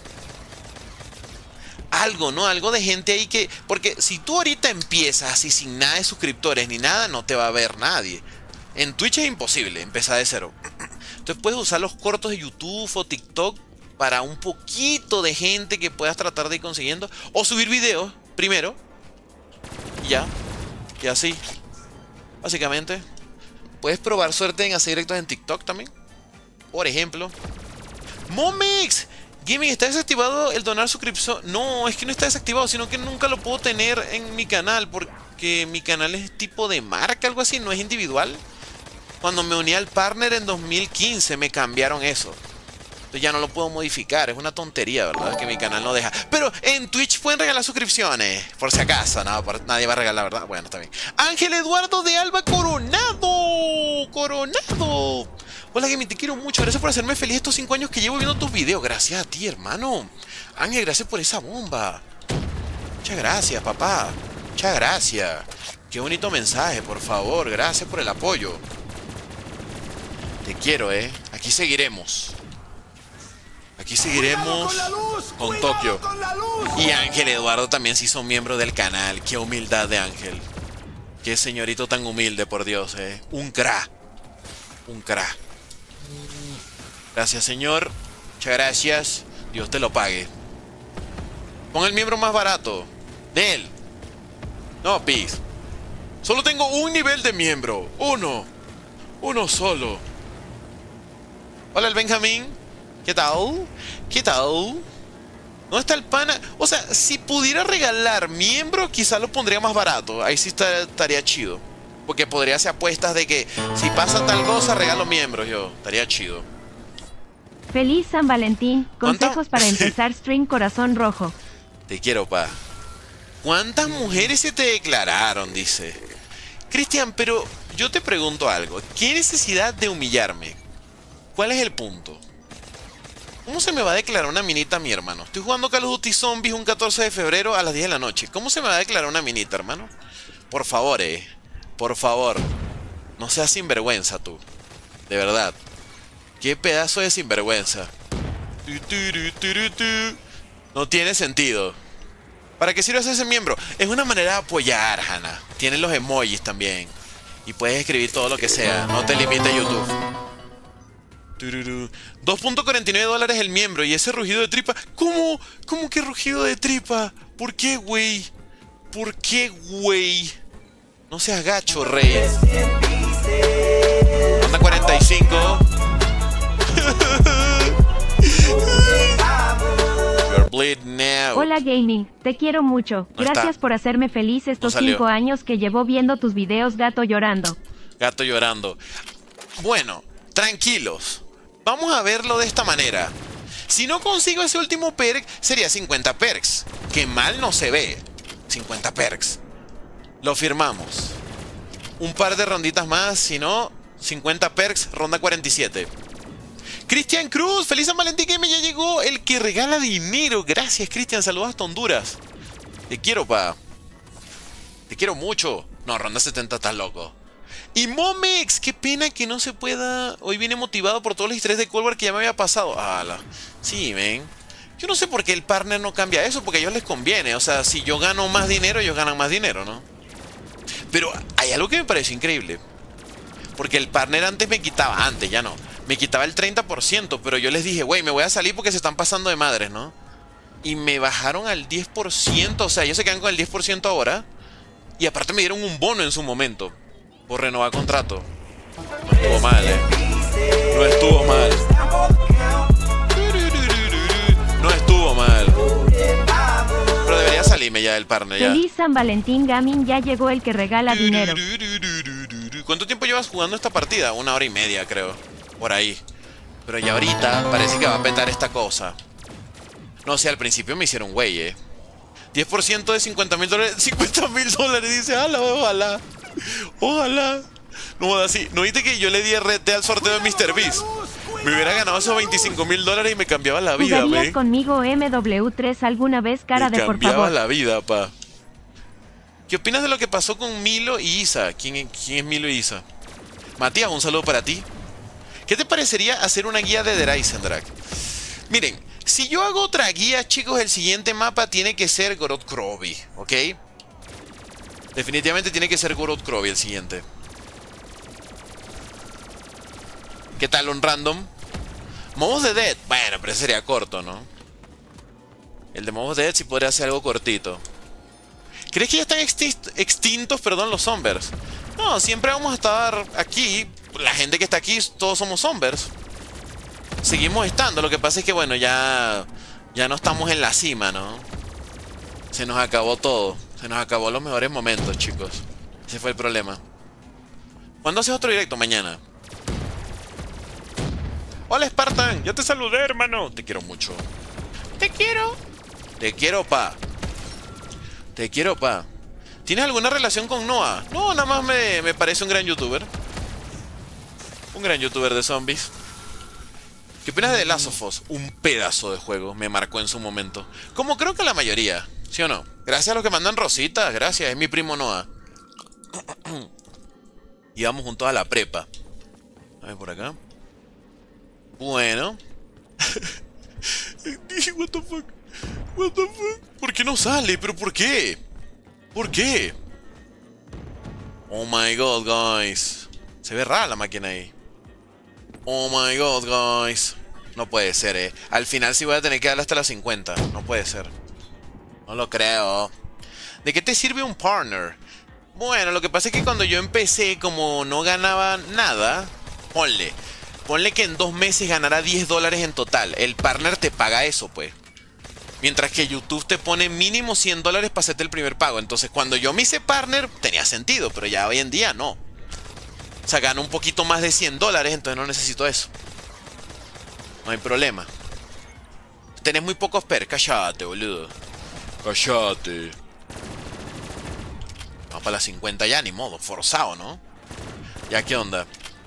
Algo, ¿no? Algo de gente ahí que... Porque si tú ahorita empiezas así sin nada de suscriptores ni nada, no te va a ver nadie. En Twitch es imposible, empezar de cero. Entonces puedes usar los cortos de YouTube o TikTok para un poquito de gente que puedas tratar de ir consiguiendo. O subir videos primero. Y ya. Y así. Básicamente. Puedes probar suerte en hacer directos en TikTok también. Por ejemplo. Momix. Gaming, ¿está desactivado el donar suscripción? No, es que no está desactivado, sino que nunca lo puedo tener en mi canal. Porque mi canal es tipo de marca, algo así, no es individual. Cuando me uní al partner en dos mil quince me cambiaron eso. Entonces ya no lo puedo modificar. Es una tontería, ¿verdad? Que mi canal no deja. Pero en Twitch pueden regalar suscripciones. Por si acaso, no, por, nadie va a regalar, ¿verdad? Bueno, está bien. Ángel Eduardo de Alba Coronado. Coronado. Hola, Gaming, te quiero mucho. Gracias por hacerme feliz estos cinco años que llevo viendo tus videos. Gracias a ti, hermano. Ángel, gracias por esa bomba. Muchas gracias, papá. Muchas gracias. Qué bonito mensaje, por favor. Gracias por el apoyo. Te quiero, ¿eh? Aquí seguiremos. Aquí seguiremos con Tokio. Y Ángel Eduardo también se hizo miembro del canal. Qué humildad de Ángel. Qué señorito tan humilde, por Dios, ¿eh? Un cra. Un cra. Gracias, señor. Muchas gracias. Dios te lo pague. Pon el miembro más barato. De él. No, peace. Solo tengo un nivel de miembro. Uno. Uno solo. Hola, el Benjamín. ¿Qué tal? ¿Qué tal? ¿Dónde está el pana? O sea, si pudiera regalar miembro, quizás lo pondría más barato. Ahí sí está, estaría chido. Porque podría hacer apuestas de que si pasa tal cosa, regalo miembros yo. Estaría chido. Feliz San Valentín. ¿Cuánta? Consejos para empezar stream corazón rojo. Te quiero, pa. ¿Cuántas mujeres se te declararon? Dice. Cristian, pero yo te pregunto algo. ¿Qué necesidad de humillarme? ¿Cuál es el punto? ¿Cómo se me va a declarar una minita a mi hermano? Estoy jugando Call of Duty Zombies un catorce de febrero a las diez de la noche. ¿Cómo se me va a declarar una minita, hermano? Por favor, eh. Por favor. No seas sinvergüenza tú. De verdad. Qué pedazo de sinvergüenza. No tiene sentido. ¿Para qué sirve ese miembro? Es una manera de apoyar, Hanna. Tiene los emojis también. Y puedes escribir todo lo que sea. No te limite YouTube. dos punto cuarenta y nueve dólares el miembro. Y ese rugido de tripa. ¿Cómo? ¿Cómo que rugido de tripa? ¿Por qué, güey? ¿Por qué, güey? No seas gacho, rey. Ronda cuarenta y cinco. You're bleeding now. Hola Gaming, te quiero mucho. No Gracias está. por hacerme feliz estos No salió. cinco años que llevo viendo tus videos gato llorando. Gato llorando. Bueno, tranquilos. Vamos a verlo de esta manera. Si no consigo ese último perk, sería cincuenta perks. Que mal no se ve. cincuenta perks. Lo firmamos. Un par de ronditas más, si no, cincuenta perks, ronda cuarenta y siete. Cristian Cruz, feliz San Valentín, que me ya llegó el que regala dinero. Gracias, Cristian, saludos hasta Honduras. Te quiero, pa. Te quiero mucho. No, ronda setenta, estás loco. Y Momex, qué pena que no se pueda. Hoy viene motivado por todos los estrés de Cold War que ya me había pasado. Ala. Sí, men. Yo no sé por qué el partner no cambia eso, porque a ellos les conviene. O sea, si yo gano más dinero, ellos ganan más dinero, ¿no? Pero hay algo que me pareció increíble. Porque el partner antes me quitaba, antes ya no, me quitaba el treinta por ciento. Pero yo les dije, güey, me voy a salir porque se están pasando de madres, ¿no? Y me bajaron al diez por ciento. O sea, ellos se quedan con el diez por ciento ahora. Y aparte me dieron un bono en su momento por renovar contrato. No estuvo mal, eh. No estuvo mal. No estuvo mal. Pero debería salirme ya del partner ya. Feliz San Valentín Gaming, ya llegó el que regala dinero. ¿Cuánto tiempo llevas jugando esta partida? Una hora y media, creo. Por ahí. Pero ya ahorita parece que va a petar esta cosa. No sé, al principio me hicieron güey, eh. diez por ciento de cincuenta mil dólares. cincuenta mil dólares, dice, ala, ojalá. Ojalá. No, así. ¿No viste que yo le di R T al sorteo de míster Beast? Me hubiera ganado esos veinticinco mil dólares y me cambiaba la vida, ¿Jugarías me. conmigo M W tres alguna vez, cara Me de por cambiaba favor? la vida, pa. ¿Qué opinas de lo que pasó con Milo y Isa? ¿Quién, quién es Milo y Isa? Matías, un saludo para ti. ¿Qué te parecería hacer una guía de Der Eisendrache? Miren, si yo hago otra guía, chicos, el siguiente mapa tiene que ser Gorod Krovi, ¿ok? Definitivamente tiene que ser Gorod Krovi el siguiente. ¿Qué tal un random? Mobos de Dead. Bueno, pero ese sería corto, ¿no? El de Mobos de Dead sí podría ser algo cortito. ¿Crees que ya están extintos, extintos perdón, los zombies? No, siempre vamos a estar aquí. La gente que está aquí, todos somos zombies. Seguimos estando. Lo que pasa es que, bueno, ya... Ya no estamos en la cima, ¿no? Se nos acabó todo. Se nos acabó los mejores momentos, chicos. Ese fue el problema. ¿Cuándo haces otro directo? Mañana. Hola, Spartan. Ya te saludé, hermano. Te quiero mucho. Te quiero. Te quiero, pa. Te quiero, pa. ¿Tienes alguna relación con Noah? No, nada más me, me parece un gran youtuber. Un gran youtuber de zombies. ¿Qué opinas de The Last of Us? Un pedazo de juego. Me marcó en su momento. Como creo que la mayoría. ¿Sí o no? Gracias a los que mandan rositas. Gracias. Es mi primo Noah. Íbamos juntos a la prepa. A ver por acá. Bueno. What the fuck? What the fuck? ¿Por qué no sale? ¿Pero por qué? ¿Por qué? Oh my god, guys. Se ve rara la máquina ahí. Oh my god, guys. No puede ser, eh. Al final sí voy a tener que darle hasta las cincuenta. No puede ser. No lo creo. ¿De qué te sirve un partner? Bueno, lo que pasa es que cuando yo empecé, como no ganaba nada, ponle. Ponle que en dos meses ganará diez dólares en total. El partner te paga eso, pues. Mientras que YouTube te pone mínimo cien dólares para hacerte el primer pago. Entonces, cuando yo me hice partner, tenía sentido. Pero ya hoy en día, no. O sea, gano un poquito más de cien dólares, entonces no necesito eso. No hay problema. Tenés muy pocos per. Cállate, boludo. Cállate. Vamos para las cincuenta ya, ni modo. Forzado, ¿no? Ya, ¿qué onda?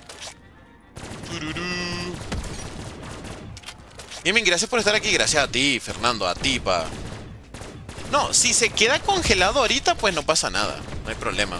Bien, gracias por estar aquí. Gracias a ti, Fernando. A ti, pa. No, si se queda congelado ahorita, pues no pasa nada. No hay problema.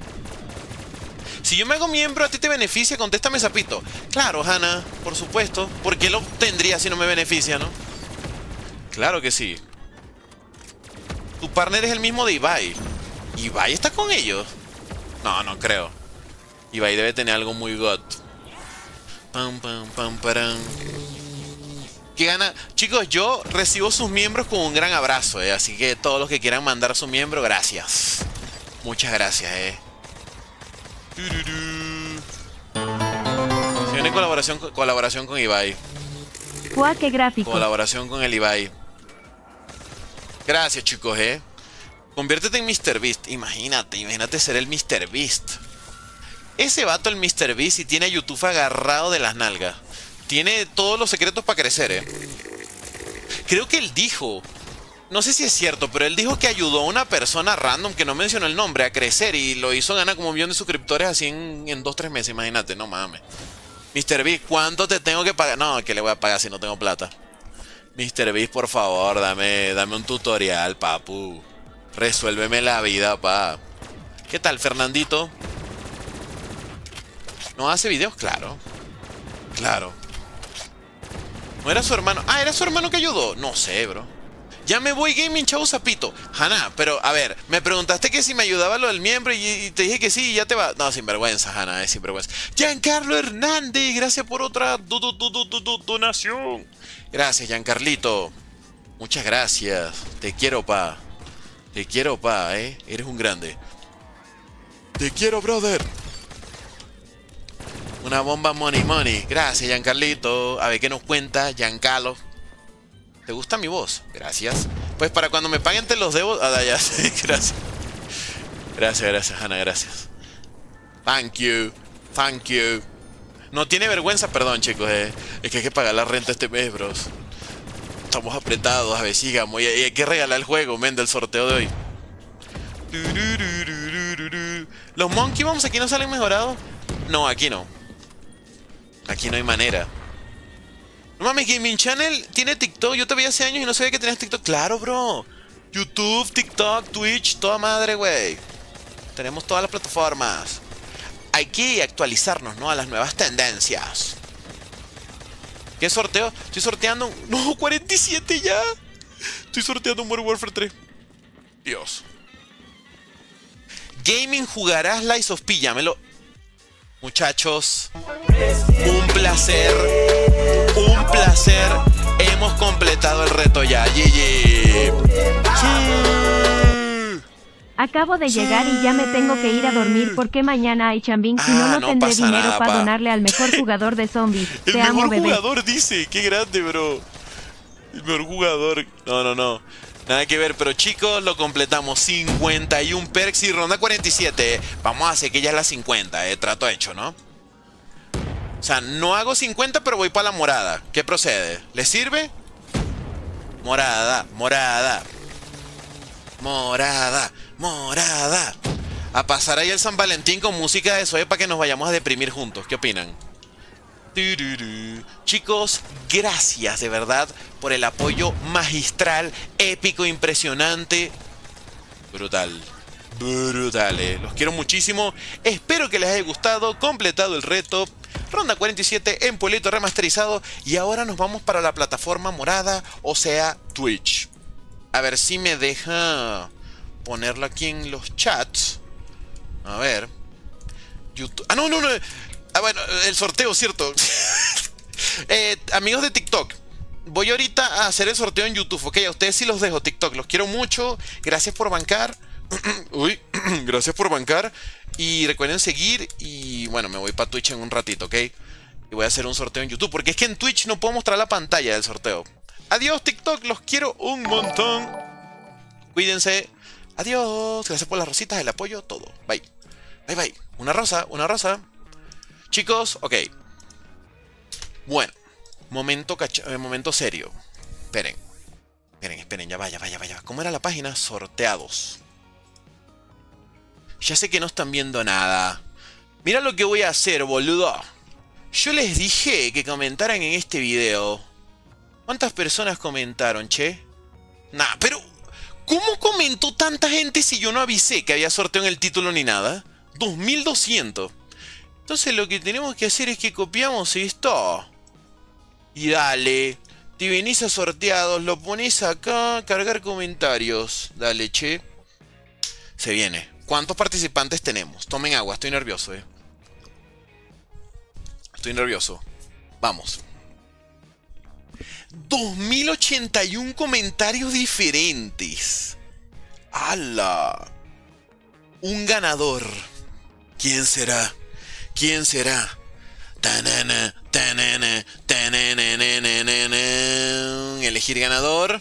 Si yo me hago miembro, ¿a ti te beneficia? Contéstame, sapito. Claro, Hanna, por supuesto. ¿Por qué lo tendría si no me beneficia, no? Claro que sí. Tu partner es el mismo de Ibai. ¿Ibai está con ellos? No, no creo. Ibai debe tener algo muy god. Pam, pam, pam, param. ¿Qué gana? Chicos, yo recibo sus miembros con un gran abrazo, eh. Así que todos los que quieran mandar su miembro, gracias. Muchas gracias, eh. Se viene colaboración, colaboración con Ibai. ¡Guau, qué gráfico! Colaboración con el Ibai. Gracias, chicos, eh. Conviértete en míster Beast. Imagínate, imagínate ser el míster Beast. Ese vato, el míster Beast, y tiene a YouTube agarrado de las nalgas. Tiene todos los secretos para crecer, eh. Creo que él dijo, no sé si es cierto, pero él dijo que ayudó a una persona random que no mencionó el nombre a crecer y lo hizo ganar como un millón de suscriptores así en, en dos, tres meses. Imagínate, no mames. míster Beast, ¿cuánto te tengo que pagar? No, que le voy a pagar si no tengo plata. míster Beast, por favor, dame, dame un tutorial, papu. Resuélveme la vida, pa. ¿Qué tal, Fernandito? ¿No hace videos? Claro. Claro. ¿No era su hermano? Ah, ¿era su hermano que ayudó? No sé, bro. Ya me voy gaming, chavo sapito. Hanna, pero a ver, me preguntaste que si me ayudaba lo del miembro y, y te dije que sí y ya te va. No, sinvergüenza, Hanna, es sinvergüenza. Giancarlo Hernández, gracias por otra do, do, do, do, do, donación. Gracias, Giancarlito. Muchas gracias. Te quiero, pa. Te quiero, pa, eh. Eres un grande. Te quiero, brother. Una bomba money money. Gracias, Giancarlito. A ver qué nos cuenta, Giancarlo. ¿Te gusta mi voz? Gracias. Pues para cuando me paguen te los debo. Ah, ya sé. Gracias. Gracias, gracias, Hanna, gracias. Thank you. Thank you. No tiene vergüenza, perdón, chicos. Eh. Es que hay que pagar la renta este mes, bros. Estamos apretados, a ver, sigamos. Y hay que regalar el juego, men, del sorteo de hoy. ¿Los Monkey Bombs aquí no salen mejorados? No, aquí no. Aquí no hay manera. No mames, Gaming Channel tiene TikTok. Yo te veía hace años y no sabía que tenías TikTok. Claro, bro. YouTube, TikTok, Twitch, toda madre, güey. Tenemos todas las plataformas. Hay que actualizarnos, ¿no? A las nuevas tendencias. ¿Qué sorteo? Estoy sorteando... ¡No! ¡cuarenta y siete ya! Estoy sorteando un Modern Warfare tres. Dios. Gaming jugarás Lies of P. Llámelo. Muchachos. Un placer. Un placer. Hemos completado el reto ya. G G. Sí. Acabo de llegar y ya me tengo que ir a dormir porque mañana hay chambín y no, Ah, no no tendré pasa dinero nada, para pa. donarle al mejor jugador de zombies. El Te mejor amo, bebé. jugador dice. Qué grande, bro. El mejor jugador. No, no, no. Nada que ver, pero chicos, lo completamos. cincuenta y uno perks y ronda cuarenta y siete. Vamos a hacer que ya es la cincuenta, eh. Trato hecho, ¿no? O sea, no hago cincuenta, pero voy para la morada. ¿Qué procede? ¿Le sirve? Morada, morada. Morada, morada. A pasar ahí el San Valentín con música de Zoe para que nos vayamos a deprimir juntos. ¿Qué opinan? Tururú. Chicos, gracias de verdad por el apoyo magistral, épico, impresionante. Brutal. Brutal, eh. Los quiero muchísimo. Espero que les haya gustado. Completado el reto. Ronda cuarenta y siete en Pueblito remasterizado. Y ahora nos vamos para la plataforma morada, o sea, Twitch. A ver si me deja ponerlo aquí en los chats. A ver. YouTube. Ah, no, no, no. Ah, bueno, el sorteo, cierto. eh, amigos de TikTok, voy ahorita a hacer el sorteo en YouTube, ok. A ustedes sí los dejo, TikTok. Los quiero mucho. Gracias por bancar. Uy, gracias por bancar. Y recuerden seguir. Y bueno, me voy para Twitch en un ratito, ok. Y voy a hacer un sorteo en YouTube, porque es que en Twitch no puedo mostrar la pantalla del sorteo. Adiós, TikTok. Los quiero un montón. Cuídense. Adiós. Gracias por las rositas, el apoyo, todo. Bye. Bye, bye. Una rosa, una rosa. Chicos, ok. Bueno. Momento, cacha eh, momento serio. Esperen. Esperen, esperen. Ya vaya, vaya, vaya. ¿Cómo era la página? Sorteados. Ya sé que no están viendo nada. Mira lo que voy a hacer, boludo. Yo les dije que comentaran en este video. ¿Cuántas personas comentaron, che? Nah, pero... ¿cómo comentó tanta gente si yo no avisé que había sorteo en el título ni nada? dos mil doscientos. Entonces lo que tenemos que hacer es que copiamos esto. Y dale. Te venís a sorteados, lo pones acá, cargar comentarios. Dale, che. Se viene. ¿Cuántos participantes tenemos? Tomen agua, estoy nervioso, eh. Estoy nervioso. Vamos. dos mil ochenta y uno comentarios diferentes. ¡Hala! Un ganador. ¿Quién será? ¿Quién será? Tanana, tanana, tanana. Elegir ganador.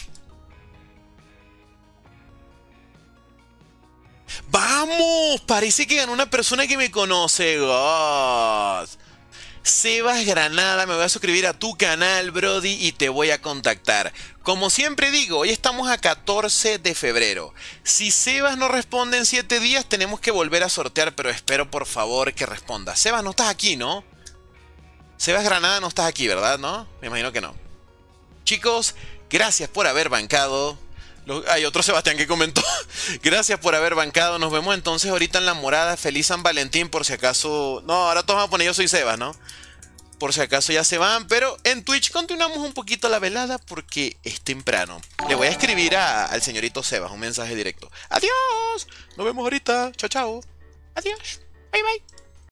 ¡Vamos! Parece que ganó una persona que me conoce. God. Sebas Granada, me voy a suscribir a tu canal, Brody, y te voy a contactar. Como siempre digo, hoy estamos a catorce de febrero. Si Sebas no responde en siete días, tenemos que volver a sortear, pero espero por favor que responda. Sebas, no estás aquí, ¿no? Sebas Granada, no estás aquí, ¿verdad? ¿No? Me imagino que no. Chicos, gracias por haber bancado. Hay otro Sebastián que comentó. Gracias por haber bancado. Nos vemos entonces ahorita en la morada. Feliz San Valentín, por si acaso... No, ahora todos van a poner yo soy Sebas, ¿no? Por si acaso ya se van. Pero en Twitch continuamos un poquito la velada porque es temprano. Le voy a escribir a, al señorito Sebas un mensaje directo. Adiós. Nos vemos ahorita. Chao, chao. Adiós. Bye, bye.